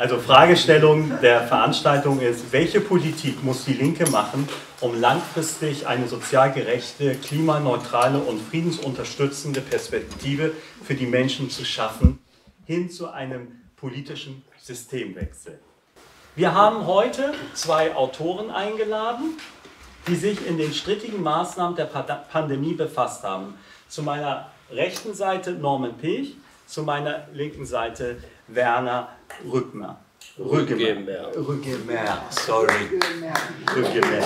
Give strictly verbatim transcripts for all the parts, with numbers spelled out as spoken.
Also Fragestellung der Veranstaltung ist, welche Politik muss die Linke machen, um langfristig eine sozial gerechte, klimaneutrale und friedensunterstützende Perspektive für die Menschen zu schaffen, hin zu einem politischen Systemwechsel. Wir haben heute zwei Autoren eingeladen, die sich in den strittigen Maßnahmen der Pandemie befasst haben. Zu meiner rechten Seite Norman Pilch, zu meiner linken Seite Werner Rüggemer. Rüggemer. Rüggemer, sorry. Rüggemer.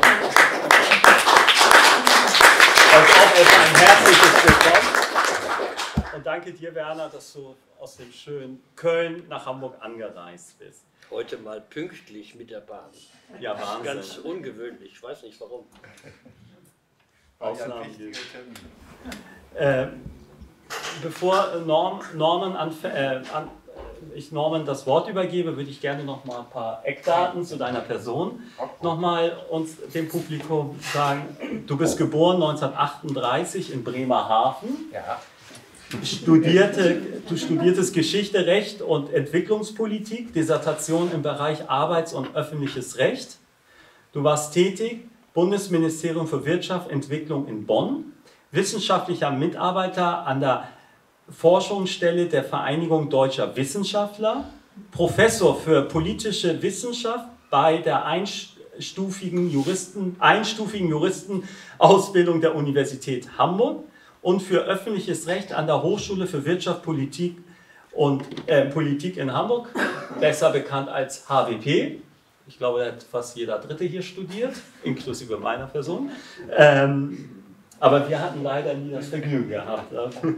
Und auch erstmal ein herzliches Willkommen. Und danke dir, Werner, dass du aus dem schönen Köln nach Hamburg angereist bist. Heute mal pünktlich mit der Bahn. Ja, Wahnsinn. Ganz ungewöhnlich, ich weiß nicht warum. Ausnahmen. Äh, bevor Norm, Norman an, äh, an, ich Norman das Wort übergebe, würde ich gerne noch mal ein paar Eckdaten zu deiner Person noch mal uns dem Publikum sagen. Du bist geboren neunzehnhundertachtunddreißig in Bremerhaven. Ja. Studierte, du studiertest Geschichte, Recht und Entwicklungspolitik, Dissertation im Bereich Arbeits- und öffentliches Recht. Du warst tätig, Bundesministerium für Wirtschaft, Entwicklung in Bonn, wissenschaftlicher Mitarbeiter an der Forschungsstelle der Vereinigung Deutscher Wissenschaftler, Professor für politische Wissenschaft bei der einstufigen Juristen, einstufigen Juristenausbildung der Universität Hamburg und für öffentliches Recht an der Hochschule für Wirtschaft, Politik und äh, Politik in Hamburg, besser bekannt als H W P. Ich glaube, da hat fast jeder Dritte hier studiert, inklusive meiner Person. Ähm, aber wir hatten leider nie das Vergnügen gehabt.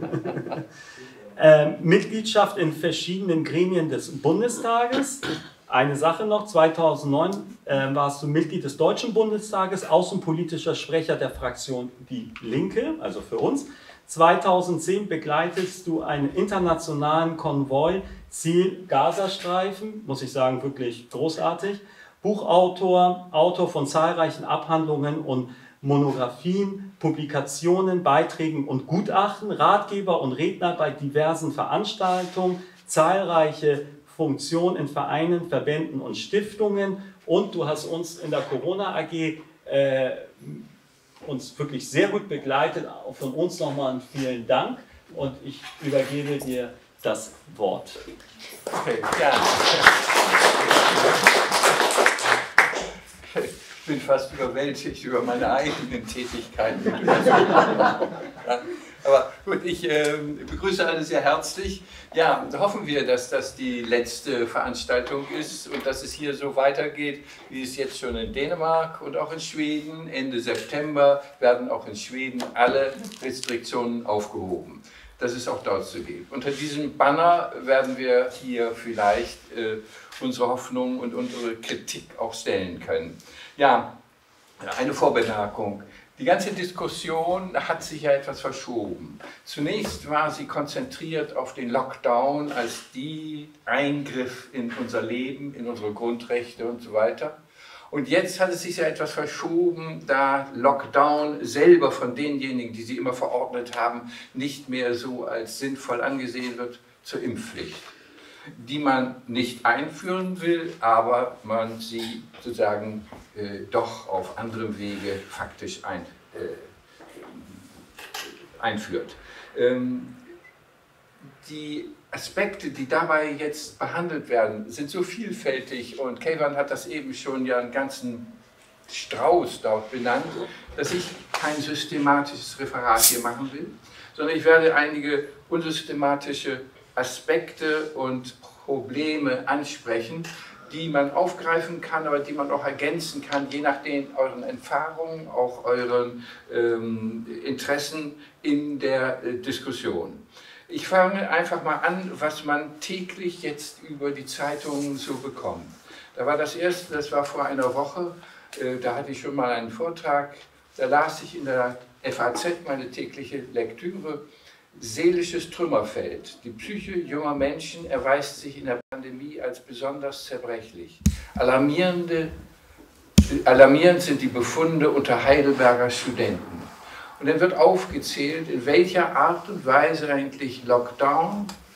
ähm, Mitgliedschaft in verschiedenen Gremien des Bundestages. Eine Sache noch, zweitausendneun äh, warst du Mitglied des Deutschen Bundestages, außenpolitischer Sprecher der Fraktion Die Linke, also für uns. zweitausendzehn begleitest du einen internationalen Konvoi Ziel Gazastreifen, muss ich sagen, wirklich großartig. Buchautor, Autor von zahlreichen Abhandlungen und Monographien, Publikationen, Beiträgen und Gutachten, Ratgeber und Redner bei diversen Veranstaltungen, zahlreiche Funktion in Vereinen, Verbänden und Stiftungen, und du hast uns in der Corona A G äh, uns wirklich sehr gut begleitet. Von uns nochmal einen vielen Dank und ich übergebe dir das Wort. Okay, ja. Ich bin fast überwältigt über meine eigenen Tätigkeiten. Aber gut, ich äh, begrüße alle sehr herzlich. Ja, hoffen wir, dass das die letzte Veranstaltung ist und dass es hier so weitergeht, wie es jetzt schon in Dänemark und auch in Schweden. Ende September werden auch in Schweden alle Restriktionen aufgehoben. Dass es auch dort so geht. Unter diesem Banner werden wir hier vielleicht äh, unsere Hoffnung und unsere Kritik auch stellen können. Ja, eine Vorbemerkung. Die ganze Diskussion hat sich ja etwas verschoben. Zunächst war sie konzentriert auf den Lockdown als die Eingriff in unser Leben, in unsere Grundrechte und so weiter. Und jetzt hat es sich ja etwas verschoben, da Lockdown selber von denjenigen, die sie immer verordnet haben, nicht mehr so als sinnvoll angesehen wird, zur Impfpflicht, die man nicht einführen will, aber man sie sozusagen äh, doch auf anderem Wege faktisch ein, äh, einführt. Ähm, die Aspekte, die dabei jetzt behandelt werden, sind so vielfältig, und Keivan hat das eben schon ja einen ganzen Strauß dort benannt, dass ich kein systematisches Referat hier machen will, sondern ich werde einige unsystematische Aspekte und Probleme ansprechen, die man aufgreifen kann, aber die man auch ergänzen kann, je nachdem euren Erfahrungen, auch euren ähm, Interessen in der äh, Diskussion. Ich fange einfach mal an, was man täglich jetzt über die Zeitungen so bekommt. Da war das erste, das war vor einer Woche, äh, da hatte ich schon mal einen Vortrag, da las ich in der F A Z meine tägliche Lektüre: Seelisches Trümmerfeld. Die Psyche junger Menschen erweist sich in der Pandemie als besonders zerbrechlich. Alarmierende, alarmierend sind die Befunde unter Heidelberger Studenten. Und dann wird aufgezählt, in welcher Art und Weise eigentlich Lockdown,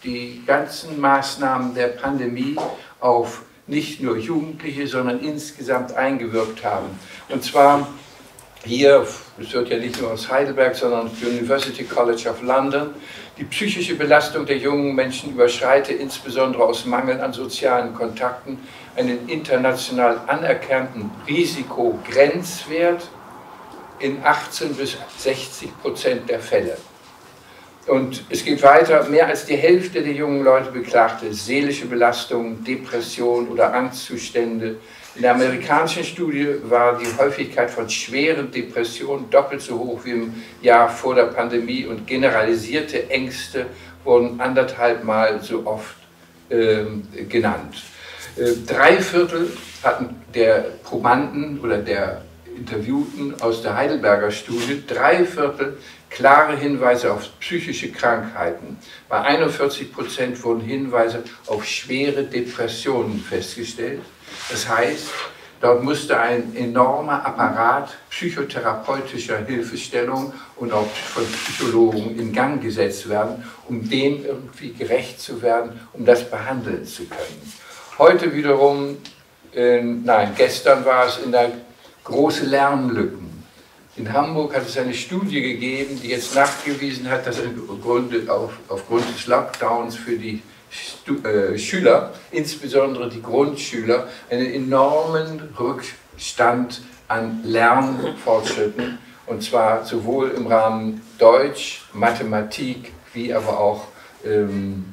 die ganzen Maßnahmen der Pandemie auf nicht nur Jugendliche, sondern insgesamt eingewirkt haben. Und zwar hier, es wird ja nicht nur aus Heidelberg, sondern aus University College of London, die psychische Belastung der jungen Menschen überschreite insbesondere aus Mangel an sozialen Kontakten einen international anerkannten Risikogrenzwert in achtzehn bis sechzig Prozent der Fälle. Und es geht weiter, mehr als die Hälfte der jungen Leute beklagte seelische Belastung, Depression oder Angstzustände. In der amerikanischen Studie war die Häufigkeit von schweren Depressionen doppelt so hoch wie im Jahr vor der Pandemie und generalisierte Ängste wurden anderthalb Mal so oft äh, genannt. Äh, drei Viertel hatten der Probanden oder der Interviewten aus der Heidelberger Studie, drei Viertel klare Hinweise auf psychische Krankheiten. Bei einundvierzig Prozent wurden Hinweise auf schwere Depressionen festgestellt. Das heißt, dort musste ein enormer Apparat psychotherapeutischer Hilfestellung und auch von Psychologen in Gang gesetzt werden, um dem irgendwie gerecht zu werden, um das behandeln zu können. Heute wiederum, äh, nein, gestern war es in der große Lernlücken. In Hamburg hat es eine Studie gegeben, die jetzt nachgewiesen hat, dass auf, aufgrund des Lockdowns für die Stu äh, Schüler, insbesondere die Grundschüler, einen enormen Rückstand an Lernfortschritten, und zwar sowohl im Rahmen Deutsch, Mathematik, wie aber auch ähm,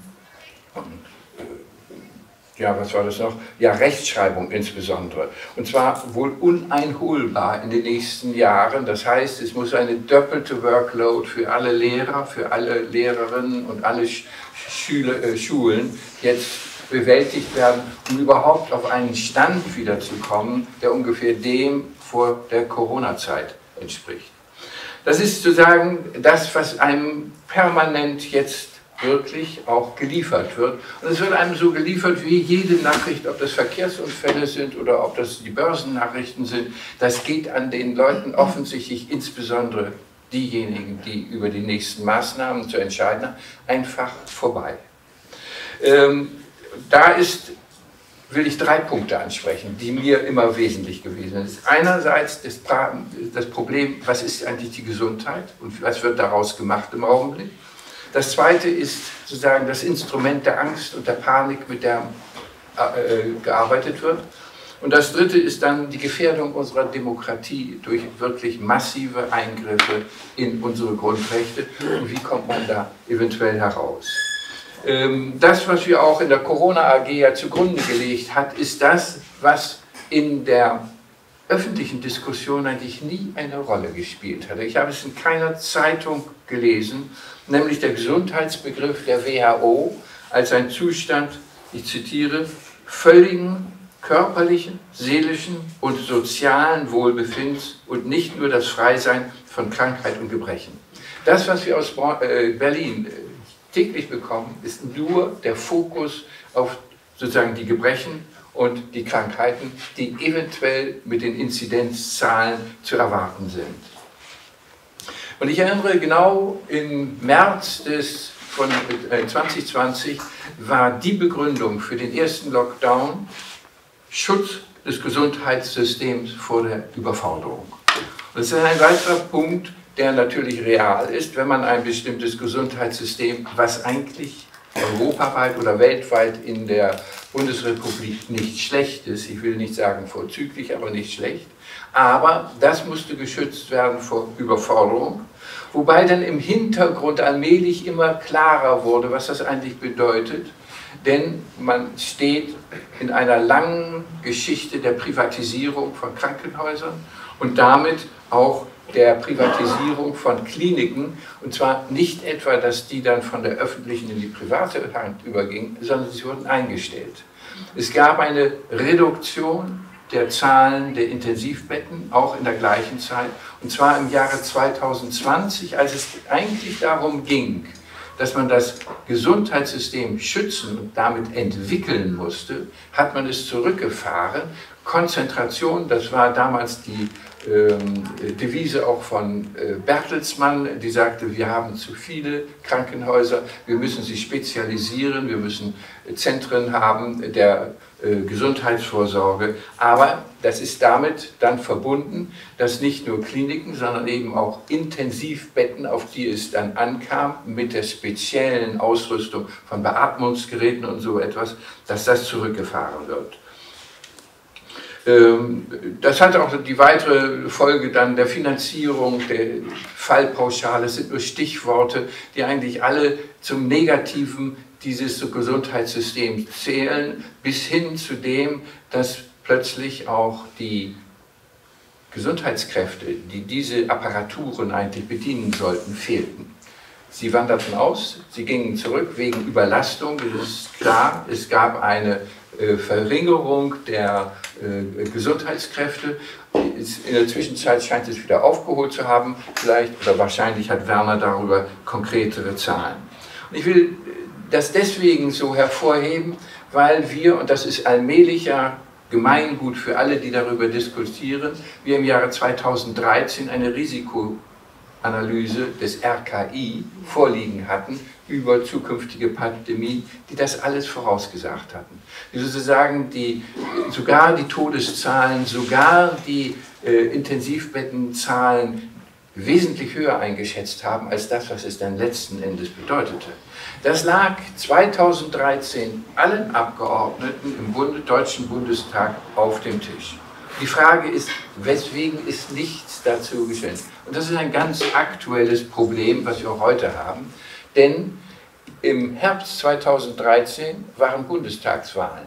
ja, was war das noch? Ja, Rechtschreibung insbesondere. Und zwar wohl uneinholbar in den nächsten Jahren. Das heißt, es muss eine doppelte Workload für alle Lehrer, für alle Lehrerinnen und alle Schüler, äh, Schulen jetzt bewältigt werden, um überhaupt auf einen Stand wiederzukommen, der ungefähr dem vor der Corona-Zeit entspricht. Das ist sozusagen das, was einem permanent jetzt wirklich auch geliefert wird. Und es wird einem so geliefert wie jede Nachricht, ob das Verkehrsunfälle sind oder ob das die Börsennachrichten sind. Das geht an den Leuten offensichtlich, insbesondere diejenigen, die über die nächsten Maßnahmen zu entscheiden haben, einfach vorbei. Ähm, da ist, will ich drei Punkte ansprechen, die mir immer wesentlich gewesen sind. Das ist einerseits das, das Problem, was ist eigentlich die Gesundheit und was wird daraus gemacht im Augenblick. Das zweite ist sozusagen das Instrument der Angst und der Panik, mit der äh, gearbeitet wird. Und das dritte ist dann die Gefährdung unserer Demokratie durch wirklich massive Eingriffe in unsere Grundrechte. Und wie kommt man da eventuell heraus? Ähm, das, was wir auch in der Corona A G ja zugrunde gelegt hat, ist das, was in der öffentlichen Diskussion eigentlich nie eine Rolle gespielt hatte. Ich habe es in keiner Zeitung gelesen, nämlich der Gesundheitsbegriff der W H O als ein Zustand, ich zitiere, völligen körperlichen, seelischen und sozialen Wohlbefindens und nicht nur das Freisein von Krankheit und Gebrechen. Das, was wir aus Berlin täglich bekommen, ist nur der Fokus auf sozusagen die Gebrechen und die Krankheiten, die eventuell mit den Inzidenzzahlen zu erwarten sind. Und ich erinnere genau, im März des, von zwanzig zwanzig war die Begründung für den ersten Lockdown Schutz des Gesundheitssystems vor der Überforderung. Und das ist ein weiterer Punkt, der natürlich real ist, wenn man ein bestimmtes Gesundheitssystem, was eigentlich europaweit oder weltweit in der Bundesrepublik nicht schlecht ist, ich will nicht sagen vorzüglich, aber nicht schlecht, aber das musste geschützt werden vor Überforderung, wobei dann im Hintergrund allmählich immer klarer wurde, was das eigentlich bedeutet, denn man steht in einer langen Geschichte der Privatisierung von Krankenhäusern und damit auch der Privatisierung von Kliniken, und zwar nicht etwa, dass die dann von der öffentlichen in die private Hand übergingen, sondern sie wurden eingestellt. Es gab eine Reduktion der Zahlen der Intensivbetten, auch in der gleichen Zeit, und zwar im Jahre zweitausendzwanzig, als es eigentlich darum ging, dass man das Gesundheitssystem schützen und damit entwickeln musste, hat man es zurückgefahren. Konzentration, das war damals die ähm, Devise auch von äh, Bertelsmann, die sagte, wir haben zu viele Krankenhäuser, wir müssen sie spezialisieren, wir müssen Zentren haben der äh, Gesundheitsvorsorge, aber das ist damit dann verbunden, dass nicht nur Kliniken, sondern eben auch Intensivbetten, auf die es dann ankam, mit der speziellen Ausrüstung von Beatmungsgeräten und so etwas, dass das zurückgefahren wird. Das hat auch die weitere Folge dann der Finanzierung, der Fallpauschale. Es sind nur Stichworte, die eigentlich alle zum Negativen dieses Gesundheitssystems zählen, bis hin zu dem, dass plötzlich auch die Gesundheitskräfte, die diese Apparaturen eigentlich bedienen sollten, fehlten. Sie wanderten aus, sie gingen zurück wegen Überlastung. Es ist klar, es gab eine äh, Verringerung der äh, Gesundheitskräfte. In der Zwischenzeit scheint es wieder aufgeholt zu haben, vielleicht, oder wahrscheinlich hat Werner darüber konkretere Zahlen. Und ich will das deswegen so hervorheben, weil wir, und das ist allmählicher Gemeingut für alle, die darüber diskutieren, wir im Jahre zweitausenddreizehn eine Risikoanalyse des R K I vorliegen hatten über zukünftige Pandemien, die das alles vorausgesagt hatten. Die sozusagen die, sogar die Todeszahlen, sogar die äh, Intensivbettenzahlen wesentlich höher eingeschätzt haben als das, was es dann letzten Endes bedeutete. Das lag zweitausenddreizehn allen Abgeordneten im Bund, Deutschen Bundestag auf dem Tisch. Die Frage ist, weswegen ist nichts dazu geschehen? Und das ist ein ganz aktuelles Problem, was wir auch heute haben, denn im Herbst zweitausenddreizehn waren Bundestagswahlen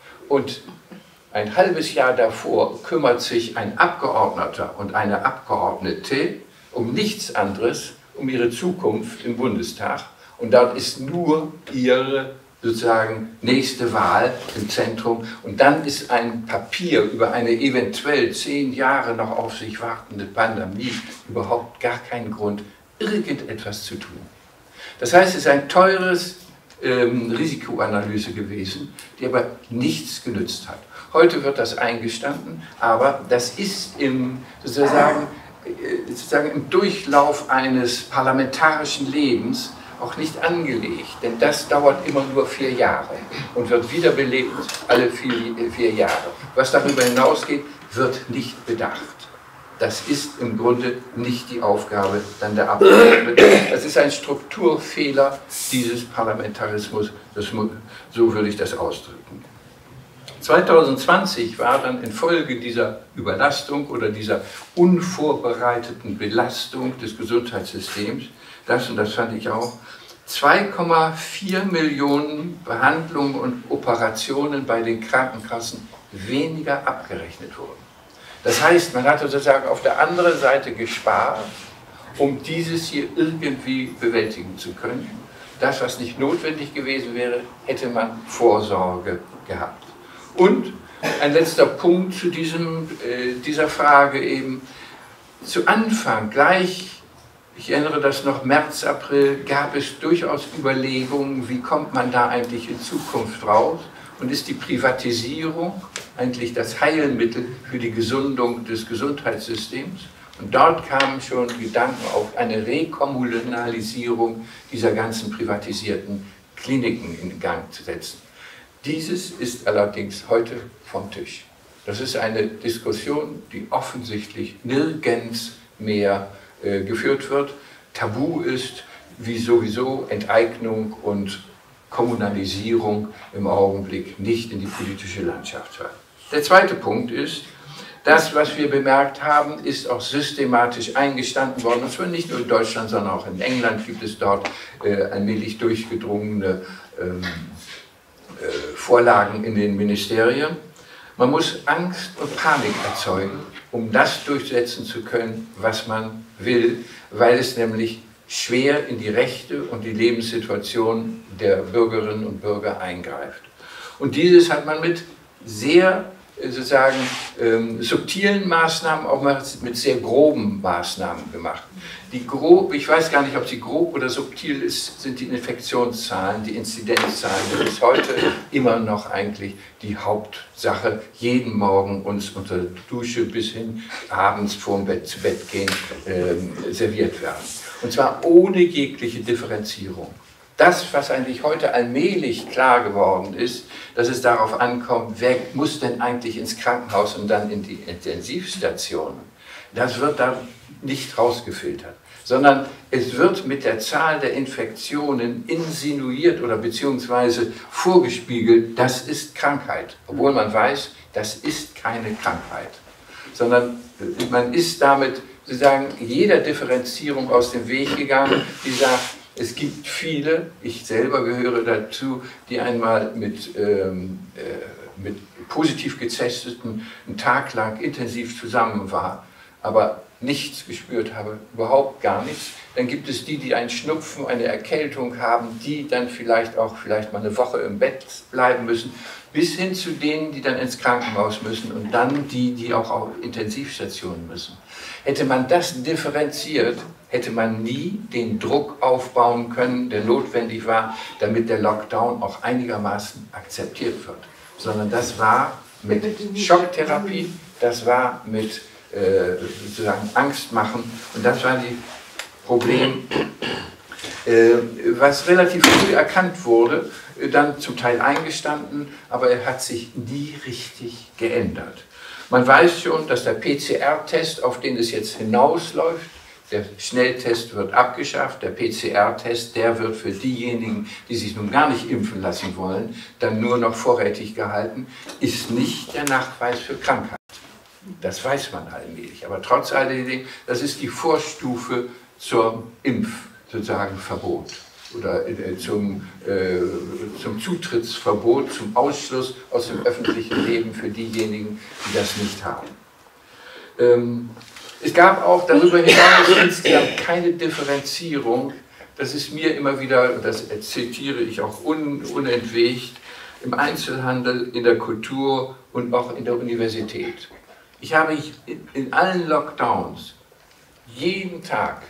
und ein halbes Jahr davor kümmert sich ein Abgeordneter und eine Abgeordnete um nichts anderes, um ihre Zukunft im Bundestag. Und dort ist nur ihre sozusagen nächste Wahl im Zentrum. Und dann ist ein Papier über eine eventuell zehn Jahre noch auf sich wartende Pandemie überhaupt gar kein Grund, irgendetwas zu tun. Das heißt, es ist ein teures ähm, Risikoanalyse gewesen, die aber nichts genützt hat. Heute wird das eingestanden, aber das ist im, sozusagen, äh, sozusagen im Durchlauf eines parlamentarischen Lebens auch nicht angelegt, denn das dauert immer nur vier Jahre und wird wiederbelebt alle vier, vier Jahre. Was darüber hinausgeht, wird nicht bedacht. Das ist im Grunde nicht die Aufgabe dann der Abgeordneten. Das ist ein Strukturfehler dieses Parlamentarismus, das, so würde ich das ausdrücken. zweitausendzwanzig war dann infolge dieser Überlastung oder dieser unvorbereiteten Belastung des Gesundheitssystems, das, und das fand ich auch, zwei Komma vier Millionen Behandlungen und Operationen bei den Krankenkassen weniger abgerechnet wurden. Das heißt, man hatte sozusagen auf der anderen Seite gespart, um dieses hier irgendwie bewältigen zu können. Das, was nicht notwendig gewesen wäre, hätte man Vorsorge gehabt. Und ein letzter Punkt zu diesem, äh, dieser Frage eben, zu Anfang, gleich, ich erinnere das noch, März, April, gab es durchaus Überlegungen, wie kommt man da eigentlich in Zukunft raus und ist die Privatisierung eigentlich das Heilmittel für die Gesundung des Gesundheitssystems. Und dort kamen schon Gedanken auf eine Rekommunalisierung dieser ganzen privatisierten Kliniken in Gang zu setzen. Dieses ist allerdings heute vom Tisch. Das ist eine Diskussion, die offensichtlich nirgends mehr äh, geführt wird. Tabu ist, wie sowieso Enteignung und Kommunalisierung im Augenblick nicht in die politische Landschaft fällt. Der zweite Punkt ist, das, was wir bemerkt haben, ist auch systematisch eingestanden worden. Und zwar nicht nur in Deutschland, sondern auch in England gibt es dort äh, allmählich durchgedrungene ähm, äh, Vorlagen in den Ministerien. Man muss Angst und Panik erzeugen, um das durchsetzen zu können, was man will, weil es nämlich schwer in die Rechte und die Lebenssituation der Bürgerinnen und Bürger eingreift. Und dieses hat man mit sehr sozusagen ähm, subtilen Maßnahmen auch mal mit sehr groben Maßnahmen gemacht. Die grob, ich weiß gar nicht, ob sie grob oder subtil ist, sind die Infektionszahlen, die Inzidenzzahlen. Das ist heute immer noch eigentlich die Hauptsache, jeden Morgen uns unter der Dusche bis hin abends vorm Bett zu Bett gehen ähm, serviert werden. Und zwar ohne jegliche Differenzierung. Das, was eigentlich heute allmählich klar geworden ist, dass es darauf ankommt, wer muss denn eigentlich ins Krankenhaus und dann in die Intensivstation, das wird da nicht rausgefiltert, sondern es wird mit der Zahl der Infektionen insinuiert oder beziehungsweise vorgespiegelt, das ist Krankheit, obwohl man weiß, das ist keine Krankheit, sondern man ist damit sozusagen jeder Differenzierung aus dem Weg gegangen, die sagt, es gibt viele, ich selber gehöre dazu, die einmal mit, ähm, äh, mit positiv getesteten einen Tag lang intensiv zusammen war, aber nichts gespürt habe, überhaupt gar nichts. Dann gibt es die, die einen Schnupfen, eine Erkältung haben, die dann vielleicht auch vielleicht mal eine Woche im Bett bleiben müssen, bis hin zu denen, die dann ins Krankenhaus müssen und dann die, die auch auf Intensivstationen müssen. Hätte man das differenziert, hätte man nie den Druck aufbauen können, der notwendig war, damit der Lockdown auch einigermaßen akzeptiert wird. Sondern das war mit Schocktherapie, das war mit äh, sozusagen Angst machen und das war die Problem, äh, was relativ früh erkannt wurde, dann zum Teil eingestanden, aber er hat sich nie richtig geändert. Man weiß schon, dass der P C R-Test, auf den es jetzt hinausläuft, der Schnelltest wird abgeschafft, der P C R-Test, der wird für diejenigen, die sich nun gar nicht impfen lassen wollen, dann nur noch vorrätig gehalten, ist nicht der Nachweis für Krankheit. Das weiß man allmählich, aber trotz alledem, das ist die Vorstufe zum Impf, sozusagen Verbot oder äh, zum, äh, zum Zutrittsverbot, zum Ausschluss aus dem öffentlichen Leben für diejenigen, die das nicht haben. Ähm, es gab auch darüber hinaus insgesamt keine Differenzierung, das ist mir immer wieder, und das zitiere ich auch un, unentwegt, im Einzelhandel, in der Kultur und auch in der Universität. Ich habe in allen Lockdowns jeden Tag,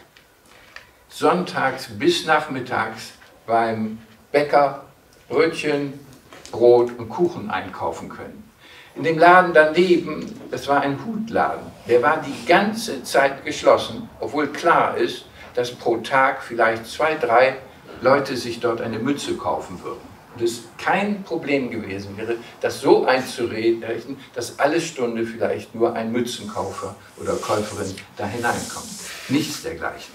sonntags bis nachmittags beim Bäcker Brötchen, Brot und Kuchen einkaufen können. In dem Laden daneben, das war ein Hutladen, der war die ganze Zeit geschlossen, obwohl klar ist, dass pro Tag vielleicht zwei, drei Leute sich dort eine Mütze kaufen würden. Und es kein Problem gewesen wäre, das so einzurichten, dass alle Stunde vielleicht nur ein Mützenkäufer oder Käuferin da hineinkommt. Nichts dergleichen.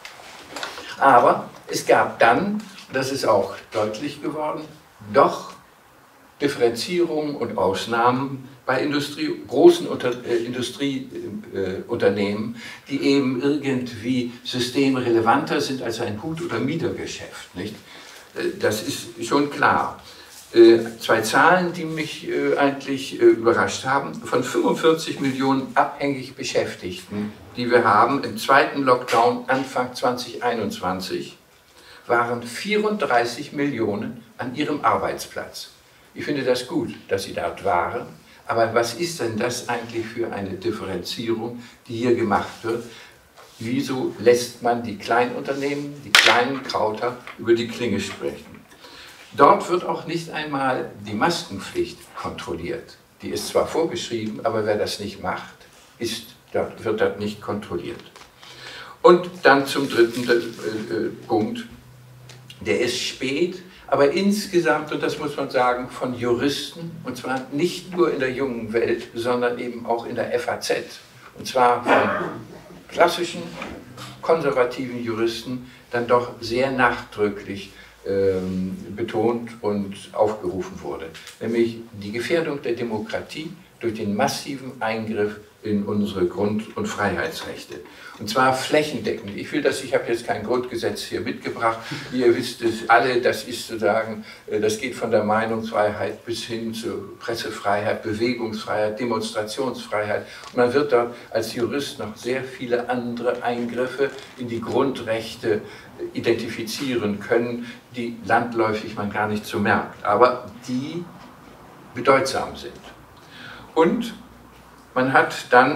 Aber es gab dann, das ist auch deutlich geworden, doch Differenzierungen und Ausnahmen bei Industrie, großen Unter, äh, Industrieunternehmen, äh, die eben irgendwie systemrelevanter sind als ein Hut- oder Miedergeschäft. Nicht? Das ist schon klar. Äh, zwei Zahlen, die mich äh, eigentlich äh, überrascht haben. Von fünfundvierzig Millionen abhängig Beschäftigten, die wir haben im zweiten Lockdown Anfang zweitausendeinundzwanzig, waren vierunddreißig Millionen an ihrem Arbeitsplatz. Ich finde das gut, dass sie dort waren. Aber was ist denn das eigentlich für eine Differenzierung, die hier gemacht wird? Wieso lässt man die Kleinunternehmen, die kleinen Krauter über die Klinge sprechen? Dort wird auch nicht einmal die Maskenpflicht kontrolliert. Die ist zwar vorgeschrieben, aber wer das nicht macht, ist, wird dort nicht kontrolliert. Und dann zum dritten äh, Punkt, der ist spät, aber insgesamt, und das muss man sagen, von Juristen, und zwar nicht nur in der jungen Welt, sondern eben auch in der F A Z, und zwar von klassischen, konservativen Juristen, dann doch sehr nachdrücklich ähm, betont und aufgerufen wurde. Nämlich die Gefährdung der Demokratie durch den massiven Eingriff in unsere Grund- und Freiheitsrechte. Und zwar flächendeckend. Ich will das, ich habe jetzt kein Grundgesetz hier mitgebracht. Ihr wisst es alle, das ist sozusagen, das geht von der Meinungsfreiheit bis hin zur Pressefreiheit, Bewegungsfreiheit, Demonstrationsfreiheit. Und man wird dort als Jurist noch sehr viele andere Eingriffe in die Grundrechte identifizieren können, die landläufig man gar nicht so merkt, aber die bedeutsam sind. Und man hat dann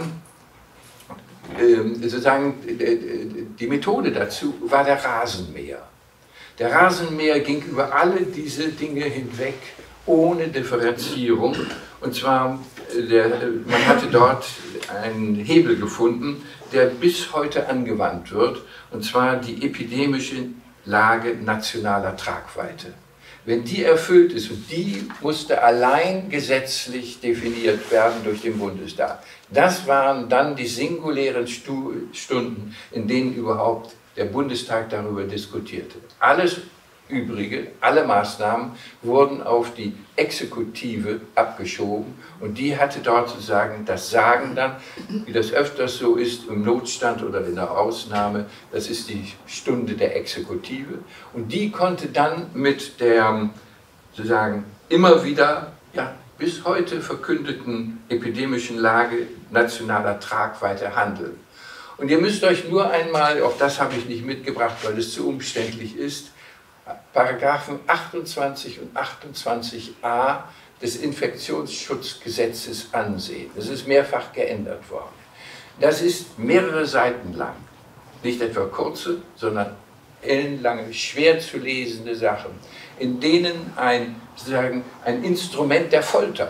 sozusagen die Methode dazu war der Rasenmäher. Der Rasenmäher ging über alle diese Dinge hinweg ohne Differenzierung. Und zwar, der, man hatte dort einen Hebel gefunden, der bis heute angewandt wird, und zwar die epidemische Lage nationaler Tragweite. Wenn die erfüllt ist, und die musste allein gesetzlich definiert werden durch den Bundestag, das waren dann die singulären Stunden, in denen überhaupt der Bundestag darüber diskutierte. Alles Übrige, alle Maßnahmen wurden auf die Exekutive abgeschoben und die hatte dort sozusagen das Sagen dann, wie das öfters so ist im Notstand oder in der Ausnahme, das ist die Stunde der Exekutive und die konnte dann mit der sozusagen immer wieder, ja, bis heute verkündeten epidemischen Lage nationaler Tragweite handeln. Und ihr müsst euch nur einmal, auch das habe ich nicht mitgebracht, weil es zu umständlich ist, Paragraphen achtundzwanzig und achtundzwanzig a des Infektionsschutzgesetzes ansehen. Das ist mehrfach geändert worden. Das ist mehrere Seiten lang. Nicht etwa kurze, sondern ellenlange, schwer zu lesende Sachen, in denen ein, sozusagen, ein Instrument der Folter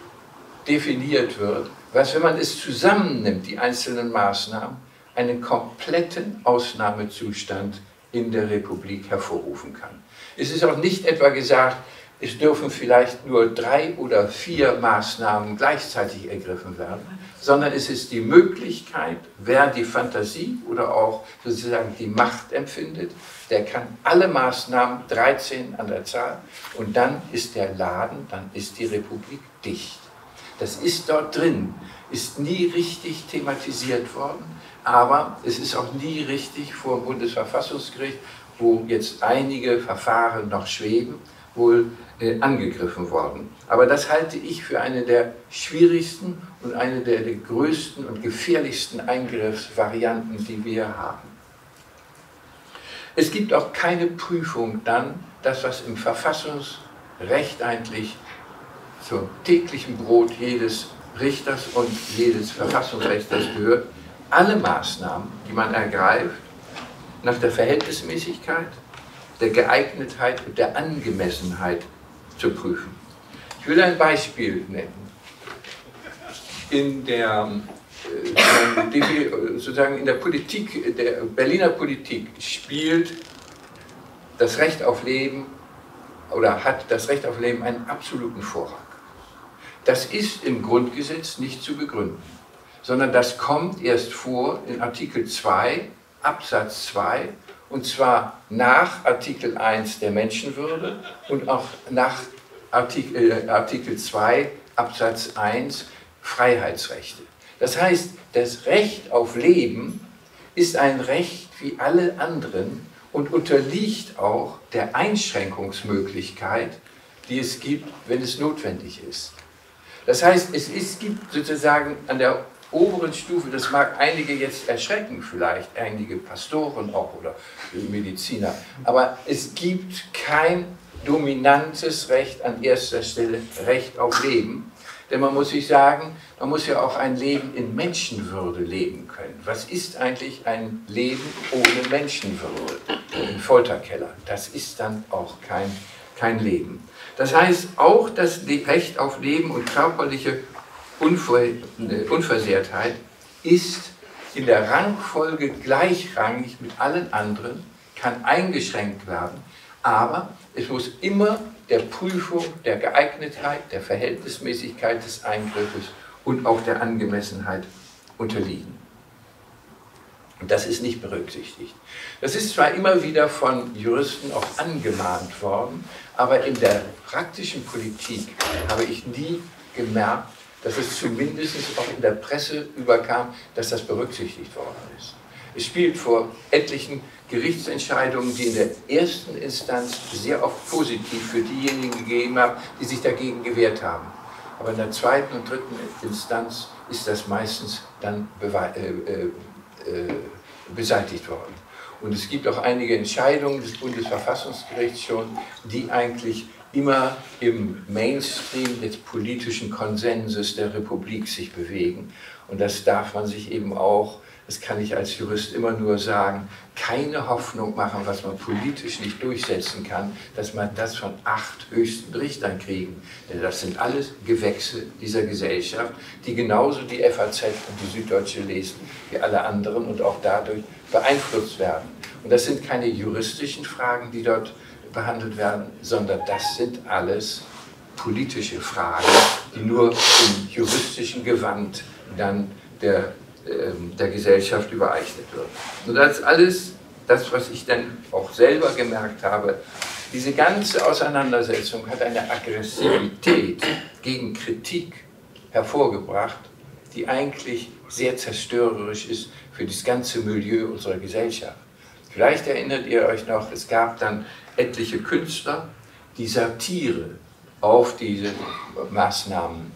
definiert wird, was, wenn man es zusammennimmt, die einzelnen Maßnahmen, einen kompletten Ausnahmezustand in der Republik hervorrufen kann. Es ist auch nicht etwa gesagt, es dürfen vielleicht nur drei oder vier Maßnahmen gleichzeitig ergriffen werden, sondern es ist die Möglichkeit, wer die Fantasie oder auch sozusagen die Macht empfindet, der kann alle Maßnahmen, dreizehn an der Zahl, und dann ist der Laden, dann ist die Republik dicht. Das ist dort drin, ist nie richtig thematisiert worden, aber es ist auch nie richtig vor dem Bundesverfassungsgericht, wo jetzt einige Verfahren noch schweben, wohl äh, angegriffen worden. Aber das halte ich für eine der schwierigsten und eine der, der größten und gefährlichsten Eingriffsvarianten, die wir haben. Es gibt auch keine Prüfung dann, das, was im Verfassungsrecht eigentlich zum täglichen Brot jedes Richters und jedes Verfassungsrechters gehört, alle Maßnahmen, die man ergreift, nach der Verhältnismäßigkeit, der Geeignetheit und der Angemessenheit zu prüfen. Ich will ein Beispiel nennen. In der, sozusagen in der Politik, der Berliner Politik spielt das Recht auf Leben oder hat das Recht auf Leben einen absoluten Vorrang. Das ist im Grundgesetz nicht zu begründen, sondern das kommt erst vor in Artikel zwei, Absatz zwei, und zwar nach Artikel eins der Menschenwürde und auch nach Artikel, äh, Artikel zwei, Absatz eins Freiheitsrechte. Das heißt, das Recht auf Leben ist ein Recht wie alle anderen und unterliegt auch der Einschränkungsmöglichkeit, die es gibt, wenn es notwendig ist. Das heißt, es ist, gibt sozusagen an der oberen Stufe, das mag einige jetzt erschrecken vielleicht, einige Pastoren auch oder Mediziner, aber es gibt kein dominantes Recht an erster Stelle, Recht auf Leben. Denn man muss sich sagen, man muss ja auch ein Leben in Menschenwürde leben können. Was ist eigentlich ein Leben ohne Menschenwürde? Im Folterkeller. Das ist dann auch kein, kein Leben. Das heißt, auch das Recht auf Leben und körperliche Unversehrtheit ist in der Rangfolge gleichrangig mit allen anderen, kann eingeschränkt werden, aber es muss immer der Prüfung der Geeignetheit, der Verhältnismäßigkeit des Eingriffes und auch der Angemessenheit unterliegen. Und das ist nicht berücksichtigt. Das ist zwar immer wieder von Juristen auch angemahnt worden, aber in der praktischen Politik habe ich nie gemerkt, dass es zumindest auch in der Presse überkam, dass das berücksichtigt worden ist. Es spielt vor etlichen Gerichtsentscheidungen, die in der ersten Instanz sehr oft positiv für diejenigen gegeben haben, die sich dagegen gewehrt haben. Aber in der zweiten und dritten Instanz ist das meistens dann äh, äh, beseitigt worden. Und es gibt auch einige Entscheidungen des Bundesverfassungsgerichts schon, die eigentlich immer im Mainstream des politischen Konsenses der Republik sich bewegen. Und das darf man sich eben auch, das kann ich als Jurist immer nur sagen, keine Hoffnung machen, was man politisch nicht durchsetzen kann, dass man das von acht höchsten Richtern kriegen. Denn das sind alles Gewächse dieser Gesellschaft, die genauso die F A Z und die Süddeutsche lesen wie alle anderen und auch dadurch beeinflusst werden. Und das sind keine juristischen Fragen, die dort behandelt werden, sondern das sind alles politische Fragen, die nur im juristischen Gewand dann der, äh, der Gesellschaft übereignet wird. Und das ist alles das, was ich dann auch selber gemerkt habe. Diese ganze Auseinandersetzung hat eine Aggressivität gegen Kritik hervorgebracht, die eigentlich sehr zerstörerisch ist für das ganze Milieu unserer Gesellschaft. Vielleicht erinnert ihr euch noch, es gab dann etliche Künstler, die Satire auf diese Maßnahmen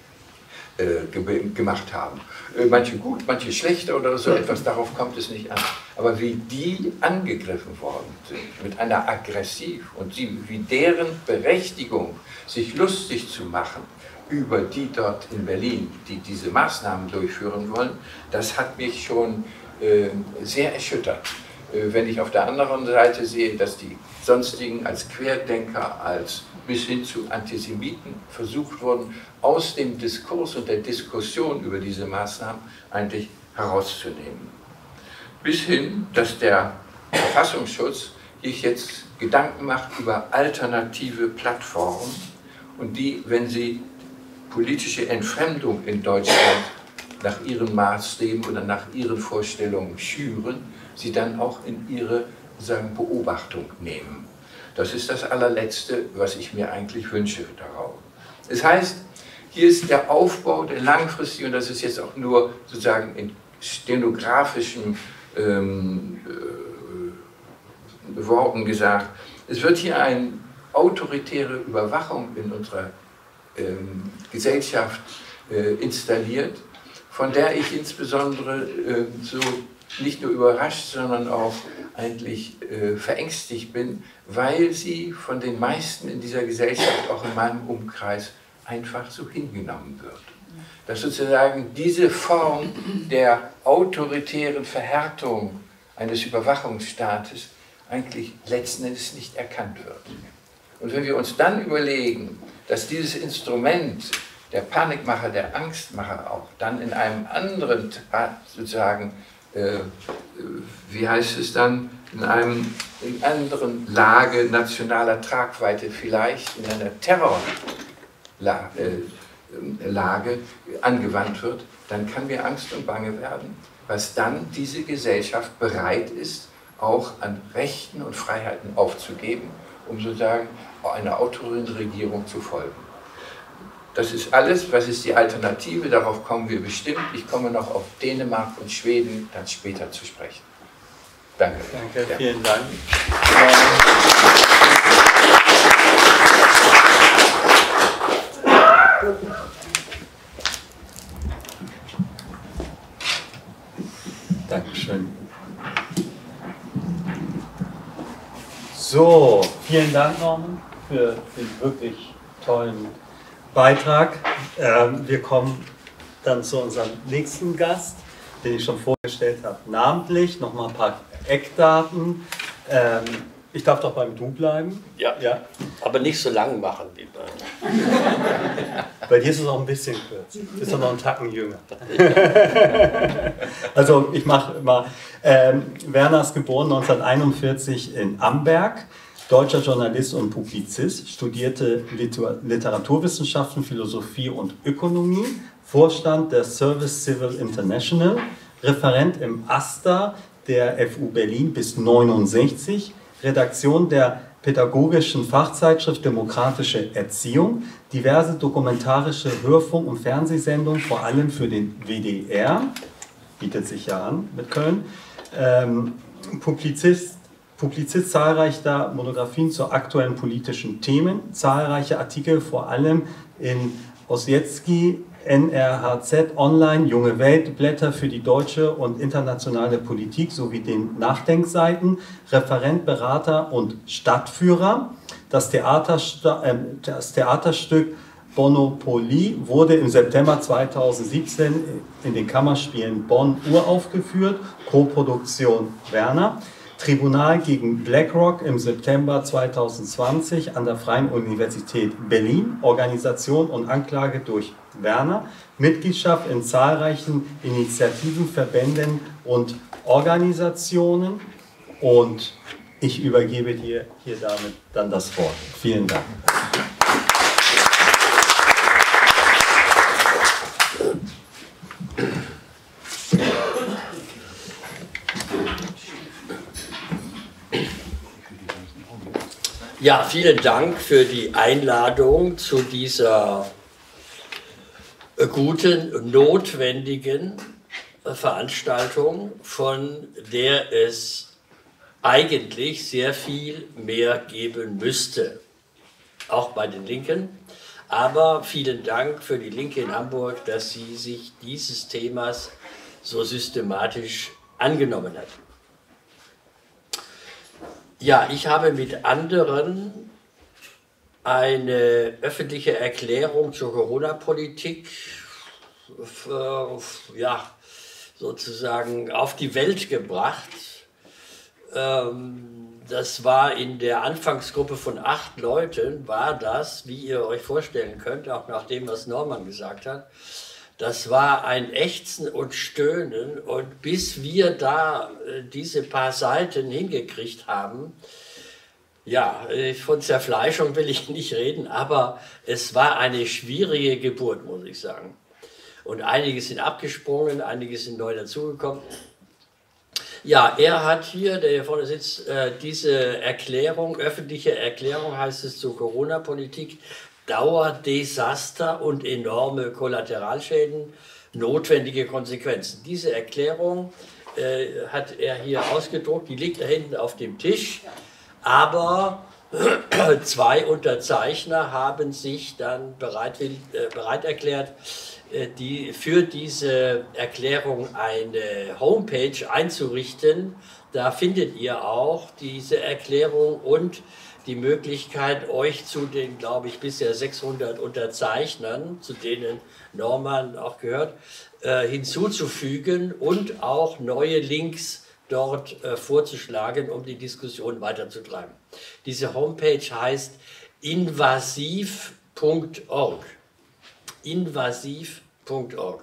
äh, ge gemacht haben. Äh, manche gut, manche schlechter oder so etwas, darauf kommt es nicht an. Aber wie die angegriffen worden sind, mit einer Aggressiv und sie, wie deren Berechtigung, sich lustig zu machen über die dort in Berlin, die diese Maßnahmen durchführen wollen, das hat mich schon äh, sehr erschüttert. Wenn ich auf der anderen Seite sehe, dass die sonstigen als Querdenker, als bis hin zu Antisemiten versucht wurden, aus dem Diskurs und der Diskussion über diese Maßnahmen eigentlich herauszunehmen. Bis hin, dass der Verfassungsschutz sich jetzt Gedanken macht über alternative Plattformen und die, wenn sie politische Entfremdung in Deutschland nach ihren Maßstäben oder nach ihren Vorstellungen schüren, sie dann auch in ihre sagen, Beobachtung nehmen. Das ist das allerletzte, was ich mir eigentlich wünsche darauf. Das heißt, hier ist der Aufbau, der langfristig, und das ist jetzt auch nur sozusagen in stenografischen ähm, äh, Worten gesagt, es wird hier eine autoritäre Überwachung in unserer ähm, Gesellschaft äh, installiert, von der ich insbesondere äh, so nicht nur überrascht, sondern auch eigentlich äh, verängstigt bin, weil sie von den meisten in dieser Gesellschaft, auch in meinem Umkreis, einfach so hingenommen wird. Dass sozusagen diese Form der autoritären Verhärtung eines Überwachungsstaates eigentlich letzten Endes nicht erkannt wird. Und wenn wir uns dann überlegen, dass dieses Instrument der Panikmacher, der Angstmacher auch dann in einem anderen, sozusagen, äh, wie heißt es dann, in einem in anderen Lage nationaler Tragweite vielleicht, in einer Terrorlage angewandt wird, dann kann mir Angst und Bange werden, was dann diese Gesellschaft bereit ist, auch an Rechten und Freiheiten aufzugeben, um sozusagen einer autoritären Regierung zu folgen. Das ist alles, was ist die Alternative, darauf kommen wir bestimmt. Ich komme noch auf Dänemark und Schweden dann später zu sprechen. Danke. Danke, ja. Vielen Dank. Dankeschön. So, vielen Dank, Norman, für den wirklich tollen Beitrag. Ähm, wir kommen dann zu unserem nächsten Gast, den ich schon vorgestellt habe. Namentlich noch mal ein paar Eckdaten. Ähm, ich darf doch beim Du bleiben. Ja, ja, aber nicht so lang machen wie bei. Bei dir ist es auch ein bisschen kürzer. Du bist doch noch einen Tacken jünger. Also ich mache mal. Ähm, Werner ist geboren neunzehnhunderteinundvierzig in Amberg. Deutscher Journalist und Publizist, studierte Liter Literaturwissenschaften, Philosophie und Ökonomie, Vorstand der Service Civil International, Referent im AStA der F U Berlin bis neunundsechzig, Redaktion der pädagogischen Fachzeitschrift Demokratische Erziehung, diverse dokumentarische Hörfunk- und Fernsehsendungen, vor allem für den W D R, bietet sich ja an mit Köln, ähm, Publizist, Publizist zahlreicher Monographien zu aktuellen politischen Themen, zahlreiche Artikel vor allem in Ossietzky, N R H Z, Online, Junge Welt, Blätter für die deutsche und internationale Politik sowie den Nachdenkseiten, Referent, Berater und Stadtführer, Das, Theatersta äh, das Theaterstück Bonopoly wurde im September zweitausendsiebzehn in den Kammerspielen Bonn uraufgeführt, Koproduktion Werner. Tribunal gegen BlackRock im September zweitausendzwanzig an der Freien Universität Berlin, Organisation und Anklage durch Werner, Mitgliedschaft in zahlreichen Initiativen, Verbänden und Organisationen. Und ich übergebe dir hier damit dann das Wort. Vielen Dank. Ja, vielen Dank für die Einladung zu dieser guten, notwendigen Veranstaltung, von der es eigentlich sehr viel mehr geben müsste, auch bei den Linken. Aber vielen Dank für die Linke in Hamburg, dass sie sich dieses Themas so systematisch angenommen hat. Ja, ich habe mit anderen eine öffentliche Erklärung zur Corona-Politik ja, sozusagen auf die Welt gebracht. Das war in der Anfangsgruppe von acht Leuten, war das, wie ihr euch vorstellen könnt, auch nach dem, was Norman gesagt hat, das war ein Ächzen und Stöhnen, und bis wir da äh, diese paar Seiten hingekriegt haben, ja, von Zerfleischung will ich nicht reden, aber es war eine schwierige Geburt, muss ich sagen. Und einige sind abgesprungen, einige sind neu dazugekommen. Ja, er hat hier, der hier vorne sitzt, äh, diese Erklärung, öffentliche Erklärung heißt es zur Corona-Politik, Dauerdesaster und enorme Kollateralschäden, notwendige Konsequenzen. Diese Erklärung äh, hat er hier ausgedruckt, die liegt da hinten auf dem Tisch, aber äh, zwei Unterzeichner haben sich dann bereit, äh, bereit erklärt, äh, die, für diese Erklärung eine Homepage einzurichten. Da findet ihr auch diese Erklärung und die Möglichkeit, euch zu den, glaube ich, bisher sechshundert Unterzeichnern, zu denen Norman auch gehört, äh, hinzuzufügen und auch neue Links dort äh, vorzuschlagen, um die Diskussion weiterzutreiben. Diese Homepage heißt invasiv punkt org. invasiv punkt org.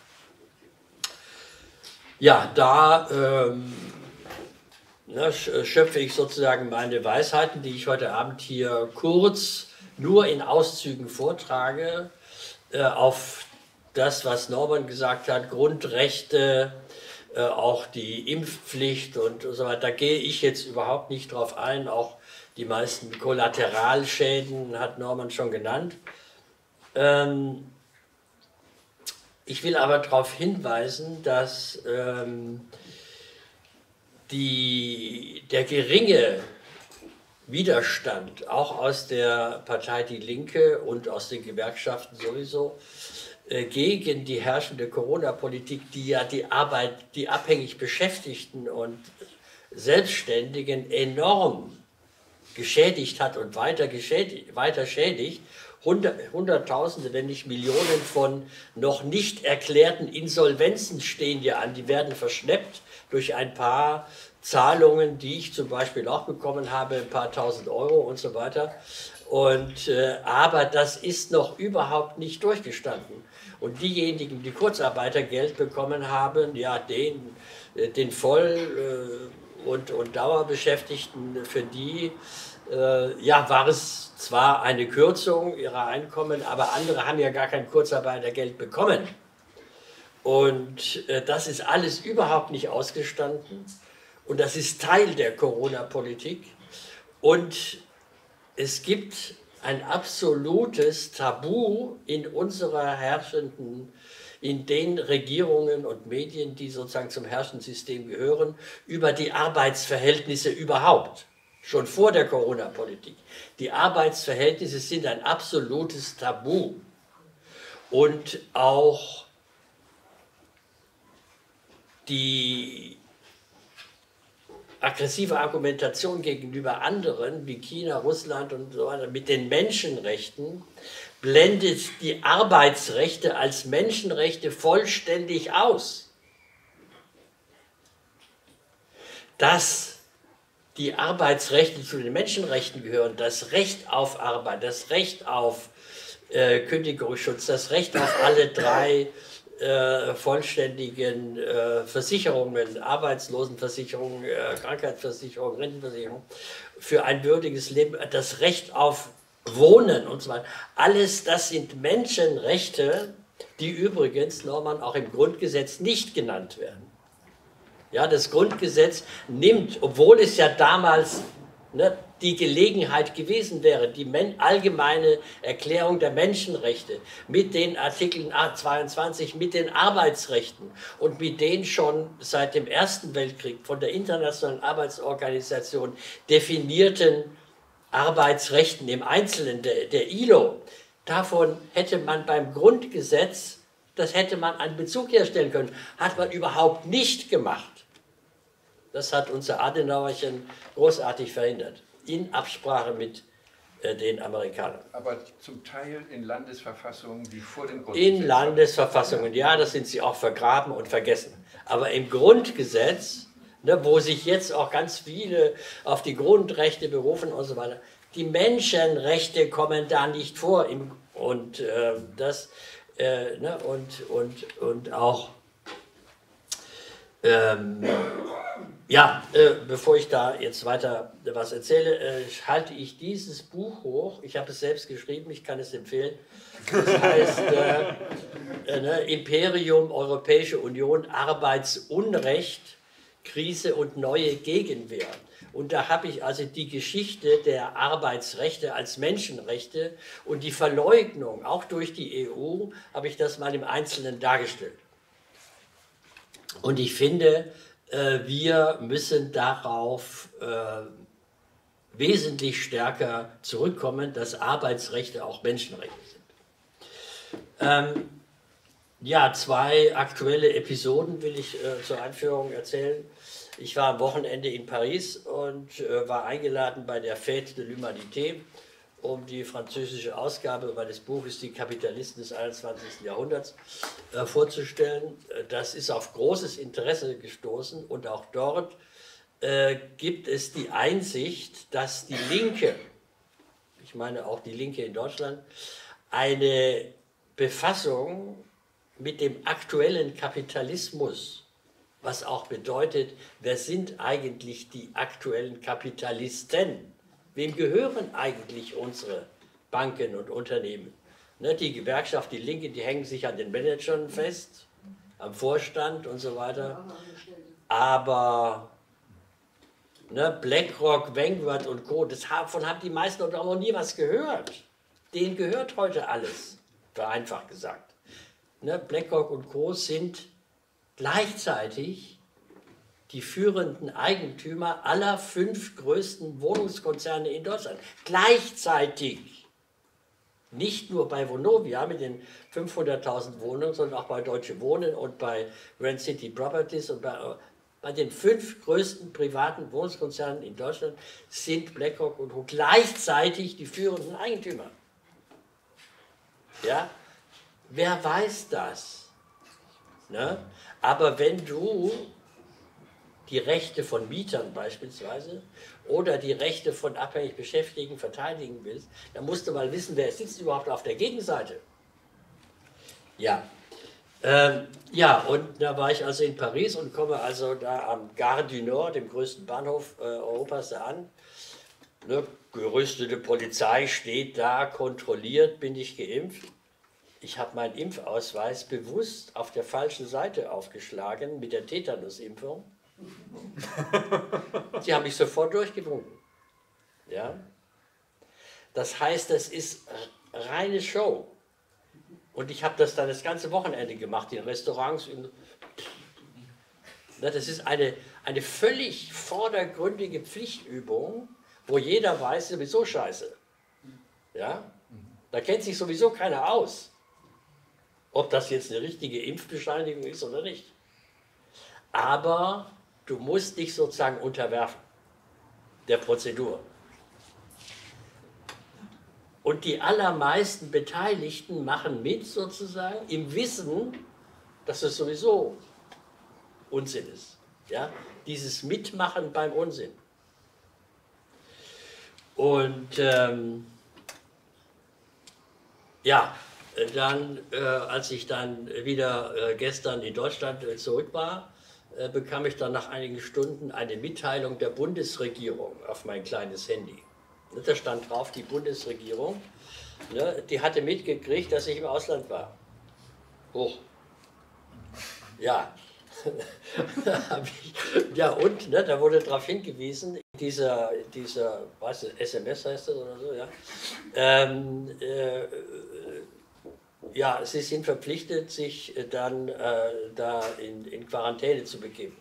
Ja, da ähm, Ne, schöpfe ich sozusagen meine Weisheiten, die ich heute Abend hier kurz nur in Auszügen vortrage, äh, auf das, was Norman gesagt hat, Grundrechte, äh, auch die Impfpflicht und so weiter. Da gehe ich jetzt überhaupt nicht drauf ein. Auch die meisten Kollateralschäden hat Norman schon genannt. Ähm, ich will aber darauf hinweisen, dass ähm, Die, der geringe Widerstand, auch aus der Partei Die Linke und aus den Gewerkschaften sowieso, äh, gegen die herrschende Corona-Politik, die ja die Arbeit, die abhängig Beschäftigten und Selbstständigen enorm geschädigt hat und weiter, geschädigt, weiter schädigt, Hunderttausende, wenn nicht Millionen von noch nicht erklärten Insolvenzen stehen ja an, die werden verschleppt durch ein paar Zahlungen, die ich zum Beispiel auch bekommen habe, ein paar tausend Euro und so weiter. Und, äh, aber das ist noch überhaupt nicht durchgestanden. Und diejenigen, die Kurzarbeitergeld bekommen haben, ja, den, äh, den Voll- äh, und, und Dauerbeschäftigten, für die äh, ja, war es zwar eine Kürzung ihrer Einkommen, aber andere haben ja gar kein Kurzarbeitergeld bekommen. Und äh, das ist alles überhaupt nicht ausgestanden. Und das ist Teil der Corona-Politik. Und es gibt ein absolutes Tabu in unserer herrschenden, in den Regierungen und Medien, die sozusagen zum herrschenden System gehören, über die Arbeitsverhältnisse überhaupt. Schon vor der Corona-Politik. Die Arbeitsverhältnisse sind ein absolutes Tabu. Und auch die aggressive Argumentation gegenüber anderen wie China, Russland und so weiter mit den Menschenrechten blendet die Arbeitsrechte als Menschenrechte vollständig aus. Dass die Arbeitsrechte zu den Menschenrechten gehören, das Recht auf Arbeit, das Recht auf äh, Kündigungsschutz, das Recht auf alle drei äh, vollständigen äh, Versicherungen, Arbeitslosenversicherung, äh, Krankheitsversicherung, Rentenversicherung, für ein würdiges Leben, das Recht auf Wohnen und so weiter. Alles das sind Menschenrechte, die übrigens, Norman, auch im Grundgesetz nicht genannt werden. Ja, das Grundgesetz nimmt, obwohl es ja damals ne, die Gelegenheit gewesen wäre, die allgemeine Erklärung der Menschenrechte mit den Artikeln zweiundzwanzig, mit den Arbeitsrechten und mit den schon seit dem Ersten Weltkrieg von der Internationalen Arbeitsorganisation definierten Arbeitsrechten im Einzelnen, der, der I L O, davon hätte man beim Grundgesetz, das hätte man einen Bezug herstellen können, hat man überhaupt nicht gemacht. Das hat unser Adenauerchen großartig verhindert, in Absprache mit äh, den Amerikanern. Aber zum Teil in Landesverfassungen, die vor dem Grundgesetz... In Landesverfassungen, ja, das sind sie auch vergraben und vergessen. Aber im Grundgesetz, ne, wo sich jetzt auch ganz viele auf die Grundrechte berufen und so weiter, die Menschenrechte kommen da nicht vor. Im, und äh, das, äh, ne, und, und, und auch... Ähm, Ja, äh, bevor ich da jetzt weiter was erzähle, äh, halte ich dieses Buch hoch. Ich habe es selbst geschrieben, ich kann es empfehlen. Das heißt äh, äh, ne, Imperium, Europäische Union, Arbeitsunrecht, Krise und neue Gegenwehr. Und da habe ich also die Geschichte der Arbeitsrechte als Menschenrechte und die Verleugnung, auch durch die E U, habe ich das mal im Einzelnen dargestellt. Und ich finde, wir müssen darauf äh, wesentlich stärker zurückkommen, dass Arbeitsrechte auch Menschenrechte sind. Ähm, ja, zwei aktuelle Episoden will ich äh, zur Einführung erzählen. Ich war am Wochenende in Paris und äh, war eingeladen bei der Fête de l'Humanité, um die französische Ausgabe meines Buches Die Kapitalisten des einundzwanzigsten Jahrhunderts äh, vorzustellen. Das ist auf großes Interesse gestoßen und auch dort äh, gibt es die Einsicht, dass die Linke, ich meine auch die Linke in Deutschland, eine Befassung mit dem aktuellen Kapitalismus, was auch bedeutet, wer sind eigentlich die aktuellen Kapitalisten? Wem gehören eigentlich unsere Banken und Unternehmen? Ne, die Gewerkschaft, die Linke, die hängen sich an den Managern fest, am Vorstand und so weiter. Aber ne, BlackRock, Vanguard und Co., davon haben die meisten auch noch nie was gehört. Denen gehört heute alles, vereinfacht gesagt. Ne, BlackRock und Co. sind gleichzeitig die führenden Eigentümer aller fünf größten Wohnungskonzerne in Deutschland. Gleichzeitig. Nicht nur bei Vonovia mit den fünfhunderttausend Wohnungen, sondern auch bei Deutsche Wohnen und bei Grand City Properties und bei, bei den fünf größten privaten Wohnungskonzernen in Deutschland sind BlackRock und Co. gleichzeitig die führenden Eigentümer. Ja? Wer weiß das? Ne? Aber wenn du die Rechte von Mietern beispielsweise oder die Rechte von abhängig Beschäftigten verteidigen willst, dann musst du mal wissen, wer sitzt überhaupt auf der Gegenseite. Ja, ähm, ja, und da war ich also in Paris und komme also da am Gare du Nord, dem größten Bahnhof äh, Europas, da an. Ne, gerüstete Polizei steht da, kontrolliert, bin ich geimpft. Ich habe meinen Impfausweis bewusst auf der falschen Seite aufgeschlagen mit der Tetanusimpfung. Sie haben mich sofort durchgewunken. Ja? Das heißt, das ist reine Show. Und ich habe das dann das ganze Wochenende gemacht, in Restaurants. In das ist eine, eine völlig vordergründige Pflichtübung, wo jeder weiß, sowieso scheiße. Ja? Da kennt sich sowieso keiner aus, ob das jetzt eine richtige Impfbescheinigung ist oder nicht. Aber du musst dich sozusagen unterwerfen der Prozedur. Und die allermeisten Beteiligten machen mit sozusagen im Wissen, dass es sowieso Unsinn ist. Ja? Dieses Mitmachen beim Unsinn. Und ähm, ja, dann, äh, als ich dann wieder äh, gestern in Deutschland äh, zurück war, äh, bekam ich dann nach einigen Stunden eine Mitteilung der Bundesregierung auf mein kleines Handy. Da stand drauf, die Bundesregierung, ne, die hatte mitgekriegt, dass ich im Ausland war. Hoch. Ja. Ja, und ne, da wurde darauf hingewiesen, dieser, dieser was, S M S heißt das oder so, ja, ähm, äh, ja, sie sind verpflichtet, sich dann äh, da in, in Quarantäne zu begeben.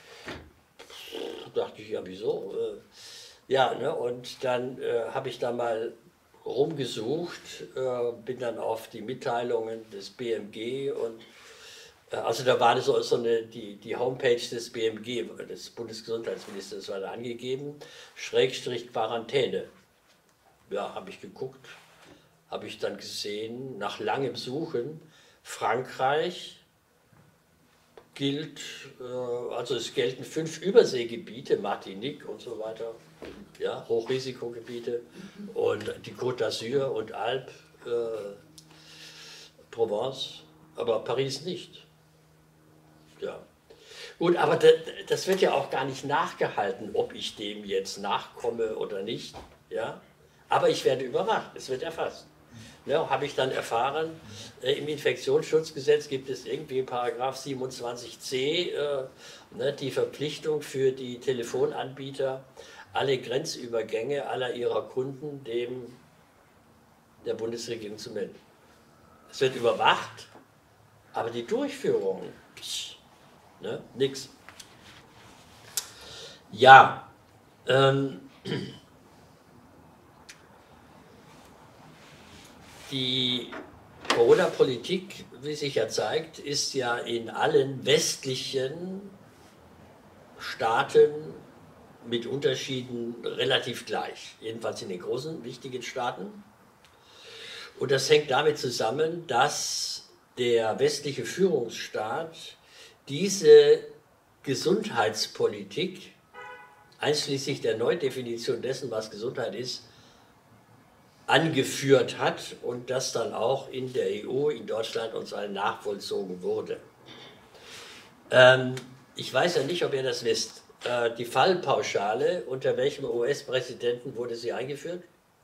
Da dachte ich, ja, wieso? Äh, ja, ne, und dann äh, habe ich da mal rumgesucht, äh, bin dann auf die Mitteilungen des B M G und äh, also da war so, so eine, die, die Homepage des B M G, des Bundesgesundheitsministers, war da angegeben, Schrägstrich Quarantäne. Ja, habe ich geguckt, habe ich dann gesehen, nach langem Suchen, Frankreich gilt, äh, also es gelten fünf Überseegebiete, Martinique und so weiter, ja, Hochrisikogebiete und die Côte d'Azur und Alpes, äh, Provence, aber Paris nicht. Ja. Gut, aber das, das wird ja auch gar nicht nachgehalten, ob ich dem jetzt nachkomme oder nicht, ja. Aber ich werde überwacht, es wird erfasst. Ja, habe ich dann erfahren, äh, im Infektionsschutzgesetz gibt es irgendwie in Paragraph siebenundzwanzig c äh, ne, die Verpflichtung für die Telefonanbieter, alle Grenzübergänge aller ihrer Kunden dem der Bundesregierung zu melden. Es wird überwacht, aber die Durchführung, psch, ne, nix. Ja, ähm, die Corona-Politik, wie sich ja zeigt, ist ja in allen westlichen Staaten mit Unterschieden relativ gleich, jedenfalls in den großen, wichtigen Staaten. Und das hängt damit zusammen, dass der westliche Führungsstaat diese Gesundheitspolitik, einschließlich der Neudefinition dessen, was Gesundheit ist, angeführt hat und das dann auch in der E U, in Deutschland und so weiter nachvollzogen wurde. Ähm, ich weiß ja nicht, ob ihr das wisst. Äh, die Fallpauschale, unter welchem U S-Präsidenten wurde sie eingeführt?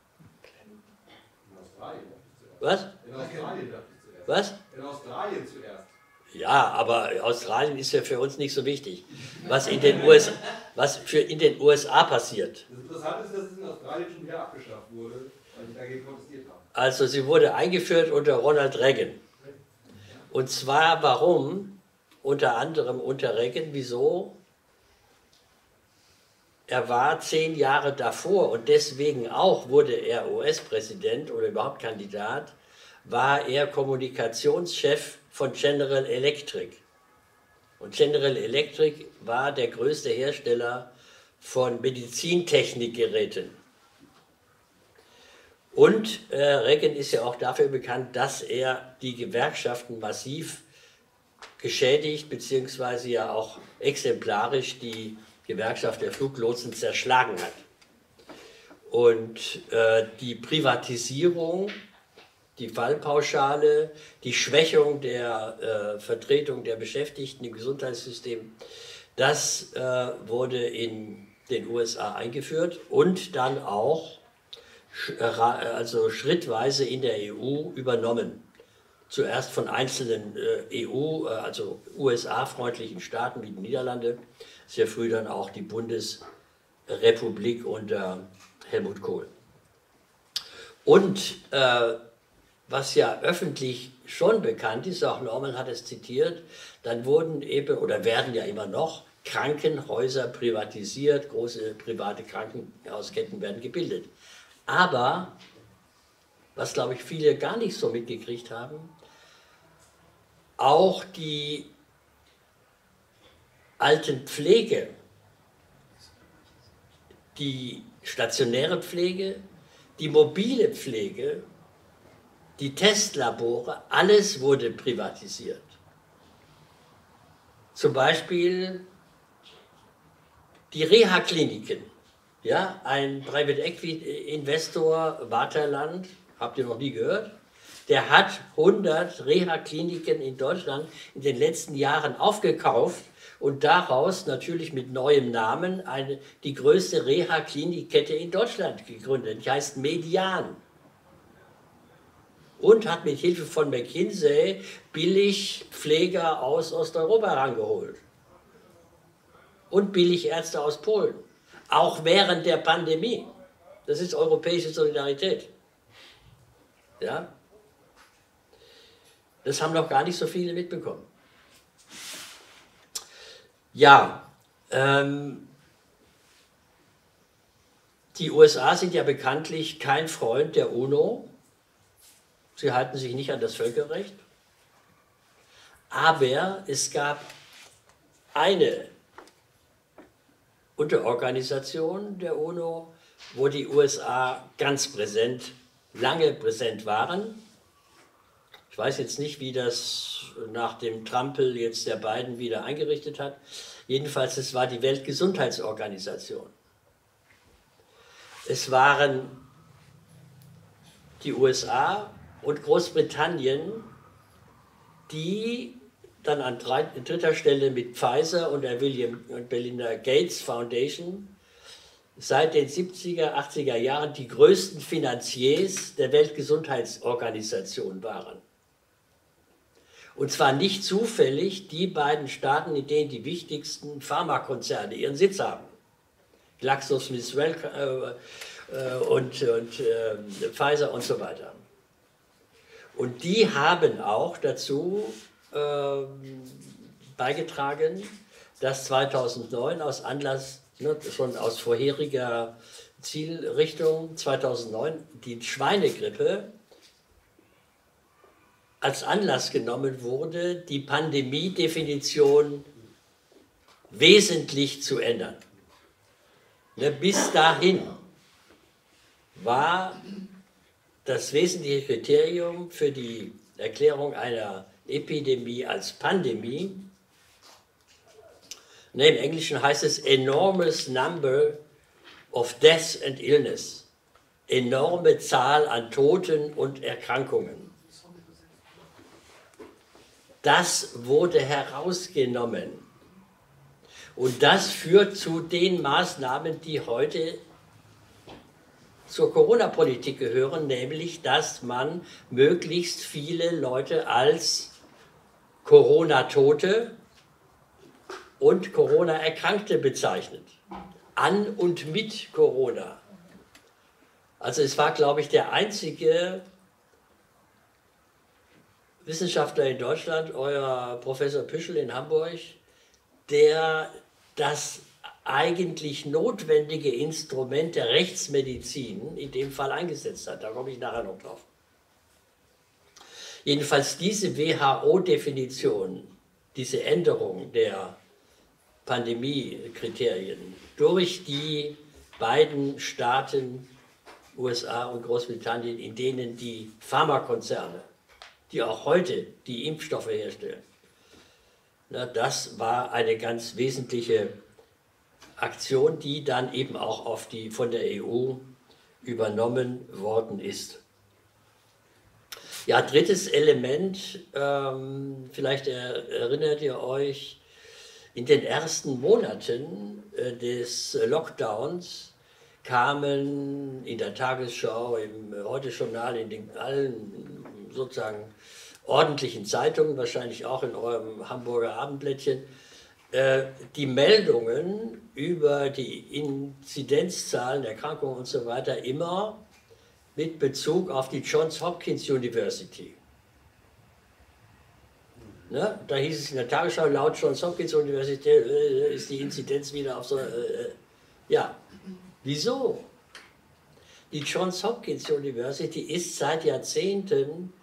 In Australien. Was? In Australien dachte ich zuerst. Was? In Australien zuerst. Ja, aber Australien ist ja für uns nicht so wichtig. Was in den U S A, was für in den U S A passiert. Das Interessante ist, dass es in Australien schon wieder abgeschafft wurde, weil die dagegen protestiert haben. Also sie wurde eingeführt unter Ronald Reagan. Und zwar warum? Unter anderem unter Reagan. Wieso? Er war zehn Jahre davor und deswegen auch wurde er U S-Präsident oder überhaupt Kandidat, war er Kommunikationschef von General Electric. Und General Electric war der größte Hersteller von Medizintechnikgeräten. Und äh, Reagan ist ja auch dafür bekannt, dass er die Gewerkschaften massiv geschädigt, beziehungsweise ja auch exemplarisch die Gewerkschaft der Fluglotsen zerschlagen hat. Und äh, die Privatisierung, die Fallpauschale, die Schwächung der äh, Vertretung der Beschäftigten im Gesundheitssystem, das äh, wurde in den U S A eingeführt und dann auch sch also schrittweise in der E U übernommen. Zuerst von einzelnen äh, E U, äh, also U S A-freundlichen Staaten wie die Niederlande, sehr früh dann auch die Bundesrepublik unter Helmut Kohl. Und äh, was ja öffentlich schon bekannt ist, auch Norman hat es zitiert, dann wurden eben, oder werden ja immer noch, Krankenhäuser privatisiert, große private Krankenhausketten werden gebildet. Aber, was glaube ich viele gar nicht so mitgekriegt haben, auch die Altenpflege, die stationäre Pflege, die mobile Pflege, die Testlabore, alles wurde privatisiert. Zum Beispiel die Reha-Kliniken. Ja, ein Private Equity Investor, Waterland, habt ihr noch nie gehört? Der hat hundert Reha-Kliniken in Deutschland in den letzten Jahren aufgekauft und daraus natürlich mit neuem Namen eine, die größte Reha-Klinikkette in Deutschland gegründet. Die heißt Median. Und hat mit Hilfe von McKinsey billig Pfleger aus Osteuropa herangeholt. Und billig Ärzte aus Polen. Auch während der Pandemie. Das ist europäische Solidarität. Ja? Das haben noch gar nicht so viele mitbekommen. Ja, ähm, die U S A sind ja bekanntlich kein Freund der UNO. Sie halten sich nicht an das Völkerrecht. Aber es gab eine Unterorganisation der UNO, wo die U S A ganz präsent, lange präsent waren. Ich weiß jetzt nicht, wie das nach dem Trampel jetzt der Biden wieder eingerichtet hat. Jedenfalls, es war die Weltgesundheitsorganisation. Es waren die U S A und Großbritannien, die dann an dritter Stelle mit Pfizer und der William und Melinda Gates Foundation seit den siebziger, achtziger Jahren die größten Finanziers der Weltgesundheitsorganisation waren. Und zwar nicht zufällig die beiden Staaten, in denen die wichtigsten Pharmakonzerne ihren Sitz haben. GlaxoSmithKline äh, und, und äh, Pfizer und so weiter. Und die haben auch dazu äh, beigetragen, dass zweitausendneun aus Anlass, ne, schon aus vorheriger Zielrichtung, zweitausendneun die Schweinegrippe als Anlass genommen wurde, die Pandemiedefinition wesentlich zu ändern. Ne, bis dahin war das wesentliche Kriterium für die Erklärung einer Epidemie als Pandemie, ne, im Englischen heißt es enormous number of deaths and illness, enorme Zahl an Toten und Erkrankungen. Das wurde herausgenommen. Und das führt zu den Maßnahmen, die heute zur Corona-Politik gehören, nämlich, dass man möglichst viele Leute als Corona-Tote und Corona-Erkrankte bezeichnet. An und mit Corona. Also es war, glaube ich, der einzige Wissenschaftler in Deutschland, euer Professor Püschel in Hamburg, der das eigentlich notwendige Instrument der Rechtsmedizin in dem Fall eingesetzt hat. Da komme ich nachher noch drauf. Jedenfalls diese W H O-Definition, diese Änderung der Pandemiekriterien durch die beiden Staaten U S A und Großbritannien, in denen die Pharmakonzerne, die auch heute die Impfstoffe herstellen, na, das war eine ganz wesentliche Aktion, die dann eben auch auf die, von der E U übernommen worden ist. Ja, drittes Element, ähm, vielleicht er, erinnert ihr euch, in den ersten Monaten äh, des Lockdowns kamen in der Tagesschau, im Heute-Journal, in den allen sozusagen ordentlichen Zeitungen, wahrscheinlich auch in eurem Hamburger Abendblättchen, äh, die Meldungen über die Inzidenzzahlen, Erkrankungen und so weiter immer mit Bezug auf die Johns Hopkins University. Ne? Da hieß es in der Tagesschau, laut Johns Hopkins University äh, ist die Inzidenz wieder auf so... Äh, ja, wieso? Die Johns Hopkins University ist seit Jahrzehnten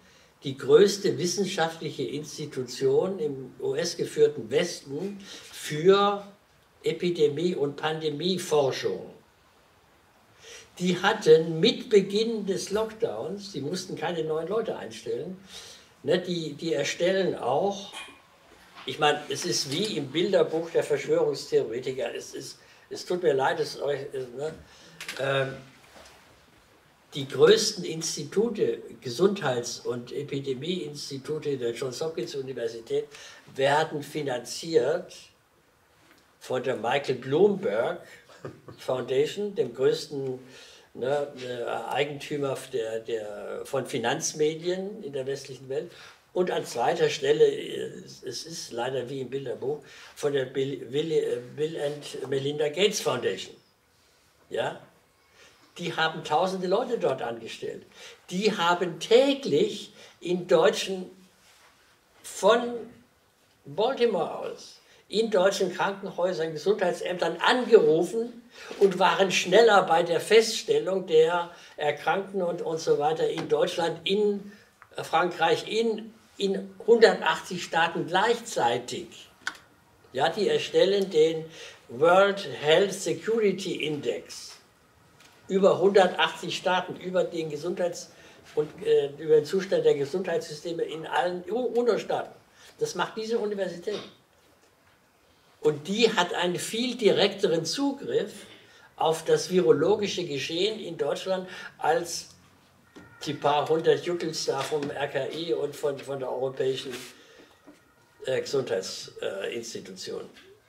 die größte wissenschaftliche Institution im U S-geführten Westen für Epidemie- und Pandemieforschung. Die hatten mit Beginn des Lockdowns, die mussten keine neuen Leute einstellen, ne, die, die erstellen auch, ich meine, es ist wie im Bilderbuch der Verschwörungstheoretiker, es, ist, es tut mir leid, es euch, ne, äh, die größten Institute, Gesundheits- und Epidemieinstitute der Johns Hopkins Universität werden finanziert von der Michael Bloomberg Foundation, dem größten ne, Eigentümer der, der, von Finanzmedien in der westlichen Welt. Und an zweiter Stelle, es ist leider wie im Bilderbuch, von der Bill, Bill, Bill and Melinda Gates Foundation. Ja? Die haben tausende Leute dort angestellt. Die haben täglich in deutschen, von Baltimore aus, in deutschen Krankenhäusern, Gesundheitsämtern angerufen und waren schneller bei der Feststellung der Erkrankten und, und so weiter in Deutschland, in Frankreich, in, in hundertachtzig Staaten gleichzeitig. Ja, die erstellen den World Health Security Index über hundertachtzig Staaten, über den Gesundheits- und äh, über den Zustand der Gesundheitssysteme in allen U N O-Staaten. Das macht diese Universität. Und die hat einen viel direkteren Zugriff auf das virologische Geschehen in Deutschland als die paar hundert Juckels da vom R K I und von, von der Europäischen äh, Gesundheitsinstitution.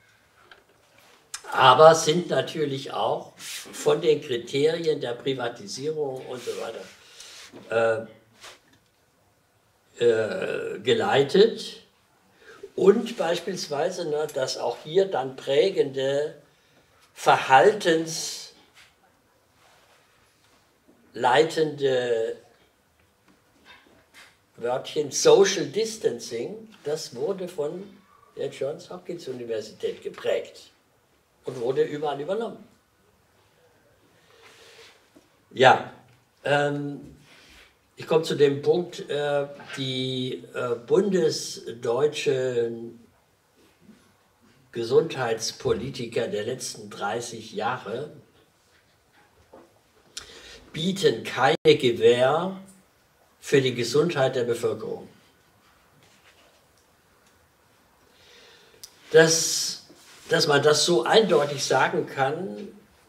Aber sind natürlich auch von den Kriterien der Privatisierung und so weiter äh, äh, geleitet. Und beispielsweise, ne, dass auch hier dann prägende verhaltensleitende Wörtchen Social Distancing, das wurde von der Johns Hopkins Universität geprägt und wurde überall übernommen. Ja, ähm, ich komme zu dem Punkt, äh, die äh, bundesdeutschen Gesundheitspolitiker der letzten dreißig Jahre bieten keine Gewähr für die Gesundheit der Bevölkerung. Das, dass man das so eindeutig sagen kann,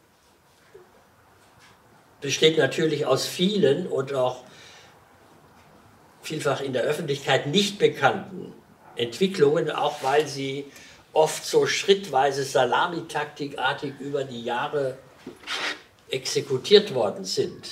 besteht natürlich aus vielen und auch vielfach in der Öffentlichkeit nicht bekannten Entwicklungen, auch weil sie oft so schrittweise salamitaktikartig über die Jahre exekutiert worden sind.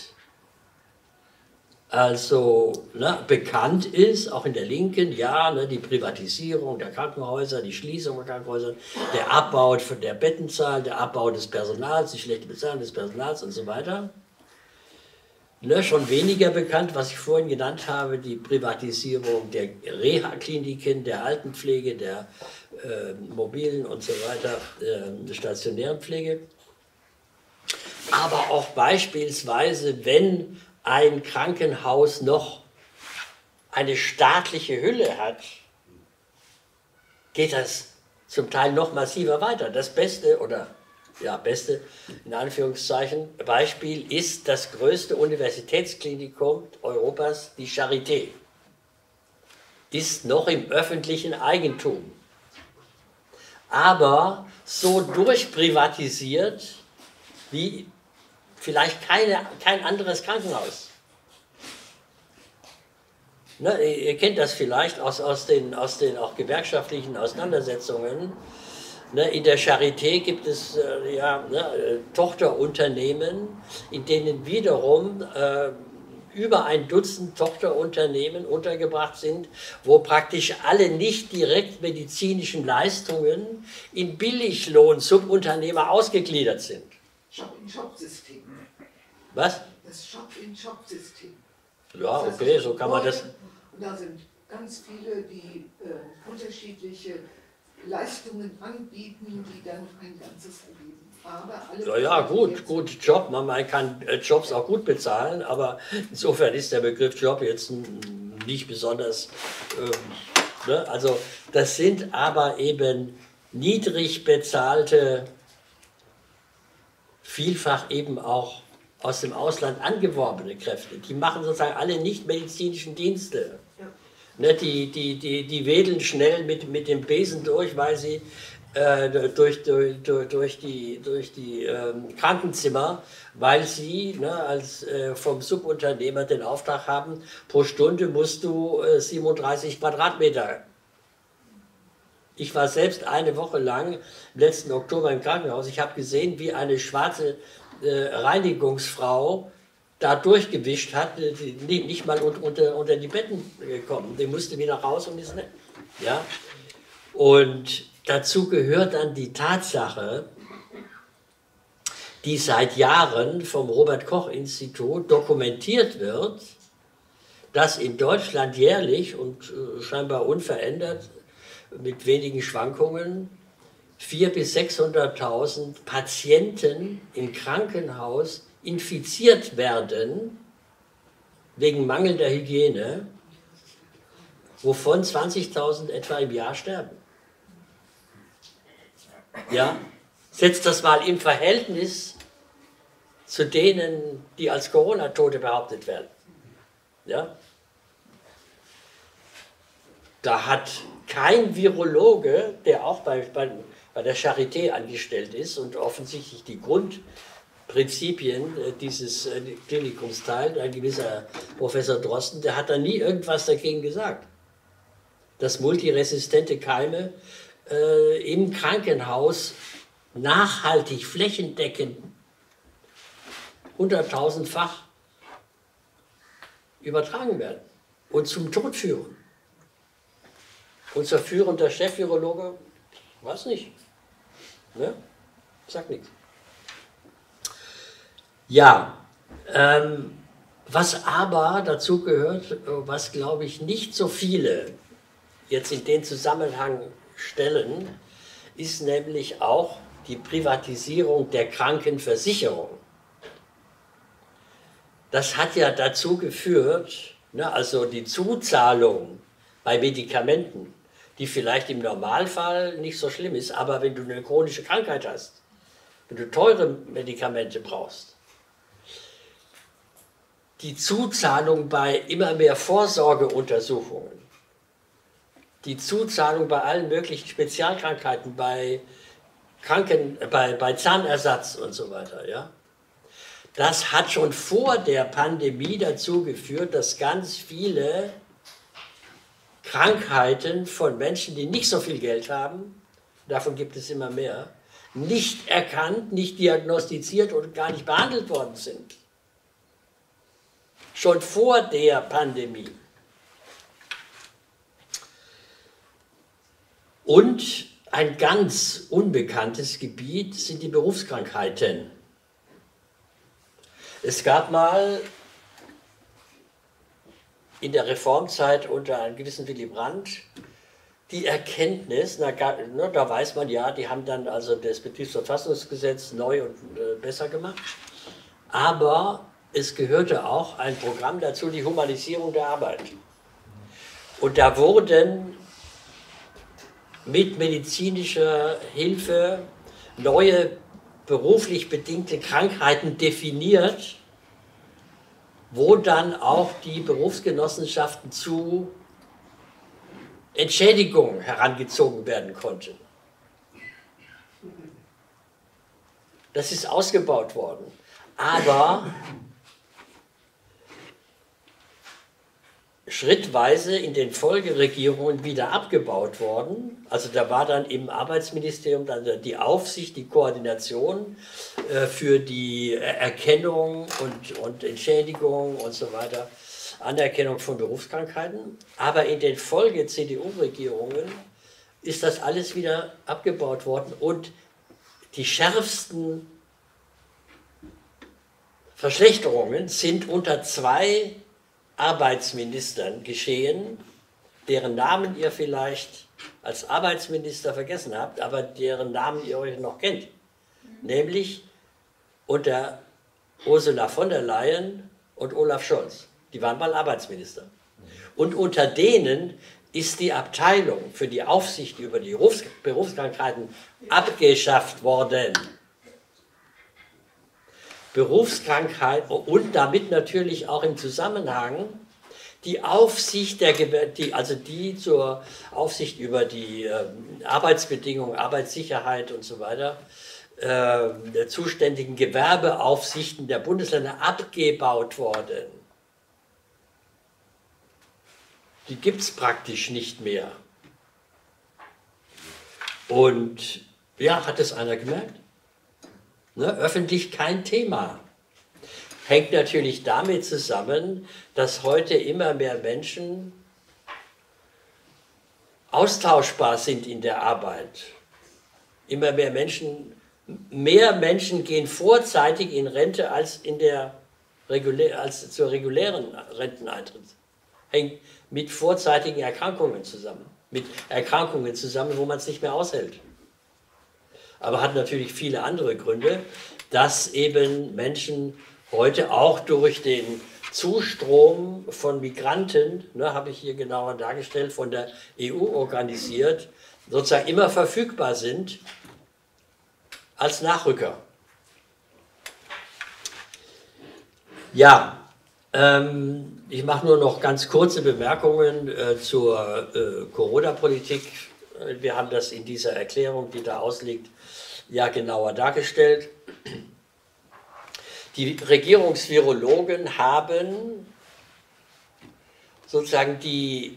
Also ne, bekannt ist, auch in der Linken, ja, ne, die Privatisierung der Krankenhäuser, die Schließung der Krankenhäuser, der Abbau von der Bettenzahl, der Abbau des Personals, die schlechte Bezahlung des Personals und so weiter. Ne, schon weniger bekannt, was ich vorhin genannt habe, die Privatisierung der Reha-Kliniken, der Altenpflege, der äh, mobilen und so weiter, äh, der stationären Pflege. Aber auch beispielsweise, wenn ein Krankenhaus noch eine staatliche Hülle hat, geht das zum Teil noch massiver weiter. Das Beste oder ja, beste, in Anführungszeichen, Beispiel ist das größte Universitätsklinikum Europas, die Charité. Ist noch im öffentlichen Eigentum. Aber so durchprivatisiert wie vielleicht keine, kein anderes Krankenhaus. Ne, ihr kennt das vielleicht aus, aus, den, aus den auch gewerkschaftlichen Auseinandersetzungen. In der Charité gibt es äh, ja, ne, Tochterunternehmen, in denen wiederum äh, über ein Dutzend Tochterunternehmen untergebracht sind, wo praktisch alle nicht direkt medizinischen Leistungen in Billiglohn-Subunternehmer ausgegliedert sind. Shop-in-Shop-System. Was? Das Shop-in-Shop-System. Ja, okay, so kann man das... Und da sind ganz viele, die äh, unterschiedliche Leistungen anbieten, die dann ein ganzes Leben. Aber alle ja, ja, gut, gut, Job. Man kann Jobs auch gut bezahlen, aber insofern ist der Begriff Job jetzt nicht besonders, ähm, ne? Also das sind aber eben niedrig bezahlte, vielfach eben auch aus dem Ausland angeworbene Kräfte. Die machen sozusagen alle nicht medizinischen Dienste. Ja. Ne, die, die, die, die wedeln schnell mit, mit dem Besen durch, weil sie äh, durch, durch, durch die, durch die ähm, Krankenzimmer, weil sie ne, als äh, vom Subunternehmer den Auftrag haben, pro Stunde musst du äh, siebenunddreißig Quadratmeter. Ich war selbst eine Woche lang im letzten Oktober im Krankenhaus. Ich habe gesehen, wie eine schwarze äh, Reinigungsfrau da durchgewischt hat, die nicht mal unter, unter die Betten gekommen. Die musste wieder raus und ist nicht. Ja? Und dazu gehört dann die Tatsache, die seit Jahren vom Robert-Koch-Institut dokumentiert wird, dass in Deutschland jährlich und äh, scheinbar unverändert mit wenigen Schwankungen vierhunderttausend bis sechshunderttausend Patienten im Krankenhaus infiziert werden wegen mangelnder Hygiene, wovon zwanzigtausend etwa im Jahr sterben. Ja, setzt das mal im Verhältnis zu denen, die als Corona-Tote behauptet werden. Ja? Da hat kein Virologe, der auch bei, bei, bei der Charité angestellt ist und offensichtlich die Grundprinzipien dieses Klinikums teilt, ein gewisser Professor Drosten, der hat da nie irgendwas dagegen gesagt, dass multiresistente Keime äh, im Krankenhaus nachhaltig, flächendeckend, hunderttausendfach übertragen werden und zum Tod führen. Unser führender Chef-Virologe, weiß nicht, ne? Sagt nichts. Ja, ähm, was aber dazu gehört, was glaube ich nicht so viele jetzt in den Zusammenhang stellen, ist nämlich auch die Privatisierung der Krankenversicherung. Das hat ja dazu geführt, ne, also die Zuzahlung bei Medikamenten, die vielleicht im Normalfall nicht so schlimm ist, aber wenn du eine chronische Krankheit hast, wenn du teure Medikamente brauchst, die Zuzahlung bei immer mehr Vorsorgeuntersuchungen, die Zuzahlung bei allen möglichen Spezialkrankheiten, bei, Kranken, bei, bei Zahnersatz und so weiter, ja, das hat schon vor der Pandemie dazu geführt, dass ganz viele Krankheiten von Menschen, die nicht so viel Geld haben, davon gibt es immer mehr, nicht erkannt, nicht diagnostiziert und gar nicht behandelt worden sind. Schon vor der Pandemie. Und ein ganz unbekanntes Gebiet sind die Berufskrankheiten. Es gab mal in der Reformzeit unter einem gewissen Willy Brandt die Erkenntnis, na, na, da weiß man ja, die haben dann also das Betriebsverfassungsgesetz neu und äh, besser gemacht, aber es gehörte auch ein Programm dazu, die Humanisierung der Arbeit. Und da wurden mit medizinischer Hilfe neue beruflich bedingte Krankheiten definiert, wo dann auch die Berufsgenossenschaften zu Entschädigung herangezogen werden konnten. Das ist ausgebaut worden. Aber schrittweise in den Folgeregierungen wieder abgebaut worden. Also da war dann im Arbeitsministerium dann die Aufsicht, die Koordination äh, für die Erkennung und, und Entschädigung und so weiter, Anerkennung von Berufskrankheiten. Aber in den Folge-C D U-Regierungen ist das alles wieder abgebaut worden und die schärfsten Verschlechterungen sind unter zwei Arbeitsministern geschehen, deren Namen ihr vielleicht als Arbeitsminister vergessen habt, aber deren Namen ihr euch noch kennt. Nämlich unter Ursula von der Leyen und Olaf Scholz. Die waren mal Arbeitsminister. Und unter denen ist die Abteilung für die Aufsicht über die Berufs Berufskrankheiten abgeschafft worden. Berufskrankheit und damit natürlich auch im Zusammenhang die Aufsicht, der, die, also die zur Aufsicht über die äh, Arbeitsbedingungen, Arbeitssicherheit und so weiter, äh, der zuständigen Gewerbeaufsichten der Bundesländer abgebaut worden. Die gibt es praktisch nicht mehr. Und ja, hat es einer gemerkt? Ne, öffentlich kein Thema. Hängt natürlich damit zusammen, dass heute immer mehr Menschen austauschbar sind in der Arbeit. Immer mehr Menschen, mehr Menschen gehen vorzeitig in Rente als, in der regulä als zur regulären Renteneintritt. Hängt mit vorzeitigen Erkrankungen zusammen, mit Erkrankungen zusammen, wo man es nicht mehr aushält. Aber hat natürlich viele andere Gründe, dass eben Menschen heute auch durch den Zustrom von Migranten, ne, habe ich hier genauer dargestellt, von der E U organisiert, sozusagen immer verfügbar sind als Nachrücker. Ja, ähm, ich mache nur noch ganz kurze Bemerkungen äh, zur äh, Corona-Politik. Wir haben das in dieser Erklärung, die da ausliegt, ja genauer dargestellt. Die Regierungsvirologen haben sozusagen die,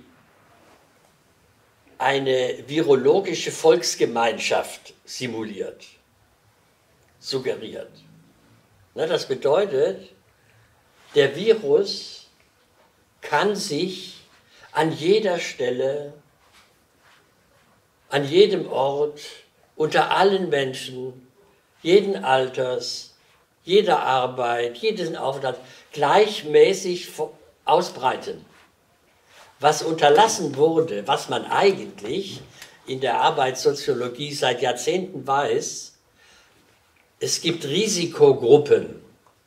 eine virologische Volksgemeinschaft simuliert, suggeriert. Das bedeutet, der Virus kann sich an jeder Stelle, an jedem Ort, unter allen Menschen, jeden Alters, jeder Arbeit, jeden Aufenthalt gleichmäßig ausbreiten. Was unterlassen wurde, was man eigentlich in der Arbeitssoziologie seit Jahrzehnten weiß, es gibt Risikogruppen,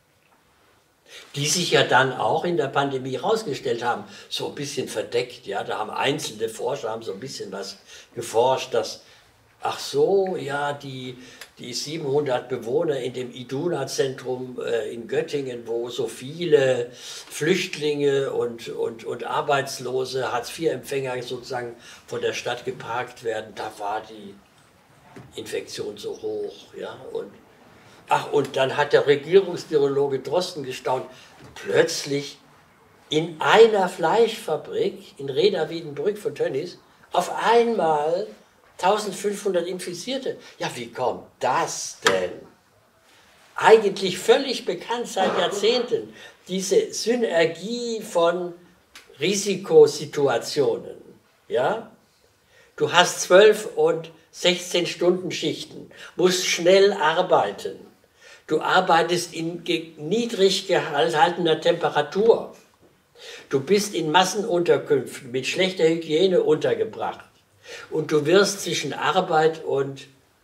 die sich ja dann auch in der Pandemie herausgestellt haben, so ein bisschen verdeckt, ja, da haben einzelne Forscher haben so ein bisschen was geforscht, dass, ach so, ja, die, die siebenhundert Bewohner in dem Iduna-Zentrum äh, in Göttingen, wo so viele Flüchtlinge und, und, und Arbeitslose, Hartz vier Empfänger sozusagen von der Stadt geparkt werden, da war die Infektion so hoch, ja, und ach, und dann hat der Regierungsvirologe Drosten gestaunt, plötzlich in einer Fleischfabrik in Reda-Wiedenbrück von Tönnies auf einmal eintausendfünfhundert Infizierte. Ja, wie kommt das denn? Eigentlich völlig bekannt seit Jahrzehnten, diese Synergie von Risikosituationen. Ja? Du hast zwölf und sechzehn Stunden Schichten, musst schnell arbeiten. Du arbeitest in niedrig gehaltener Temperatur. Du bist in Massenunterkünften mit schlechter Hygiene untergebracht. Und du wirst zwischen Arbeit und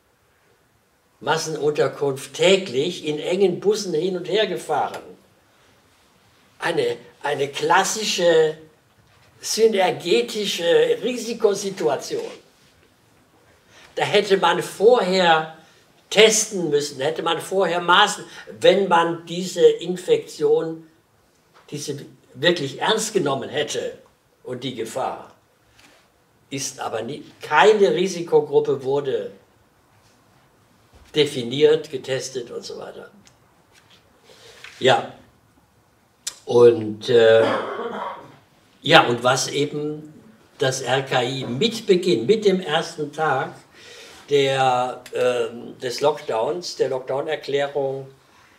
Massenunterkunft täglich in engen Bussen hin und her gefahren. Eine, eine klassische synergetische Risikosituation. Da hätte man vorher testen müssen, hätte man vorher maßen, wenn man diese Infektion, diese wirklich ernst genommen hätte und die Gefahr. Ist aber nie, keine Risikogruppe wurde definiert, getestet und so weiter. Ja, und, äh, ja, und was eben das R K I mit Beginn, mit dem ersten Tag der, äh, des Lockdowns, der Lockdown-Erklärung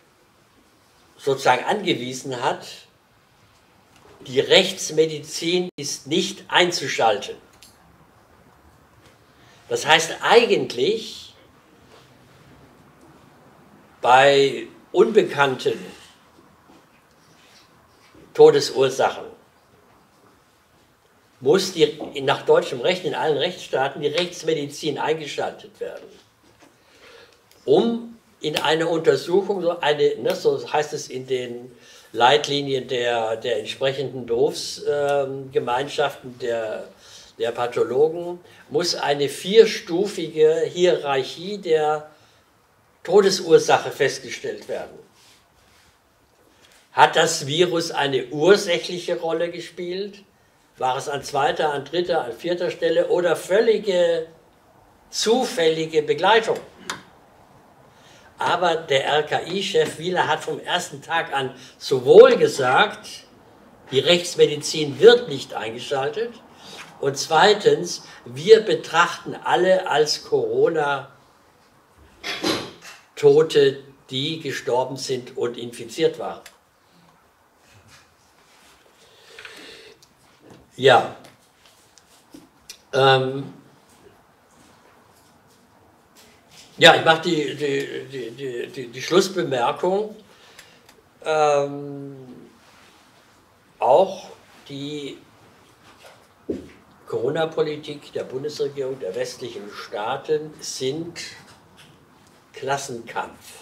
sozusagen angewiesen hat, die Rechtsmedizin ist nicht einzuschalten. Das heißt eigentlich, bei unbekannten Todesursachen muss die, nach deutschem Recht in allen Rechtsstaaten die Rechtsmedizin eingeschaltet werden, um in eine Untersuchung, so, eine, ne, so heißt es in den Leitlinien der, der entsprechenden Berufsgemeinschaften, der, der Pathologen, muss eine vierstufige Hierarchie der Todesursache festgestellt werden. Hat das Virus eine ursächliche Rolle gespielt? War es an zweiter, an dritter, an vierter Stelle oder völlige zufällige Begleitung? Aber der R K I-Chef Wieler hat vom ersten Tag an sowohl gesagt, die Rechtsmedizin wird nicht eingeschaltet, und zweitens, wir betrachten alle als Corona-Tote, die gestorben sind und infiziert waren. Ja, ähm, ja, ich mache die, die, die, die, die Schlussbemerkung, ähm, auch die Corona-Politik der Bundesregierung, der westlichen Staaten sind Klassenkampf.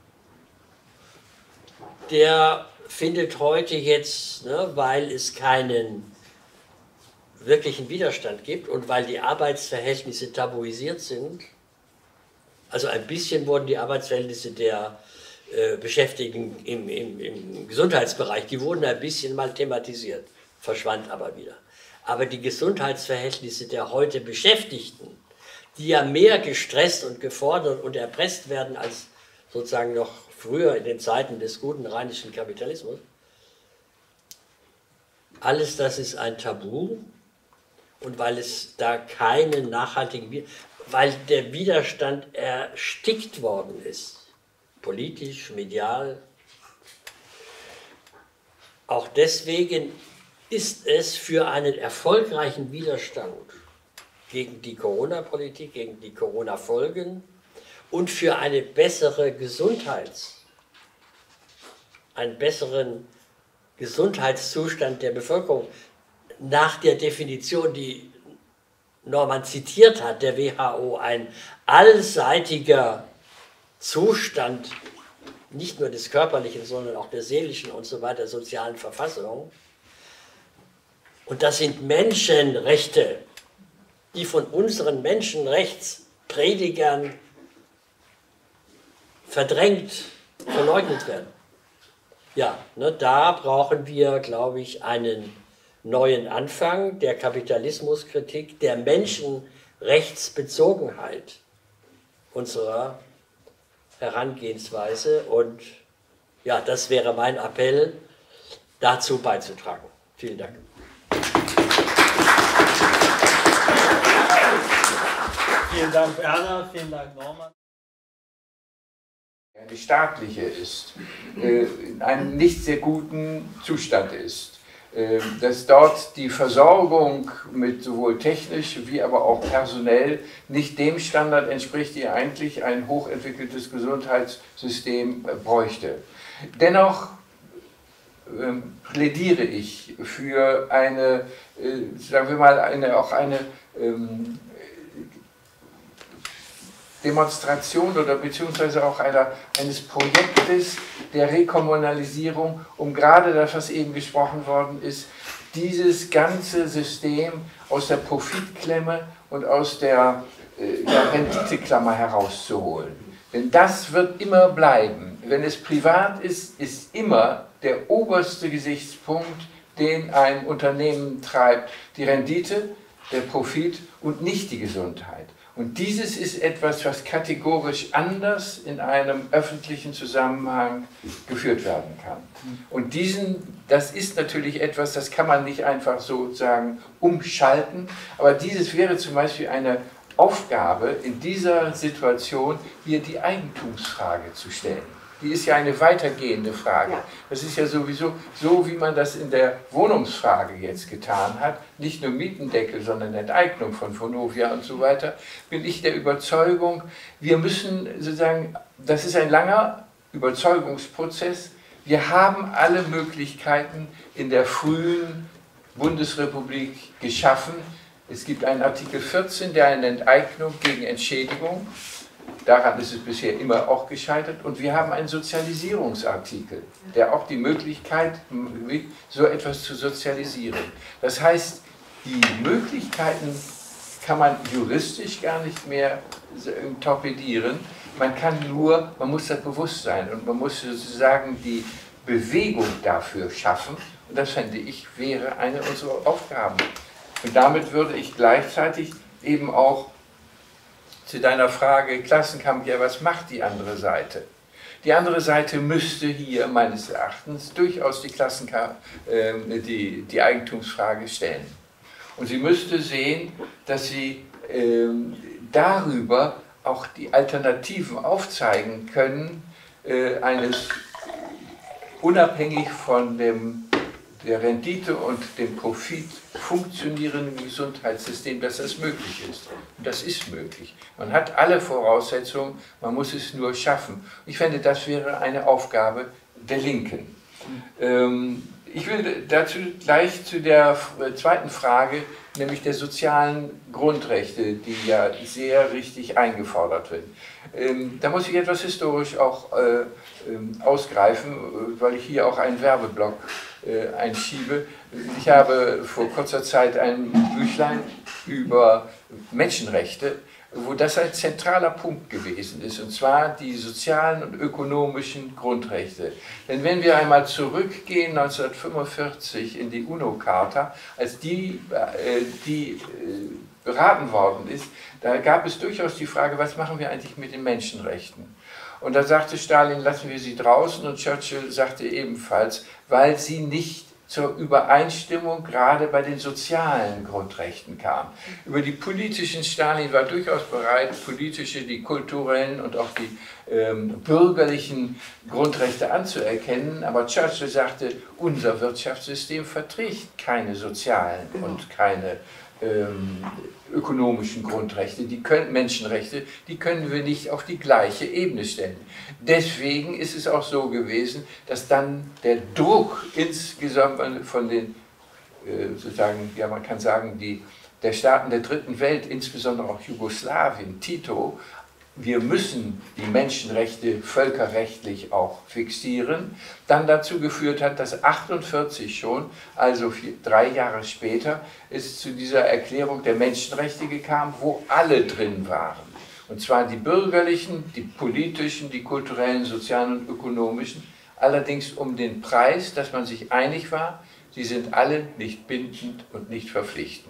Der findet heute jetzt, ne, weil es keinen wirklichen Widerstand gibt und weil die Arbeitsverhältnisse tabuisiert sind, also ein bisschen wurden die Arbeitsverhältnisse der äh, Beschäftigten im, im, im Gesundheitsbereich, die wurden ein bisschen mal thematisiert, verschwand aber wieder. Aber die Gesundheitsverhältnisse der heute Beschäftigten, die ja mehr gestresst und gefordert und erpresst werden als sozusagen noch früher in den Zeiten des guten rheinischen Kapitalismus, alles das ist ein Tabu. Und weil es da keinen nachhaltigen, weil der Widerstand erstickt worden ist, politisch, medial. Auch deswegen ist es für einen erfolgreichen Widerstand gegen die Corona-Politik, gegen die Corona-Folgen und für eine bessere Gesundheits, einen besseren Gesundheitszustand der Bevölkerung, nach der Definition, die Norman zitiert hat, der W H O, ein allseitiger Zustand, nicht nur des körperlichen, sondern auch der seelischen und so weiter, sozialen Verfassung. Und das sind Menschenrechte, die von unseren Menschenrechtspredigern verdrängt, verleugnet werden. Ja, ne, da brauchen wir, glaube ich, einen neuen Anfang der Kapitalismuskritik, der Menschenrechtsbezogenheit unserer Herangehensweise. Und ja, das wäre mein Appell, dazu beizutragen. Vielen Dank. Vielen Dank, Werner. Vielen Dank, Norman. Die staatliche ist, äh, in einem nicht sehr guten Zustand ist. Dass dort die Versorgung mit sowohl technisch wie aber auch personell nicht dem Standard entspricht, die eigentlich ein hochentwickeltes Gesundheitssystem bräuchte. Dennoch äh, plädiere ich für eine, äh, sagen wir mal, eine, auch eine ähm, Demonstration oder beziehungsweise auch einer, eines Projektes der Rekommunalisierung, um gerade das, was eben gesprochen worden ist, dieses ganze System aus der Profitklemme und aus der, äh, der Renditeklammer herauszuholen. Denn das wird immer bleiben. Wenn es privat ist, ist immer der oberste Gesichtspunkt, den ein Unternehmen treibt, die Rendite, der Profit und nicht die Gesundheit. Und dieses ist etwas, was kategorisch anders in einem öffentlichen Zusammenhang geführt werden kann. Und diesen, das ist natürlich etwas, das kann man nicht einfach sozusagen umschalten, aber dieses wäre zum Beispiel eine Aufgabe in dieser Situation, hier die Eigentumsfrage zu stellen. Die ist ja eine weitergehende Frage. Das ist ja sowieso so, wie man das in der Wohnungsfrage jetzt getan hat, nicht nur Mietendeckel, sondern Enteignung von Vonovia und so weiter, bin ich der Überzeugung, wir müssen sozusagen, das ist ein langer Überzeugungsprozess, wir haben alle Möglichkeiten in der frühen Bundesrepublik geschaffen. Es gibt einen Artikel vierzehn, der eine Enteignung gegen Entschädigung Daran ist es bisher immer auch gescheitert. Und wir haben einen Sozialisierungsartikel, der auch die Möglichkeit, so etwas zu sozialisieren. Das heißt, die Möglichkeiten kann man juristisch gar nicht mehr torpedieren. Man kann nur, man muss das Bewusstsein und man muss sozusagen die Bewegung dafür schaffen. Und das fände ich, wäre eine unserer Aufgaben. Und damit würde ich gleichzeitig eben auch zu deiner Frage, Klassenkampf, ja, was macht die andere Seite? Die andere Seite müsste hier meines Erachtens durchaus die, Klassenkampf, äh, die, die Eigentumsfrage stellen. Und sie müsste sehen, dass sie äh, darüber auch die Alternativen aufzeigen können, äh, eines unabhängig von dem, der Rendite und dem Profit funktionierenden Gesundheitssystem, dass das möglich ist. Und das ist möglich. Man hat alle Voraussetzungen, man muss es nur schaffen. Ich fände, das wäre eine Aufgabe der Linken. Ähm, ich will dazu gleich zu der zweiten Frage, nämlich der sozialen Grundrechte, die ja sehr richtig eingefordert werden. Ähm, da muss ich etwas historisch auch äh, ähm, ausgreifen, weil ich hier auch einen Werbeblock äh, einschiebe. Ich habe vor kurzer Zeit ein Büchlein über Menschenrechte, wo das ein zentraler Punkt gewesen ist, und zwar die sozialen und ökonomischen Grundrechte. Denn wenn wir einmal zurückgehen, neunzehnhundertfünfundvierzig in die UNO-Charta, als die, äh, die äh, beraten worden ist, da gab es durchaus die Frage, was machen wir eigentlich mit den Menschenrechten? Und da sagte Stalin, lassen wir sie draußen, und Churchill sagte ebenfalls, weil sie nicht zur Übereinstimmung gerade bei den sozialen Grundrechten kam. Über die politischen, Stalin war durchaus bereit, politische, die kulturellen und auch die ähm, bürgerlichen Grundrechte anzuerkennen, aber Churchill sagte, unser Wirtschaftssystem verträgt keine sozialen und keine ähm, ökonomischen Grundrechte, die können, Menschenrechte, die können wir nicht auf die gleiche Ebene stellen. Deswegen ist es auch so gewesen, dass dann der Druck insgesamt von den, äh, sozusagen, ja man kann sagen, die, der Staaten der dritten Welt, insbesondere auch Jugoslawien, Tito, wir müssen die Menschenrechte völkerrechtlich auch fixieren, dann dazu geführt hat, dass achtundvierzig schon, also vier, drei Jahre später, es zu dieser Erklärung der Menschenrechte kam, wo alle drin waren. Und zwar die bürgerlichen, die politischen, die kulturellen, sozialen und ökonomischen, allerdings um den Preis, dass man sich einig war, sie sind alle nicht bindend und nicht verpflichtend.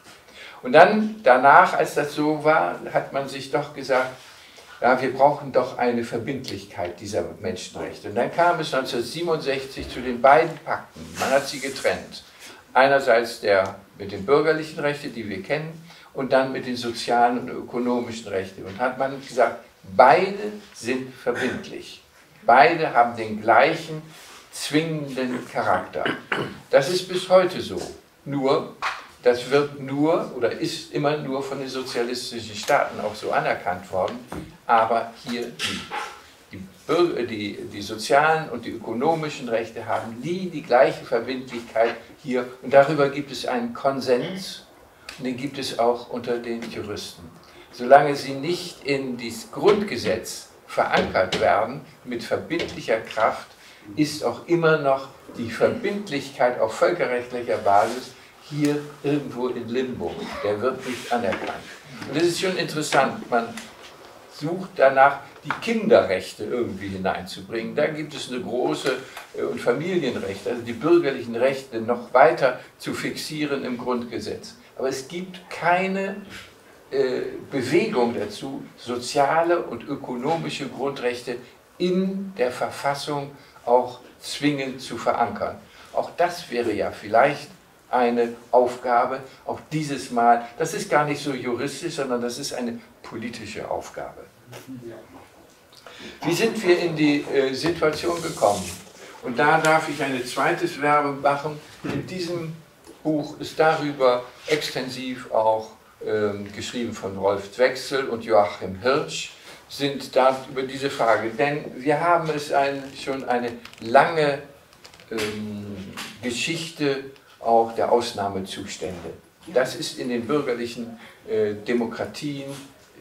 Und dann, danach, als das so war, hat man sich doch gesagt, ja, wir brauchen doch eine Verbindlichkeit dieser Menschenrechte. Und dann kam es neunzehnhundertsiebenundsechzig zu den beiden Pakten. Man hat sie getrennt. Einerseits der mit den bürgerlichen Rechten, die wir kennen, und dann mit den sozialen und ökonomischen Rechten. Und hat man gesagt, beide sind verbindlich. Beide haben den gleichen zwingenden Charakter. Das ist bis heute so. Nur, das wird nur oder ist immer nur von den sozialistischen Staaten auch so anerkannt worden, aber hier nie. Die, Bürger, die, die sozialen und die ökonomischen Rechte haben nie die gleiche Verbindlichkeit hier, und darüber gibt es einen Konsens, und den gibt es auch unter den Juristen. Solange sie nicht in das Grundgesetz verankert werden mit verbindlicher Kraft, ist auch immer noch die Verbindlichkeit auf völkerrechtlicher Basis hier irgendwo in Limbo. Der wird nicht anerkannt. Und das ist schon interessant, man sucht danach, die Kinderrechte irgendwie hineinzubringen. Da gibt es eine große, und Familienrechte, also die bürgerlichen Rechte noch weiter zu fixieren im Grundgesetz. Aber es gibt keine äh, Bewegung dazu, soziale und ökonomische Grundrechte in der Verfassung auch zwingend zu verankern. Auch das wäre ja vielleicht eine Aufgabe, auch dieses Mal, das ist gar nicht so juristisch, sondern das ist eine politische Aufgabe. Wie sind wir in die äh, Situation gekommen? Und da darf ich eine zweites Werbung machen. In diesem Buch ist darüber extensiv auch ähm, geschrieben von Rolf Zwechsel und Joachim Hirsch, sind da über diese Frage. Denn wir haben es ein, schon eine lange ähm, Geschichte auch der Ausnahmezustände. Das ist in den bürgerlichen äh, Demokratien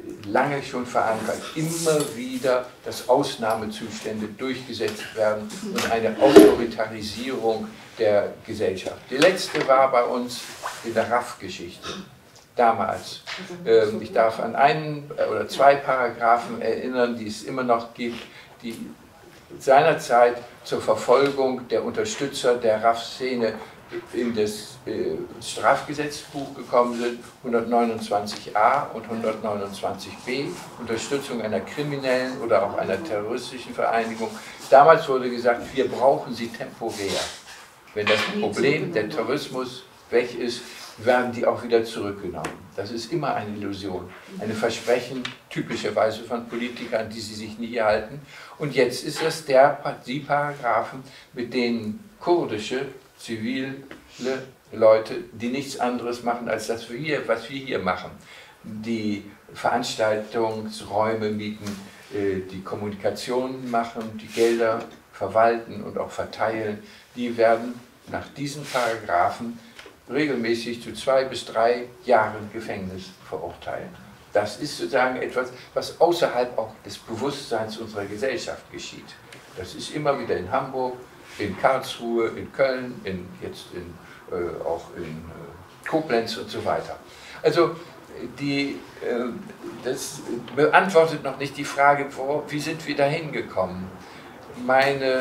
lange schon verankert, immer wieder, dass Ausnahmezustände durchgesetzt werden und eine Autoritarisierung der Gesellschaft. Die letzte war bei uns in der R A F-Geschichte, damals. Ähm, ich darf an einen oder zwei Paragraphen erinnern, die es immer noch gibt, die seinerzeit zur Verfolgung der Unterstützer der R A F-Szene in das äh, Strafgesetzbuch gekommen sind, hundertneunundzwanzig a und hundertneunundzwanzig b, Unterstützung einer kriminellen oder auch einer terroristischen Vereinigung. Damals wurde gesagt, wir brauchen sie temporär. Wenn das Problem der Terrorismus weg ist, werden die auch wieder zurückgenommen. Das ist immer eine Illusion, eine Versprechen typischerweise von Politikern, die sie sich nie halten. Und jetzt ist das der, die Paragraphen, mit denen kurdische, zivile Leute, die nichts anderes machen als das, wir hier, was wir hier machen, die Veranstaltungsräume mieten, die Kommunikation machen, die Gelder verwalten und auch verteilen, die werden nach diesen Paragraphen regelmäßig zu zwei bis drei Jahren Gefängnis verurteilen. Das ist sozusagen etwas, was außerhalb auch des Bewusstseins unserer Gesellschaft geschieht. Das ist immer wieder in Hamburg, in Karlsruhe, in Köln, in, jetzt in, äh, auch in äh, Koblenz und so weiter. Also die, äh, das beantwortet noch nicht die Frage, wo, wie sind wir da hingekommen. Meine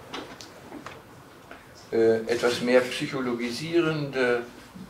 äh, etwas mehr psychologisierende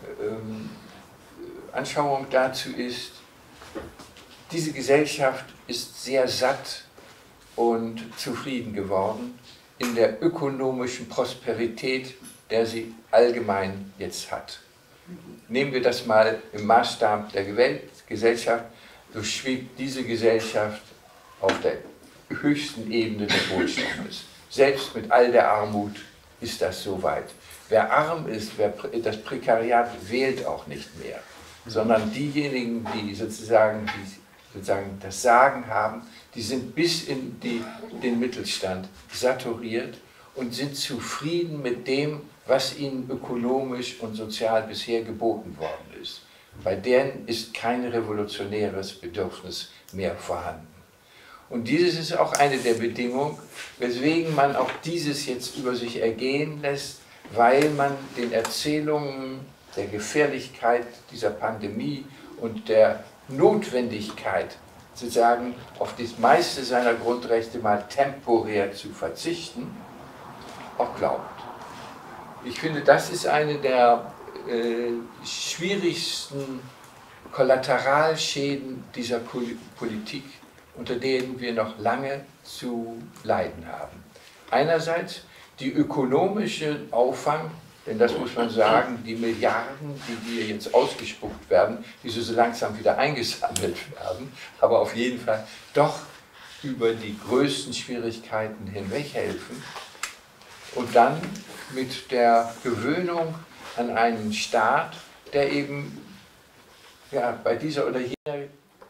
äh, Anschauung dazu ist, diese Gesellschaft ist sehr satt und zufrieden geworden in der ökonomischen Prosperität, der sie allgemein jetzt hat. Nehmen wir das mal im Maßstab der Gesellschaft, so schwebt diese Gesellschaft auf der höchsten Ebene des Wohlstandes. Selbst mit all der Armut ist das so weit. Wer arm ist, wer das Prekariat wählt auch nicht mehr, sondern diejenigen, die sozusagen, die sozusagen das Sagen haben, die sind bis in die, den Mittelstand saturiert und sind zufrieden mit dem, was ihnen ökonomisch und sozial bisher geboten worden ist. Bei denen ist kein revolutionäres Bedürfnis mehr vorhanden. Und dieses ist auch eine der Bedingungen, weswegen man auch dieses jetzt über sich ergehen lässt, weil man den Erzählungen der Gefährlichkeit dieser Pandemie und der Notwendigkeit, sozusagen auf das meiste seiner Grundrechte mal temporär zu verzichten, auch glaubt. Ich finde, das ist eine der äh, schwierigsten Kollateralschäden dieser Politik, unter denen wir noch lange zu leiden haben. Einerseits die ökonomische Auffang, denn das muss man sagen, die Milliarden, die hier jetzt ausgespuckt werden, die so langsam wieder eingesammelt werden, aber auf jeden Fall doch über die größten Schwierigkeiten hinweg helfen. Und dann mit der Gewöhnung an einen Staat, der eben ja, bei dieser oder jener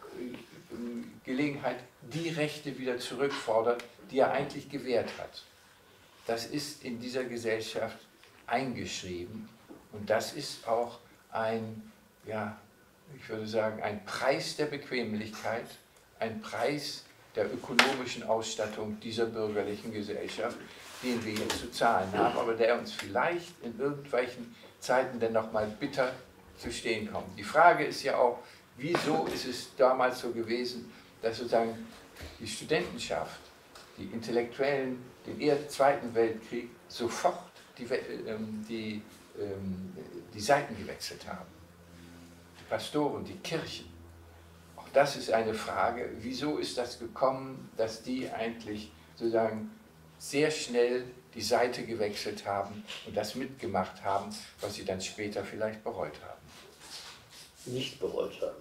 Gelegenheit die Rechte wieder zurückfordert, die er eigentlich gewährt hat. Das ist in dieser Gesellschaft eingeschrieben und das ist auch ein, ja, ich würde sagen, ein Preis der Bequemlichkeit, ein Preis der ökonomischen Ausstattung dieser bürgerlichen Gesellschaft, den wir jetzt zu zahlen haben, aber der uns vielleicht in irgendwelchen Zeiten dann nochmal bitter zu stehen kommt. Die Frage ist ja auch, wieso ist es damals so gewesen, dass sozusagen die Studentenschaft, die Intellektuellen, den Zweiten Weltkrieg sofort die, ähm, die, ähm, die Seiten gewechselt haben. Die Pastoren, die Kirchen. Auch das ist eine Frage, wieso ist das gekommen, dass die eigentlich sozusagen sehr schnell die Seite gewechselt haben und das mitgemacht haben, was sie dann später vielleicht bereut haben. Nicht bereut haben.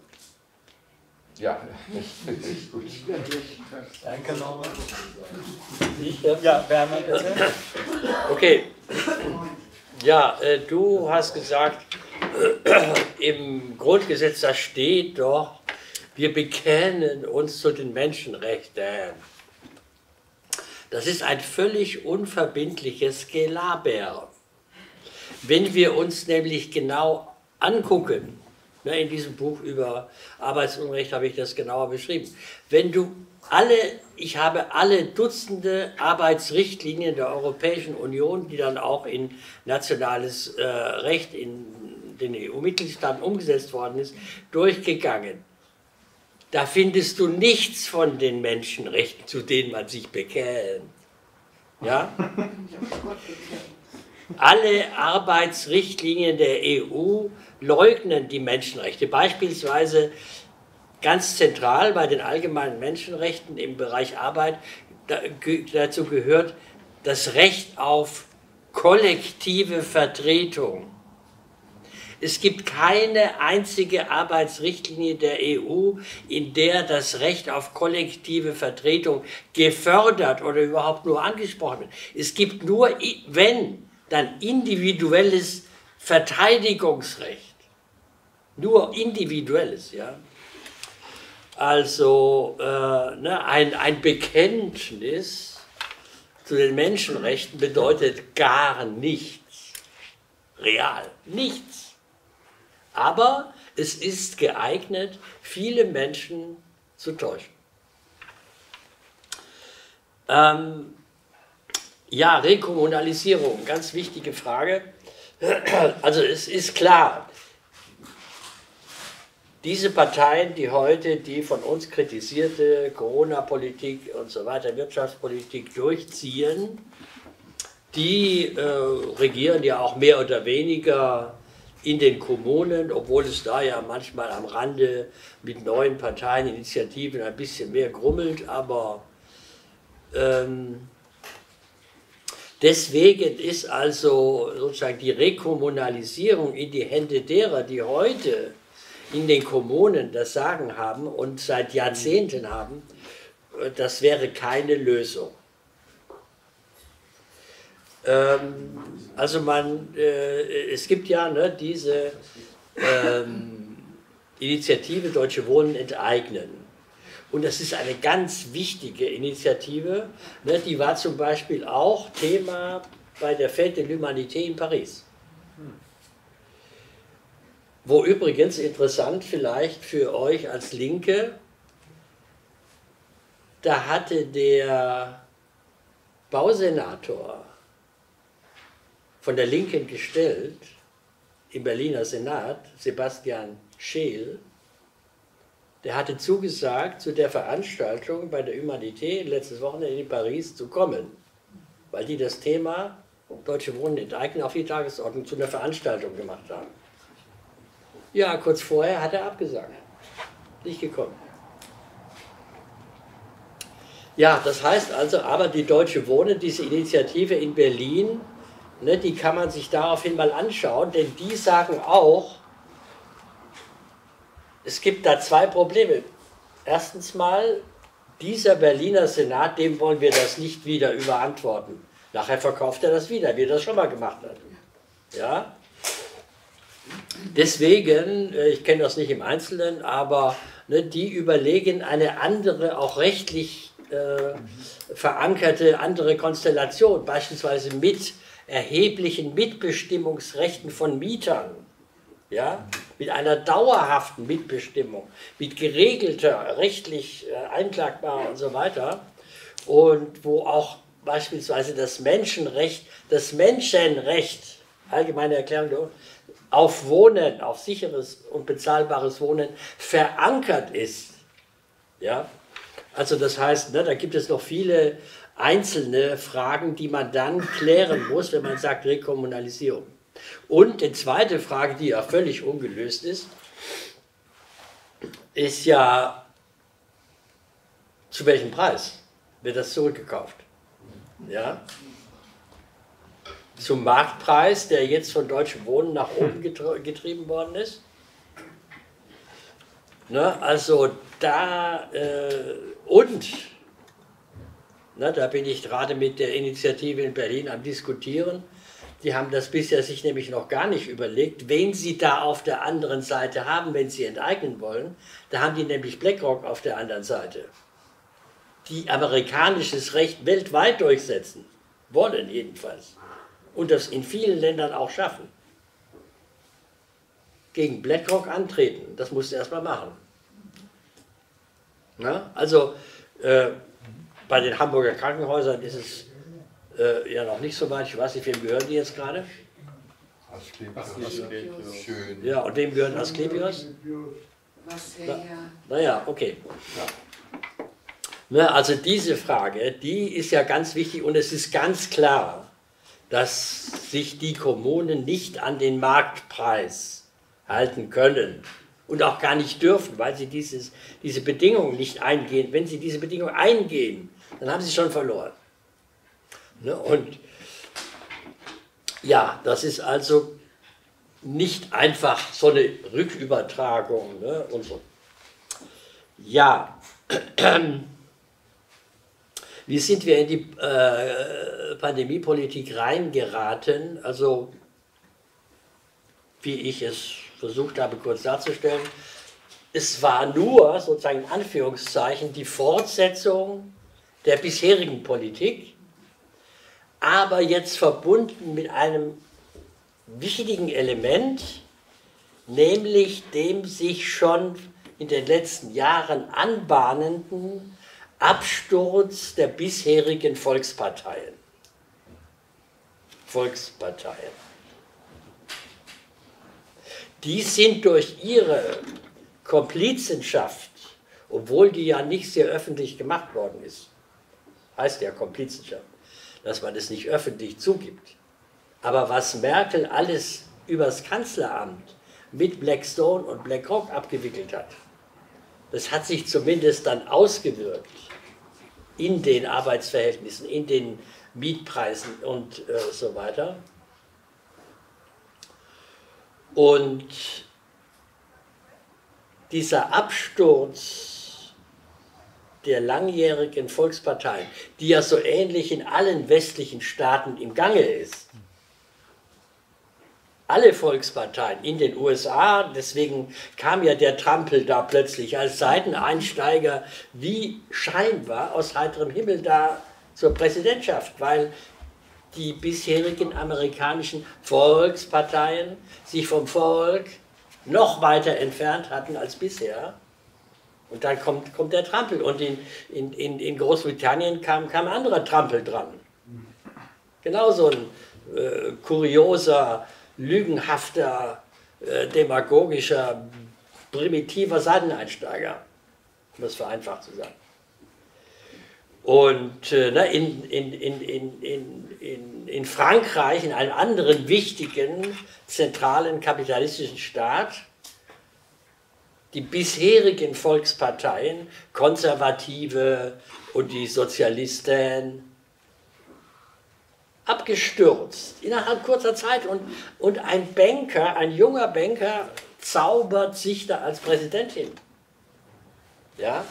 Ja, gut. Danke nochmal. Ja, ja, Werner, bitte. Okay. Ja, äh, du hast gesagt, äh, im Grundgesetz, da steht doch, wir bekennen uns zu den Menschenrechten. Das ist ein völlig unverbindliches Gelaber. Wenn wir uns nämlich genau angucken, Ne, in diesem Buch über Arbeitsunrecht habe ich das genauer beschrieben. Wenn du alle, ich habe alle Dutzende Arbeitsrichtlinien der Europäischen Union, die dann auch in nationales äh, Recht in den E U-Mitgliedstaaten umgesetzt worden ist, durchgegangen. Da findest du nichts von den Menschenrechten, zu denen man sich bekennt. Ja? Alle Arbeitsrichtlinien der E U leugnen die Menschenrechte. Beispielsweise ganz zentral bei den allgemeinen Menschenrechten im Bereich Arbeit, da, dazu gehört das Recht auf kollektive Vertretung. Es gibt keine einzige Arbeitsrichtlinie der E U, in der das Recht auf kollektive Vertretung gefördert oder überhaupt nur angesprochen wird. Es gibt nur, wenn, dann individuelles Verteidigungsrecht. Nur individuelles, ja. Also äh, ne, ein, ein Bekenntnis zu den Menschenrechten bedeutet gar nichts. Real, nichts. Aber es ist geeignet, viele Menschen zu täuschen. Ähm, ja, Rekommunalisierung, ganz wichtige Frage. Also es ist klar, diese Parteien, die heute die von uns kritisierte Corona-Politik und so weiter, Wirtschaftspolitik durchziehen, die äh, regieren ja auch mehr oder weniger in den Kommunen, obwohl es da ja manchmal am Rande mit neuen Parteieninitiativen ein bisschen mehr grummelt, aber ähm, deswegen ist also sozusagen die Rekommunalisierung in die Hände derer, die heute in den Kommunen das Sagen haben und seit Jahrzehnten haben, das wäre keine Lösung. Ähm, also man, äh, es gibt ja ne, diese ähm, Initiative Deutsche Wohnen enteignen. Und das ist eine ganz wichtige Initiative. Ne, die war zum Beispiel auch Thema bei der Fête de l'Humanité in Paris. Wo übrigens interessant vielleicht für euch als Linke, da hatte der Bausenator von der Linken gestellt, im Berliner Senat, Sebastian Scheel, der hatte zugesagt, zu der Veranstaltung bei der Humanité letztes Wochenende in Paris zu kommen, weil die das Thema Deutsche Wohnen enteignen auf die Tagesordnung zu einer Veranstaltung gemacht haben. Ja, kurz vorher hat er abgesagt, nicht gekommen. Ja, das heißt also, aber die Deutsche Wohnen, diese Initiative in Berlin, ne, die kann man sich daraufhin mal anschauen, denn die sagen auch, es gibt da zwei Probleme. Erstens mal, dieser Berliner Senat, dem wollen wir das nicht wieder überantworten. Nachher verkauft er das wieder, wie er das schon mal gemacht hat. Ja? Deswegen, ich kenne das nicht im Einzelnen, aber ne, die überlegen eine andere, auch rechtlich äh, verankerte andere Konstellation, beispielsweise mit erheblichen Mitbestimmungsrechten von Mietern, ja, mit einer dauerhaften Mitbestimmung, mit geregelter, rechtlich äh, einklagbar und so weiter, und wo auch beispielsweise das Menschenrecht, das Menschenrecht, allgemeine Erklärung, auf Wohnen, auf sicheres und bezahlbares Wohnen verankert ist. Ja? Also das heißt, ne, da gibt es noch viele einzelne Fragen, die man dann klären muss, wenn man sagt Rekommunalisierung. Und die zweite Frage, die ja völlig ungelöst ist, ist ja, zu welchem Preis wird das zurückgekauft? Ja? Zum Marktpreis, der jetzt von Deutsche Wohnen nach oben getrieben worden ist. Ne, also da äh, und, ne, da bin ich gerade mit der Initiative in Berlin am Diskutieren. Die haben das bisher sich nämlich noch gar nicht überlegt, wen sie da auf der anderen Seite haben, wenn sie enteignen wollen. Da haben die nämlich BlackRock auf der anderen Seite, die amerikanisches Recht weltweit durchsetzen wollen jedenfalls. Und das in vielen Ländern auch schaffen. gegen BlackRock antreten. Das musst du erstmal machen. Na? Also äh, bei den Hamburger Krankenhäusern ist es äh, ja noch nicht so weit. Ich weiß nicht, wem gehören die jetzt gerade? Asklepios. Schön. Ja, und wem gehört Asklepios? Marseille. Naja, okay. Ja. Ne, also diese Frage, die ist ja ganz wichtig und es ist ganz klar, dass sich die Kommunen nicht an den Marktpreis halten können und auch gar nicht dürfen, weil sie dieses, diese Bedingungen nicht eingehen. Wenn sie diese Bedingungen eingehen, dann haben sie schon verloren. Ne, und ja, das ist also nicht einfach so eine Rückübertragung, ne, und so. Ja, wie sind wir in die äh, Pandemiepolitik reingeraten? Also, wie ich es versucht habe, kurz darzustellen, es war nur, sozusagen in Anführungszeichen, die Fortsetzung der bisherigen Politik, aber jetzt verbunden mit einem wichtigen Element, nämlich dem sich schon in den letzten Jahren anbahnenden Absturz der bisherigen Volksparteien. Volksparteien. Die sind durch ihre Komplizenschaft, obwohl die ja nicht sehr öffentlich gemacht worden ist, heißt ja Komplizenschaft, dass man es nicht öffentlich zugibt. Aber was Merkel alles übers Kanzleramt mit Blackstone und BlackRock abgewickelt hat, das hat sich zumindest dann ausgewirkt in den Arbeitsverhältnissen, in den Mietpreisen und äh, so weiter. Und dieser Absturz der langjährigen Volksparteien, die ja so ähnlich in allen westlichen Staaten im Gange ist, alle Volksparteien in den U S A, deswegen kam ja der Trampel da plötzlich als Seiteneinsteiger wie scheinbar aus heiterem Himmel da zur Präsidentschaft, weil die bisherigen amerikanischen Volksparteien sich vom Volk noch weiter entfernt hatten als bisher. Und dann kommt, kommt der Trampel und in, in, in, in Großbritannien kam, kam ein anderer Trampel dran. Genauso ein äh, kurioser, lügenhafter, äh, demagogischer, primitiver Seiteneinsteiger, um es vereinfacht zu sagen. Und äh, ne, in, in, in, in, in, in Frankreich, in einem anderen wichtigen, zentralen kapitalistischen Staat, die bisherigen Volksparteien, Konservative und die Sozialisten, abgestürzt innerhalb kurzer Zeit und, und ein Banker, ein junger Banker zaubert sich da als Präsident hin. Ja?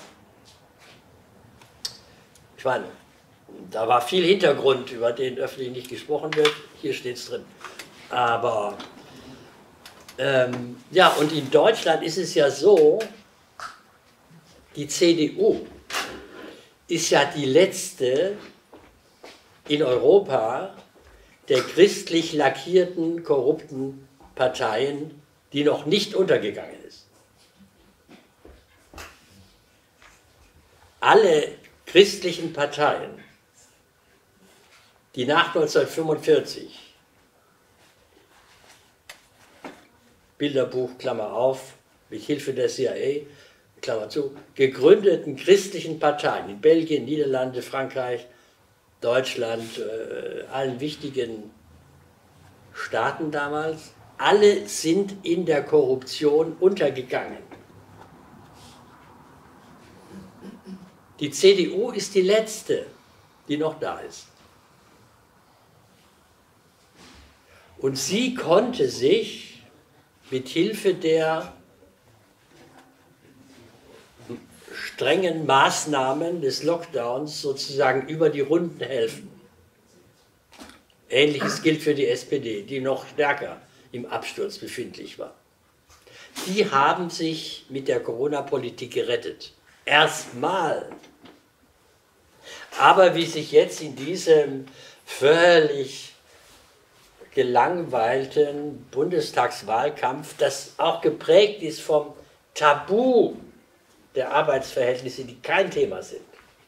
Ich meine, da war viel Hintergrund, über den öffentlich nicht gesprochen wird, hier steht es drin. Aber ähm, ja, und in Deutschland ist es ja so, die C D U ist ja die letzte in Europa der christlich lackierten, korrupten Parteien, die noch nicht untergegangen ist. Alle christlichen Parteien, die nach neunzehnhundertfünfundvierzig, Bilderbuch, Klammer auf, mit Hilfe der C I A, Klammer zu, gegründeten christlichen Parteien in Belgien, Niederlande, Frankreich, Deutschland, äh, allen wichtigen Staaten damals, alle sind in der Korruption untergegangen. Die C D U ist die letzte, die noch da ist. Und sie konnte sich mit Hilfe der strengen Maßnahmen des Lockdowns sozusagen über die Runden helfen. Ähnliches gilt für die S P D, die noch stärker im Absturz befindlich war. Die haben sich mit der Corona-Politik gerettet. Erstmal. Aber wie sich jetzt in diesem völlig gelangweilten Bundestagswahlkampf, das auch geprägt ist vom Tabu der Arbeitsverhältnisse, die kein Thema sind.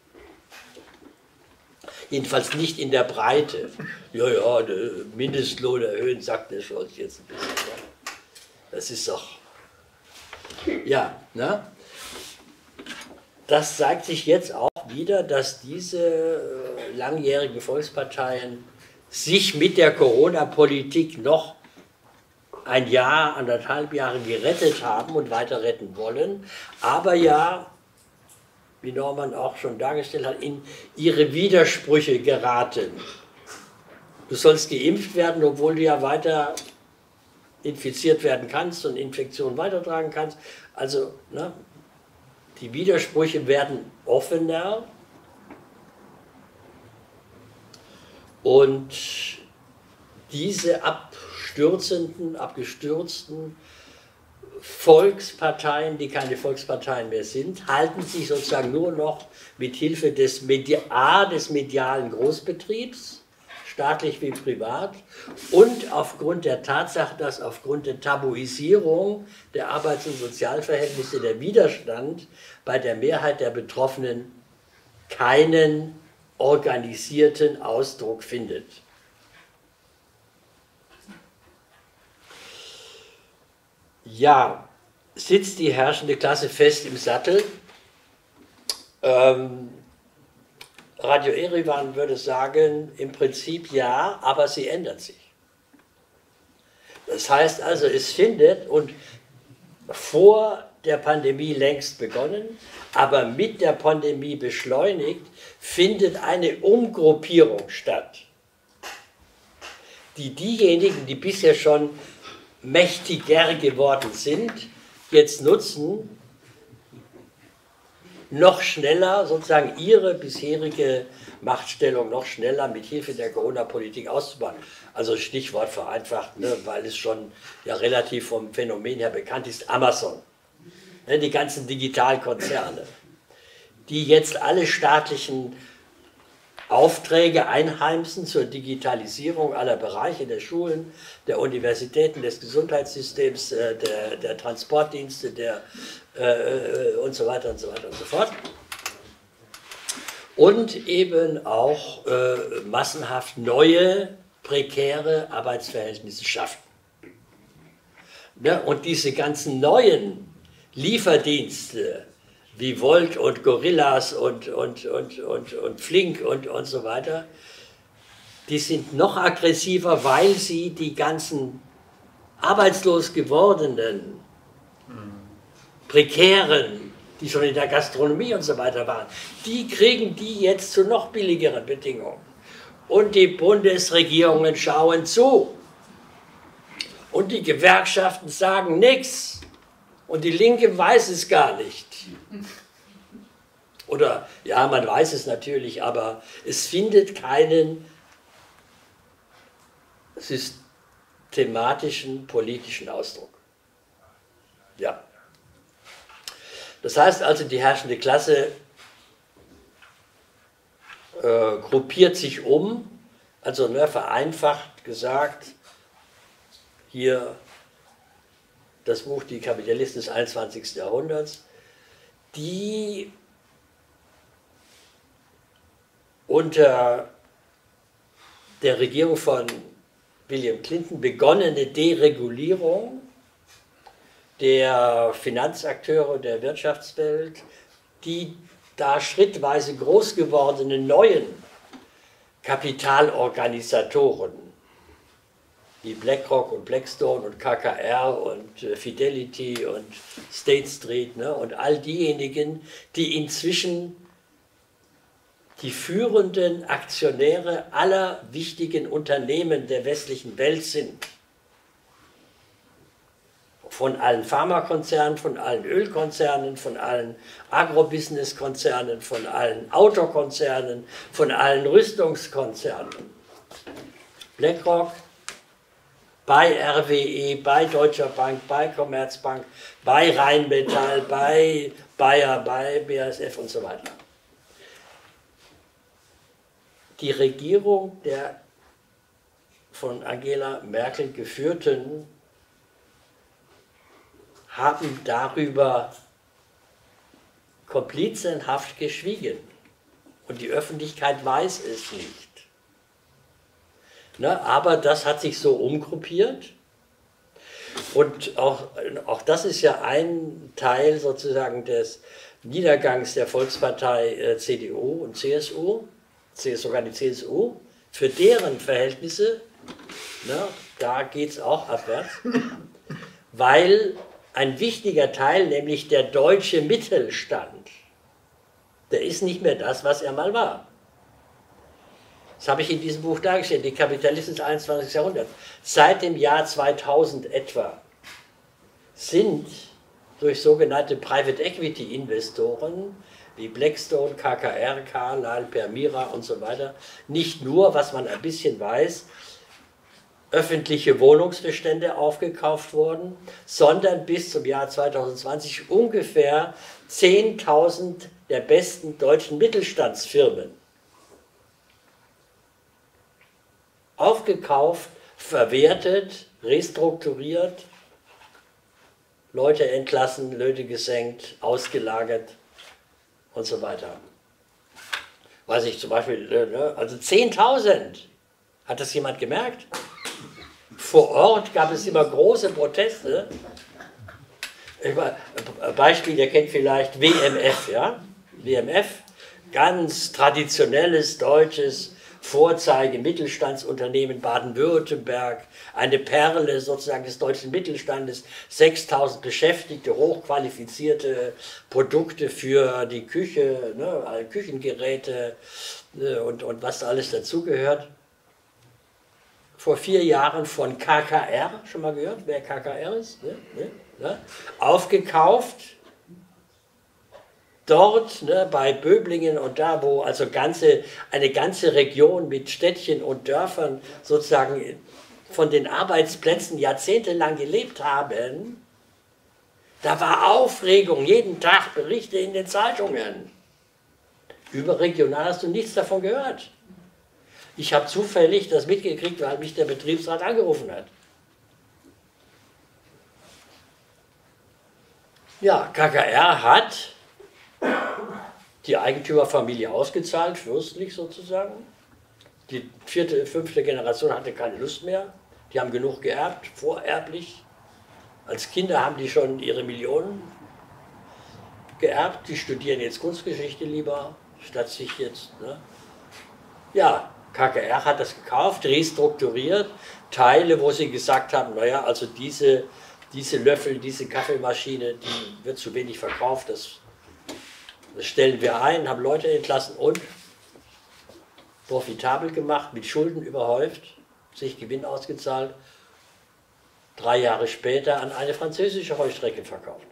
Jedenfalls nicht in der Breite. Ja, ja, der Mindestlohn erhöhen, sagt der Scholz jetzt ein bisschen. Ja. Das ist doch... Ja, ne? Das zeigt sich jetzt auch wieder, dass diese langjährigen Volksparteien sich mit der Corona-Politik noch ein Jahr, anderthalb Jahre gerettet haben und weiter retten wollen, aber ja, wie Norman auch schon dargestellt hat, in ihre Widersprüche geraten. Du sollst geimpft werden, obwohl du ja weiter infiziert werden kannst und Infektionen weitertragen kannst. Also, ne, die Widersprüche werden offener und diese abstürzenden, abgestürzten Volksparteien, die keine Volksparteien mehr sind, halten sich sozusagen nur noch mit Hilfe des, Medi A, des medialen Großbetriebs, staatlich wie privat, und aufgrund der Tatsache, dass aufgrund der Tabuisierung der Arbeits- und Sozialverhältnisse der Widerstand bei der Mehrheit der Betroffenen keinen organisierten Ausdruck findet. Ja, sitzt die herrschende Klasse fest im Sattel? Ähm, Radio Erivan würde sagen, im Prinzip ja, aber sie ändert sich. Das heißt also, es findet, und vor der Pandemie längst begonnen, aber mit der Pandemie beschleunigt, findet eine Umgruppierung statt, die diejenigen, die bisher schon mächtiger geworden sind, jetzt nutzen, noch schneller sozusagen ihre bisherige Machtstellung noch schneller mit Hilfe der Corona-Politik auszubauen. Also Stichwort vereinfacht, ne, weil es schon ja relativ vom Phänomen her bekannt ist, Amazon. Ne, die ganzen Digitalkonzerne, die jetzt alle staatlichen Aufträge einheimsen zur Digitalisierung aller Bereiche der Schulen, der Universitäten, des Gesundheitssystems, der, der Transportdienste der, äh, und so weiter und so weiter und so fort. Und eben auch äh, massenhaft neue, prekäre Arbeitsverhältnisse schaffen. Ja, und diese ganzen neuen Lieferdienste, wie Volt und Gorillas und, und, und, und, und Flink und, und so weiter, die sind noch aggressiver, weil sie die ganzen arbeitslos gewordenen, prekären, die schon in der Gastronomie und so weiter waren, die kriegen die jetzt zu noch billigeren Bedingungen. Und die Bundesregierungen schauen zu. Und die Gewerkschaften sagen nichts. Und die Linke weiß es gar nicht. Oder, ja, man weiß es natürlich, aber es findet keinen systematischen politischen Ausdruck. Ja. Das heißt also, die herrschende Klasse äh, gruppiert sich um, also ne, vereinfacht gesagt, hier das Buch Die Kapitalisten des einundzwanzigsten Jahrhunderts, die unter der Regierung von William Clinton begonnene Deregulierung der Finanzakteure der Wirtschaftswelt, die da schrittweise groß gewordenen neuen Kapitalorganisatoren, wie BlackRock und Blackstone und K K R und Fidelity und State Street, ne, und all diejenigen, die inzwischen die führenden Aktionäre aller wichtigen Unternehmen der westlichen Welt sind. Von allen Pharmakonzernen, von allen Ölkonzernen, von allen Agrobusiness-Konzernen, von allen Autokonzernen, von allen Rüstungskonzernen. BlackRock, bei R W E, bei Deutscher Bank, bei Commerzbank, bei Rheinmetall, bei Bayer, bei B A S F und so weiter. Die Regierung der von Angela Merkel geführten haben darüber komplizenhaft geschwiegen. Und die Öffentlichkeit weiß es nicht. Ne, aber das hat sich so umgruppiert. Und auch, auch das ist ja ein Teil sozusagen des Niedergangs der Volkspartei äh, C D U und C S U, sogar die C S U, für deren Verhältnisse, ne, da geht es auch abwärts, weil ein wichtiger Teil, nämlich der deutsche Mittelstand, der ist nicht mehr das, was er mal war. Das habe ich in diesem Buch dargestellt, die Kapitalisten des einundzwanzigsten Jahrhunderts. Seit dem Jahr zweitausend etwa sind durch sogenannte Private Equity Investoren wie Blackstone, K K R, Carlyle, Permira und so weiter nicht nur, was man ein bisschen weiß, öffentliche Wohnungsbestände aufgekauft worden, sondern bis zum Jahr zweitausendzwanzig ungefähr zehntausend der besten deutschen Mittelstandsfirmen aufgekauft, verwertet, restrukturiert, Leute entlassen, Löhne gesenkt, ausgelagert und so weiter. Weiß ich zum Beispiel, also zehntausend, hat das jemand gemerkt? Vor Ort gab es immer große Proteste. Beispiel, ihr kennt vielleicht W M F, ja? W M F, ganz traditionelles deutsches Vorzeige-Mittelstandsunternehmen Baden-Württemberg, eine Perle sozusagen des deutschen Mittelstandes, sechstausend Beschäftigte, hochqualifizierte Produkte für die Küche, ne, Küchengeräte ne, und, und was da alles dazugehört. Vor vier Jahren von K K R, schon mal gehört, wer K K R ist, ne, ne, ne, aufgekauft. Dort, ne, bei Böblingen und da, wo also ganze, eine ganze Region mit Städtchen und Dörfern sozusagen von den Arbeitsplätzen jahrzehntelang gelebt haben, da war Aufregung, jeden Tag Berichte in den Zeitungen. Überregional hast du nichts davon gehört. Ich habe zufällig das mitgekriegt, weil mich der Betriebsrat angerufen hat. Ja, K K R hat die Eigentümerfamilie ausgezahlt, fürstlich sozusagen. Die vierte, fünfte Generation hatte keine Lust mehr. Die haben genug geerbt, vorerblich. Als Kinder haben die schon ihre Millionen geerbt. Die studieren jetzt Kunstgeschichte lieber, statt sich jetzt... Ne? Ja, K K R hat das gekauft, restrukturiert. Teile, wo sie gesagt haben, naja, also diese, diese Löffel, diese Kaffeemaschine, die wird zu wenig verkauft, das Das stellen wir ein, haben Leute entlassen und profitabel gemacht, mit Schulden überhäuft, sich Gewinn ausgezahlt, drei Jahre später an eine französische Heustrecke verkauft.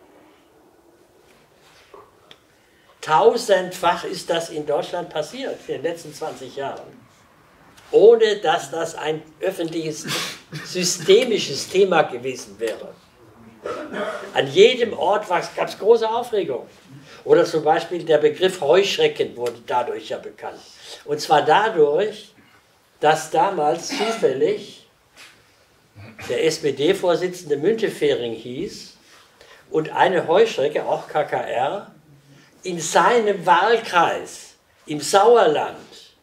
Tausendfach ist das in Deutschland passiert in den letzten zwanzig Jahren, ohne dass das ein öffentliches, systemisches Thema gewesen wäre. An jedem Ort gab es große Aufregung. Oder zum Beispiel der Begriff Heuschrecken wurde dadurch ja bekannt. Und zwar dadurch, dass damals zufällig der S P D-Vorsitzende Müntefering hieß und eine Heuschrecke, auch K K R, in seinem Wahlkreis im Sauerland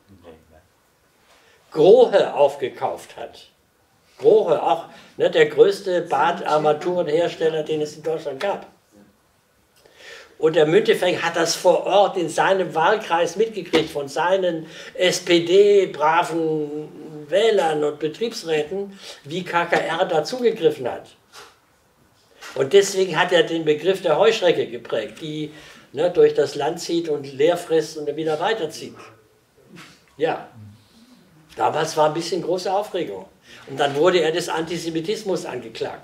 Grohe aufgekauft hat. Grohe, auch ne, der größte Badarmaturenhersteller, den es in Deutschland gab. Und der Müntefering hat das vor Ort in seinem Wahlkreis mitgekriegt von seinen S P D-braven Wählern und Betriebsräten, wie K K R dazugegriffen hat. Und deswegen hat er den Begriff der Heuschrecke geprägt, die ne, durch das Land zieht und leer frisst und dann wieder weiterzieht. Ja, damals war ein bisschen große Aufregung. Und dann wurde er des Antisemitismus angeklagt.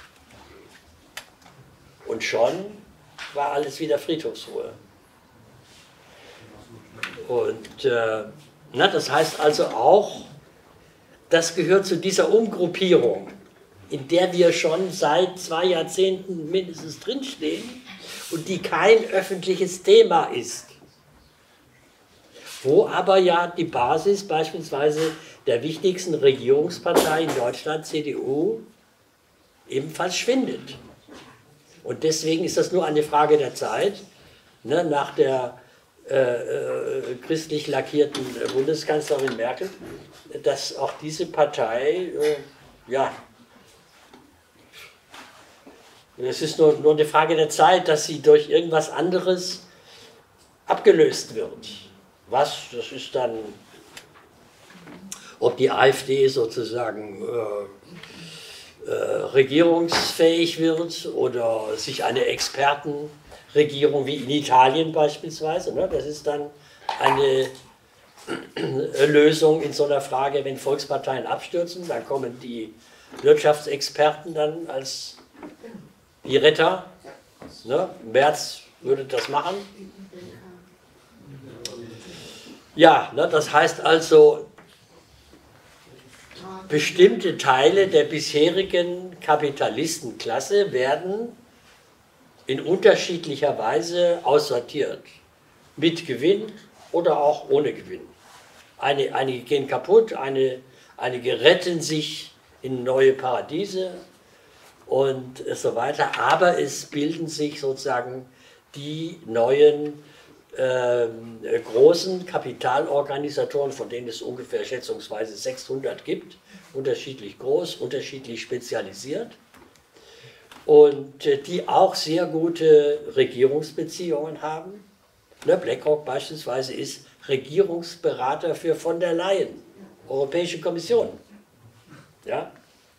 Und schon war alles wieder Friedhofsruhe. Und äh, na, das heißt also auch, das gehört zu dieser Umgruppierung, in der wir schon seit zwei Jahrzehnten mindestens drinstehen und die kein öffentliches Thema ist. wo aber ja die Basis beispielsweise der wichtigsten Regierungspartei in Deutschland, C D U, ebenfalls schwindet. Und deswegen ist das nur eine Frage der Zeit, ne, nach der äh, äh, christlich lackierten Bundeskanzlerin Merkel, dass auch diese Partei, äh, ja, es ist nur, nur eine Frage der Zeit, dass sie durch irgendwas anderes abgelöst wird. Was, das ist dann, ob die AfD sozusagen äh, äh, regierungsfähig wird oder sich eine Expertenregierung wie in Italien beispielsweise, ne, das ist dann eine Lösung in so einer Frage, wenn Volksparteien abstürzen, dann kommen die Wirtschaftsexperten dann als die Retter. Ne? Merz würde das machen. Ja, ne, das heißt also, bestimmte Teile der bisherigen Kapitalistenklasse werden in unterschiedlicher Weise aussortiert. Mit Gewinn oder auch ohne Gewinn. Eine, einige gehen kaputt, eine, einige retten sich in neue Paradiese und so weiter. Aber es bilden sich sozusagen die neuen äh, großen Kapitalorganisatoren, von denen es ungefähr schätzungsweise sechshundert gibt, unterschiedlich groß, unterschiedlich spezialisiert und äh, die auch sehr gute Regierungsbeziehungen haben. Ne, BlackRock beispielsweise ist Regierungsberater für von der Leyen, Europäische Kommission. Ja?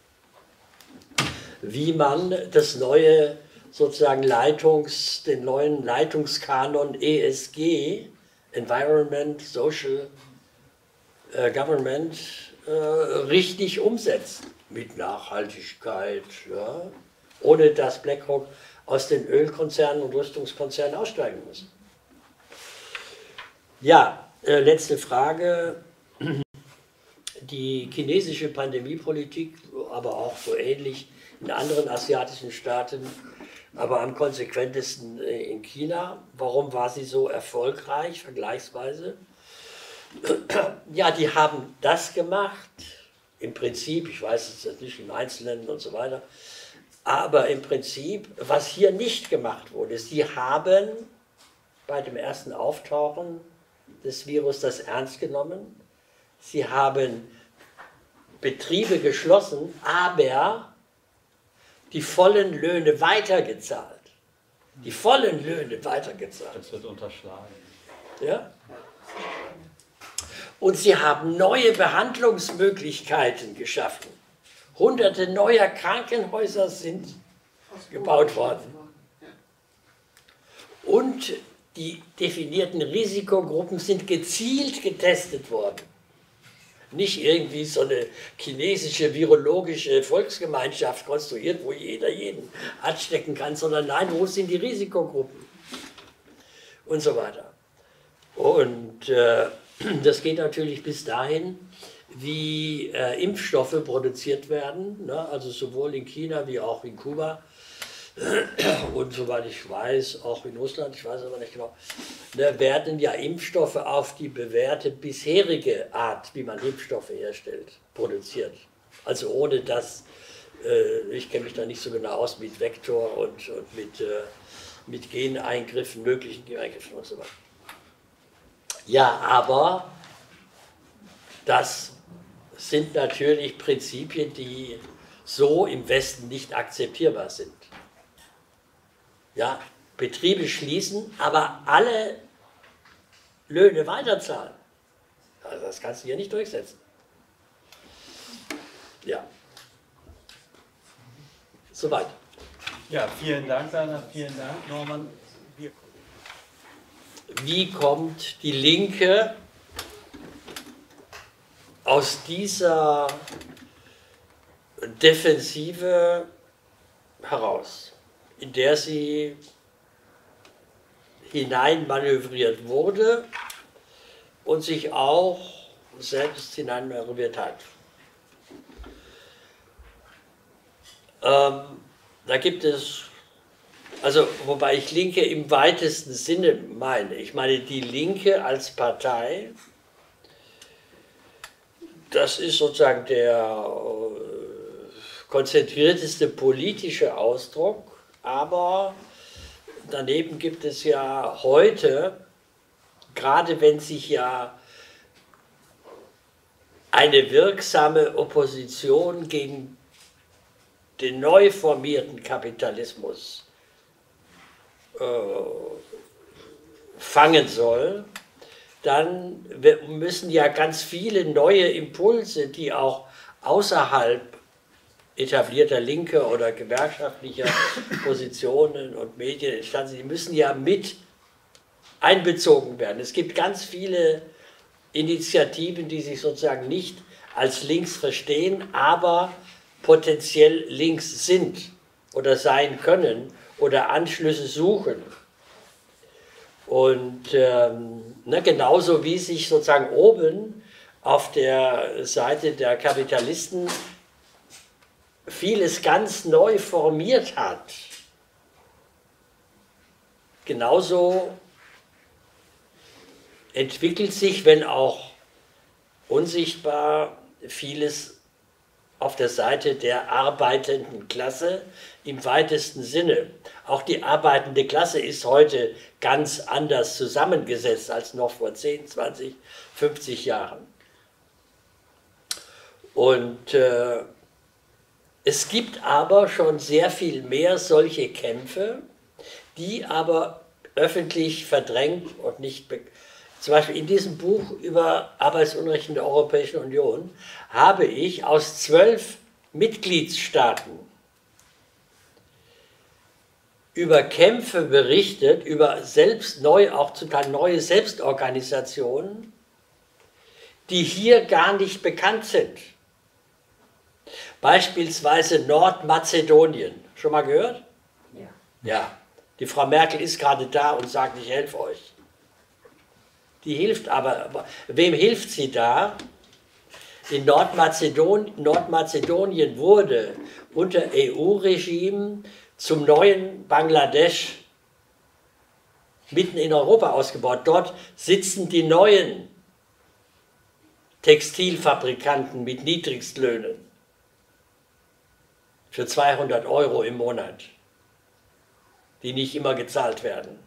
Wie man das neue sozusagen Leitungs, den neuen Leitungskanon E S G, Environment, Social äh, Government, äh, richtig umsetzt. Mit Nachhaltigkeit, ja? Ohne dass BlackRock aus den Ölkonzernen und Rüstungskonzernen aussteigen muss. Ja, äh, letzte Frage. Die chinesische Pandemiepolitik, aber auch so ähnlich in anderen asiatischen Staaten, aber am konsequentesten in China. Warum war sie so erfolgreich, vergleichsweise? Ja, die haben das gemacht, im Prinzip, ich weiß es jetzt nicht im Einzelnen und so weiter, aber im Prinzip, was hier nicht gemacht wurde, sie haben bei dem ersten Auftauchen des Virus das ernst genommen. Sie haben Betriebe geschlossen, aber die vollen Löhne weitergezahlt. Die vollen Löhne weitergezahlt. Das wird unterschlagen. Ja? Und sie haben neue Behandlungsmöglichkeiten geschaffen. Hunderte neuer Krankenhäuser sind gebaut worden. Und die definierten Risikogruppen sind gezielt getestet worden. Nicht irgendwie so eine chinesische virologische Volksgemeinschaft konstruiert, wo jeder jeden anstecken kann, sondern nein, wo sind die Risikogruppen? Und so weiter. Und äh, das geht natürlich bis dahin, wie äh, Impfstoffe produziert werden, ne? Also sowohl in China wie auch in Kuba. Und soweit ich weiß, auch in Russland, ich weiß aber nicht genau, da werden ja Impfstoffe auf die bewährte bisherige Art, wie man Impfstoffe herstellt, produziert. Also ohne dass, äh, ich kenne mich da nicht so genau aus mit Vektor und, und mit, äh, mit Geneingriffen, möglichen Geneingriffen und so weiter. Ja, aber das sind natürlich Prinzipien, die so im Westen nicht akzeptierbar sind. Ja, Betriebe schließen, aber alle Löhne weiterzahlen. Also das kannst du hier nicht durchsetzen. Ja. Soweit. Ja, vielen Dank, Werner, vielen Dank, Norman. Wir Wie kommt die Linke aus dieser Defensive heraus, in der sie hineinmanövriert wurde und sich auch selbst hineinmanövriert hat? Ähm, da gibt es Also, wobei ich Linke im weitesten Sinne meine. Ich meine, die Linke als Partei, das ist sozusagen der konzentrierteste politische Ausdruck, aber daneben gibt es ja heute, gerade wenn sich ja eine wirksame Opposition gegen den neu formierten Kapitalismus äh, fangen soll, dann müssen ja ganz viele neue Impulse, die auch außerhalb etablierter linker oder gewerkschaftlicher Positionen und Medien entstanden sind, die müssen ja mit einbezogen werden. Es gibt ganz viele Initiativen, die sich sozusagen nicht als links verstehen, aber potenziell links sind oder sein können oder Anschlüsse suchen. Und ähm, ne, genauso wie sich sozusagen oben auf der Seite der Kapitalisten vieles ganz neu formiert hat, genauso entwickelt sich, wenn auch unsichtbar, vieles auf der Seite der arbeitenden Klasse im weitesten Sinne. Auch die arbeitende Klasse ist heute ganz anders zusammengesetzt als noch vor zehn, zwanzig, fünfzig Jahren. Und äh, es gibt aber schon sehr viel mehr solche Kämpfe, die aber öffentlich verdrängt und nicht bekannt. Zum Beispiel in diesem Buch über Arbeitsunrecht in der Europäischen Union habe ich aus zwölf Mitgliedstaaten über Kämpfe berichtet, über selbst neu, auch zum Teil neue Selbstorganisationen, die hier gar nicht bekannt sind. Beispielsweise Nordmazedonien. Schon mal gehört? Ja. Ja. Die Frau Merkel ist gerade da und sagt, ich helfe euch. Die hilft aber, wem hilft sie da? In Nordmazedon, Nordmazedonien wurde unter E U-Regime zum neuen Bangladesch mitten in Europa ausgebaut. Dort sitzen die neuen Textilfabrikanten mit Niedrigstlöhnen für zweihundert Euro im Monat, die nicht immer gezahlt werden.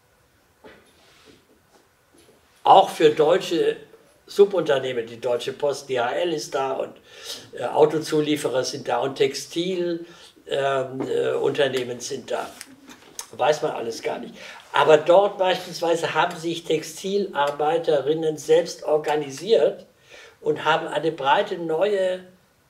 Auch für deutsche Subunternehmen, die Deutsche Post, D H L ist da und äh, Autozulieferer sind da und Textilunternehmen ähm, äh, sind da. Weiß man alles gar nicht. Aber dort beispielsweise haben sich Textilarbeiterinnen selbst organisiert und haben eine breite neue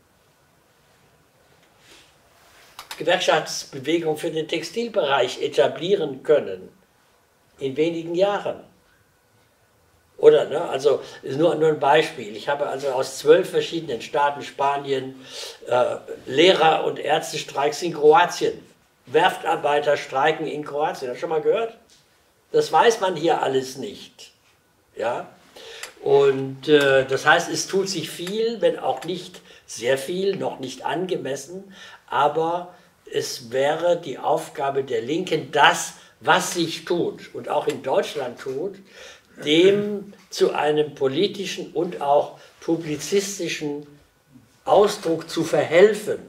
Gewerkschaftsbewegung für den Textilbereich etablieren können in wenigen Jahren. Oder, ne, also ist nur, nur ein Beispiel. Ich habe also aus zwölf verschiedenen Staaten, Spanien, äh, Lehrer- und Ärztestreiks in Kroatien, Werftarbeiter streiken in Kroatien. Hast du schon mal gehört? Das weiß man hier alles nicht. Ja? Und äh, das heißt, es tut sich viel, wenn auch nicht sehr viel, noch nicht angemessen, aber es wäre die Aufgabe der Linken, das, was sich tut und auch in Deutschland tut, dem zu einem politischen und auch publizistischen Ausdruck zu verhelfen.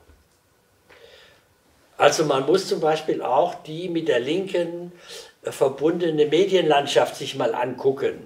Also man muss zum Beispiel auch die mit der Linken verbundene Medienlandschaft sich mal angucken.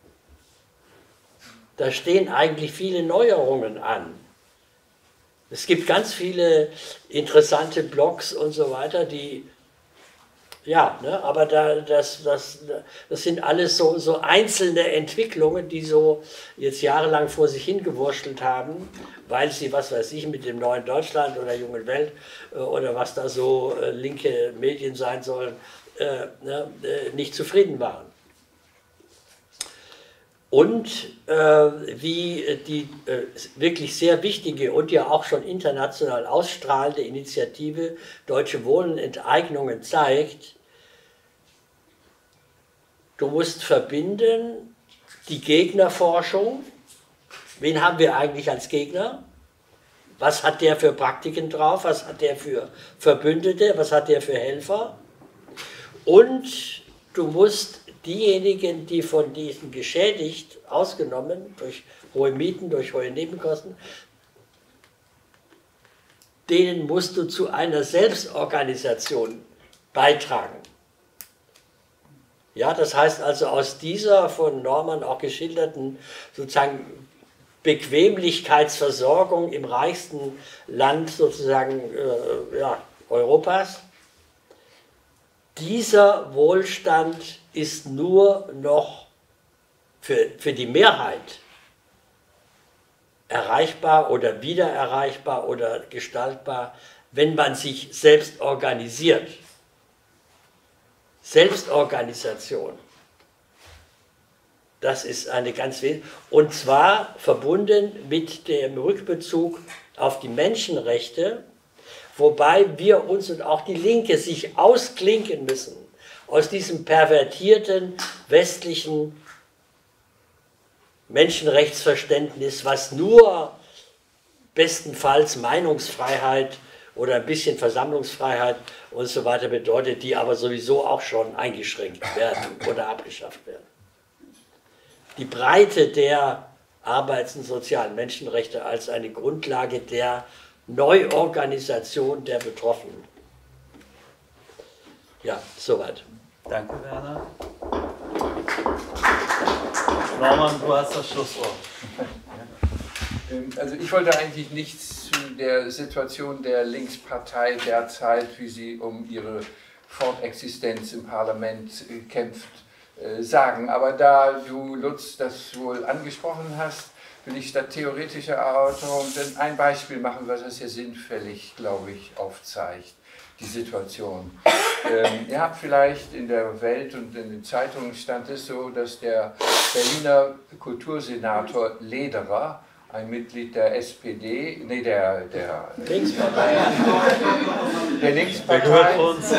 Da stehen eigentlich viele Neuerungen an. Es gibt ganz viele interessante Blogs und so weiter, die ja, ne, aber da, das, das, das sind alles so, so einzelne Entwicklungen, die so jetzt jahrelang vor sich hingewurschtelt haben, weil sie, was weiß ich, mit dem Neuen Deutschland oder Jungen Welt äh, oder was da so äh, linke Medien sein sollen, äh, ne, äh, nicht zufrieden waren. Und äh, wie die äh, wirklich sehr wichtige und ja auch schon international ausstrahlende Initiative Deutsche Wohnen Enteignungen zeigt, du musst verbinden die Gegnerforschung. Wen haben wir eigentlich als Gegner? Was hat der für Praktiken drauf? Was hat der für Verbündete? Was hat der für Helfer? Und du musst diejenigen, die von diesen geschädigt, ausgenommen, durch hohe Mieten, durch hohe Nebenkosten, denen musst du zu einer Selbstorganisation beitragen. Ja, das heißt also, aus dieser von Norman auch geschilderten sozusagen Bequemlichkeitsversorgung im reichsten Land sozusagen äh, ja, Europas, dieser Wohlstand ist nur noch für, für die Mehrheit erreichbar oder wieder erreichbar oder gestaltbar, wenn man sich selbst organisiert. Selbstorganisation, das ist eine ganz wesentliche, und zwar verbunden mit dem Rückbezug auf die Menschenrechte, wobei wir uns und auch die Linke sich ausklinken müssen aus diesem pervertierten westlichen Menschenrechtsverständnis, was nur bestenfalls Meinungsfreiheit oder ein bisschen Versammlungsfreiheit und so weiter bedeutet, die aber sowieso auch schon eingeschränkt werden oder abgeschafft werden. Die Breite der Arbeits- und sozialen Menschenrechte als eine Grundlage der Neuorganisation der Betroffenen. Ja, soweit. Danke, Werner. Norman, du hast das Schlusswort. Also ich wollte eigentlich nichts zu der Situation der Linkspartei derzeit, wie sie um ihre Fortexistenz im Parlament kämpft, sagen. Aber da du, Lutz, das wohl angesprochen hast, will ich statt theoretischer Erörterung ein Beispiel machen, was das hier sinnfällig, glaube ich, aufzeigt, die Situation. Ähm, ihr habt vielleicht in der Welt und in den Zeitungen stand es so, dass der Berliner Kultursenator Lederer, ein Mitglied der S P D, nee, der, der Linkspartei, der Linkspartei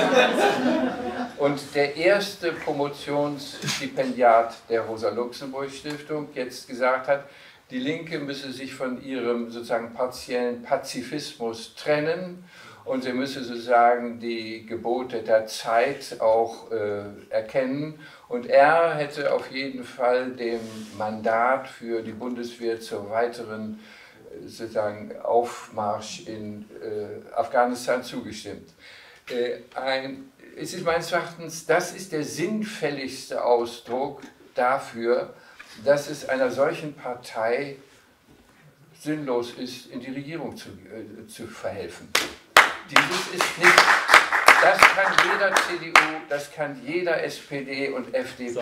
und der erste Promotionsstipendiat der Rosa-Luxemburg-Stiftung jetzt gesagt hat, die Linke müsse sich von ihrem sozusagen partiellen Pazifismus trennen und sie müsse sozusagen die Gebote der Zeit auch äh, erkennen. Und er hätte auf jeden Fall dem Mandat für die Bundeswehr zur weiteren äh, sozusagen Aufmarsch in äh, Afghanistan zugestimmt. Äh, ein, es ist meines Erachtens, das ist der sinnfälligste Ausdruck dafür, dass es einer solchen Partei sinnlos ist, in die Regierung zu, äh, zu verhelfen. Dieses ist nicht, das kann jeder C D U, das kann jeder S P D und F D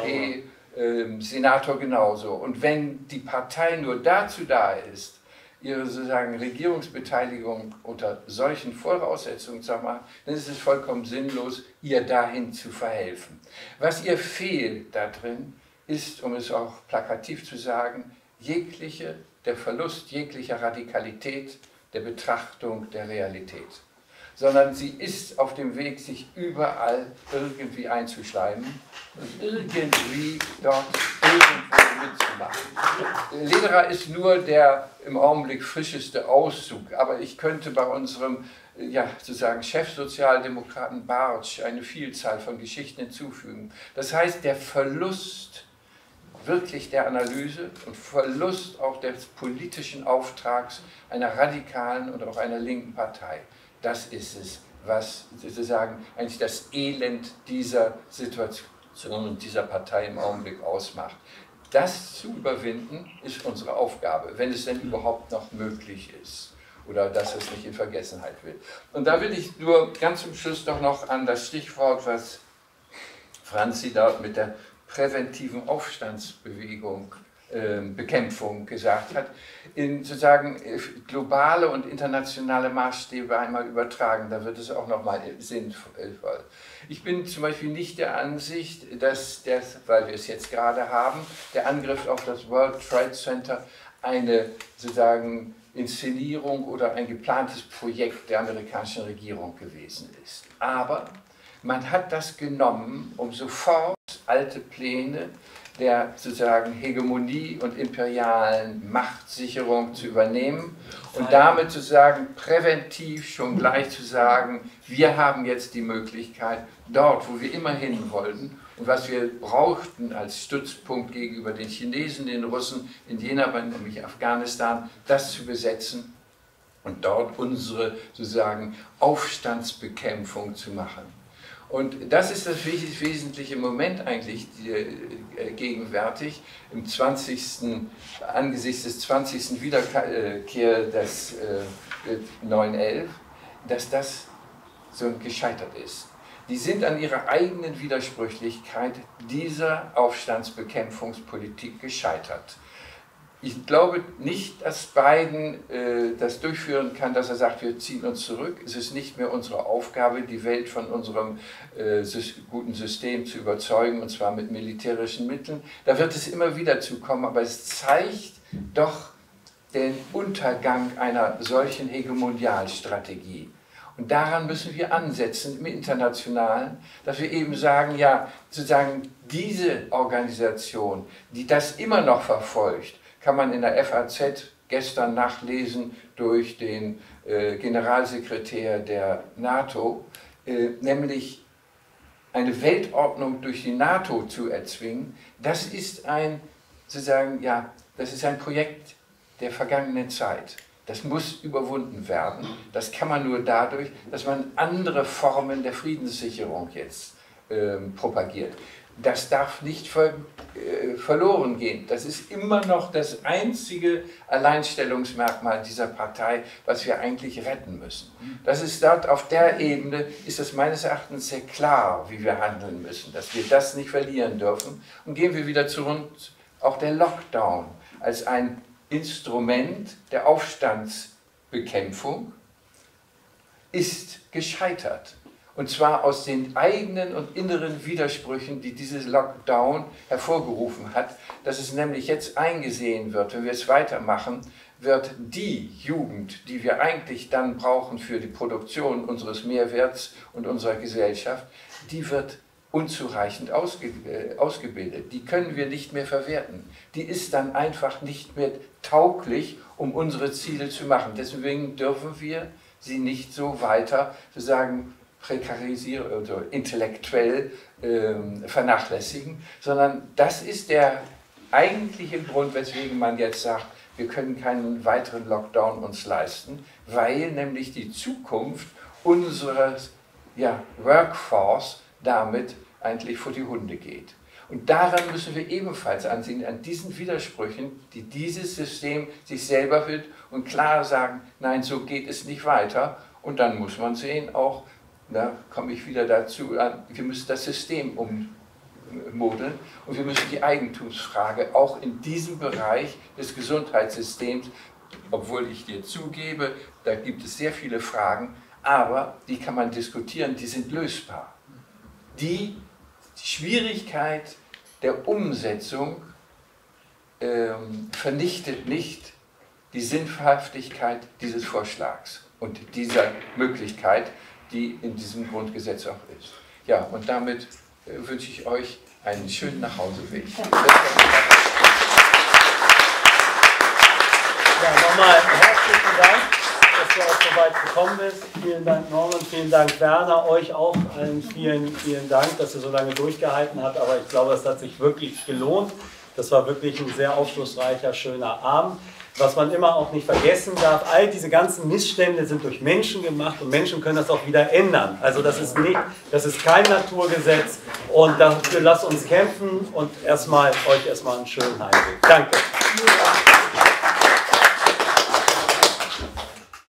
P-Senator ähm, genauso. Und wenn die Partei nur dazu da ist, ihre sozusagen Regierungsbeteiligung unter solchen Voraussetzungen zu machen, dann ist es vollkommen sinnlos, ihr dahin zu verhelfen. Was ihr fehlt da drin, ist, um es auch plakativ zu sagen, jegliche, der Verlust jeglicher Radikalität der Betrachtung der Realität. Sondern sie ist auf dem Weg, sich überall irgendwie einzuschleimen und irgendwie dort irgendwo mitzumachen. Lederer ist nur der im Augenblick frischeste Auszug, aber ich könnte bei unserem ja, sozusagen Chefsozialdemokraten Bartsch eine Vielzahl von Geschichten hinzufügen. Das heißt, der Verlust wirklich der Analyse und Verlust auch des politischen Auftrags einer radikalen und auch einer linken Partei. Das ist es, was sozusagen eigentlich das Elend dieser Situation und dieser Partei im Augenblick ausmacht. Das zu überwinden, ist unsere Aufgabe, wenn es denn überhaupt noch möglich ist oder dass es nicht in Vergessenheit wird. Und da will ich nur ganz zum Schluss doch noch an das Stichwort, was Franzi dort mit der präventiven Aufstandsbewegung äh, Bekämpfung gesagt hat, in sozusagen globale und internationale Maßstäbe einmal übertragen, da wird es auch nochmal sinnvoll. Ich bin zum Beispiel nicht der Ansicht, dass, der, weil wir es jetzt gerade haben, der Angriff auf das World Trade Center eine sozusagen Inszenierung oder ein geplantes Projekt der amerikanischen Regierung gewesen ist. Aber man hat das genommen, um sofort alte Pläne der sozusagen Hegemonie und imperialen Machtsicherung zu übernehmen und damit zu sagen, präventiv schon gleich zu sagen, wir haben jetzt die Möglichkeit, dort, wo wir immer hin wollten und was wir brauchten als Stützpunkt gegenüber den Chinesen, den Russen, in jener, nämlich Afghanistan, das zu besetzen und dort unsere sozusagen Aufstandsbekämpfung zu machen. Und das ist das wesentliche Moment eigentlich äh, gegenwärtig im zwanzigsten angesichts des zwanzigsten Wiederkehr des äh, neun elf, dass das so gescheitert ist. Die sind an ihrer eigenen Widersprüchlichkeit dieser Aufstandsbekämpfungspolitik gescheitert. Ich glaube nicht, dass Biden äh, das durchführen kann, dass er sagt, wir ziehen uns zurück. Es ist nicht mehr unsere Aufgabe, die Welt von unserem äh, guten System zu überzeugen, und zwar mit militärischen Mitteln. Da wird es immer wieder zukommen, aber es zeigt doch den Untergang einer solchen Hegemonialstrategie. Und daran müssen wir ansetzen im Internationalen, dass wir eben sagen, ja, sozusagen diese Organisation, die das immer noch verfolgt, kann man in der F A Z gestern nachlesen durch den äh, Generalsekretär der NATO, äh, nämlich eine Weltordnung durch die NATO zu erzwingen. Das ist ein, sozusagen, ja, das ist ein Projekt der vergangenen Zeit. Das muss überwunden werden. Das kann man nur dadurch, dass man andere Formen der Friedenssicherung jetzt äh, propagiert. Das darf nicht ver, äh, verloren gehen. Das ist immer noch das einzige Alleinstellungsmerkmal dieser Partei, was wir eigentlich retten müssen. Das ist dort auf der Ebene, ist es meines Erachtens sehr klar, wie wir handeln müssen, dass wir das nicht verlieren dürfen. Und gehen wir wieder zurück, auch der Lockdown als ein Instrument der Aufstandsbekämpfung ist gescheitert. Und zwar aus den eigenen und inneren Widersprüchen, die dieses Lockdown hervorgerufen hat, dass es nämlich jetzt eingesehen wird, wenn wir es weitermachen, wird die Jugend, die wir eigentlich dann brauchen für die Produktion unseres Mehrwerts und unserer Gesellschaft, die wird unzureichend ausge, äh, ausgebildet. Die können wir nicht mehr verwerten. Die ist dann einfach nicht mehr tauglich, um unsere Ziele zu machen. Deswegen dürfen wir sie nicht so weiter sozusagen prekarisieren oder intellektuell ähm, vernachlässigen, sondern das ist der eigentliche Grund, weswegen man jetzt sagt, wir können keinen weiteren Lockdown uns leisten, weil nämlich die Zukunft unseres ja, Workforce damit eigentlich vor die Hunde geht. Und daran müssen wir ebenfalls ansehen, an diesen Widersprüchen, die dieses System sich selber will und klar sagen, nein, so geht es nicht weiter. Und dann muss man sehen, auch, da komme ich wieder dazu, wir müssen das System ummodeln und wir müssen die Eigentumsfrage auch in diesem Bereich des Gesundheitssystems, obwohl ich dir zugebe, da gibt es sehr viele Fragen, aber die kann man diskutieren, die sind lösbar. Die Schwierigkeit der Umsetzung ähm, vernichtet nicht die Sinnhaftigkeit dieses Vorschlags und dieser Möglichkeit, die in diesem Grundgesetz auch ist. Ja, und damit äh, wünsche ich euch einen schönen Nachhauseweg. Ja, nochmal herzlichen Dank, dass du auch so weit gekommen bist. Vielen Dank, Norman, vielen Dank, Werner, euch auch allen vielen, vielen Dank, dass ihr so lange durchgehalten habt, aber ich glaube, es hat sich wirklich gelohnt. Das war wirklich ein sehr aufschlussreicher, schöner Abend. Was man immer auch nicht vergessen darf, all diese ganzen Missstände sind durch Menschen gemacht und Menschen können das auch wieder ändern. Also das ist, nicht, das ist kein Naturgesetz und dafür lasst uns kämpfen und erstmal euch erstmal einen schönen Heimweg. Danke.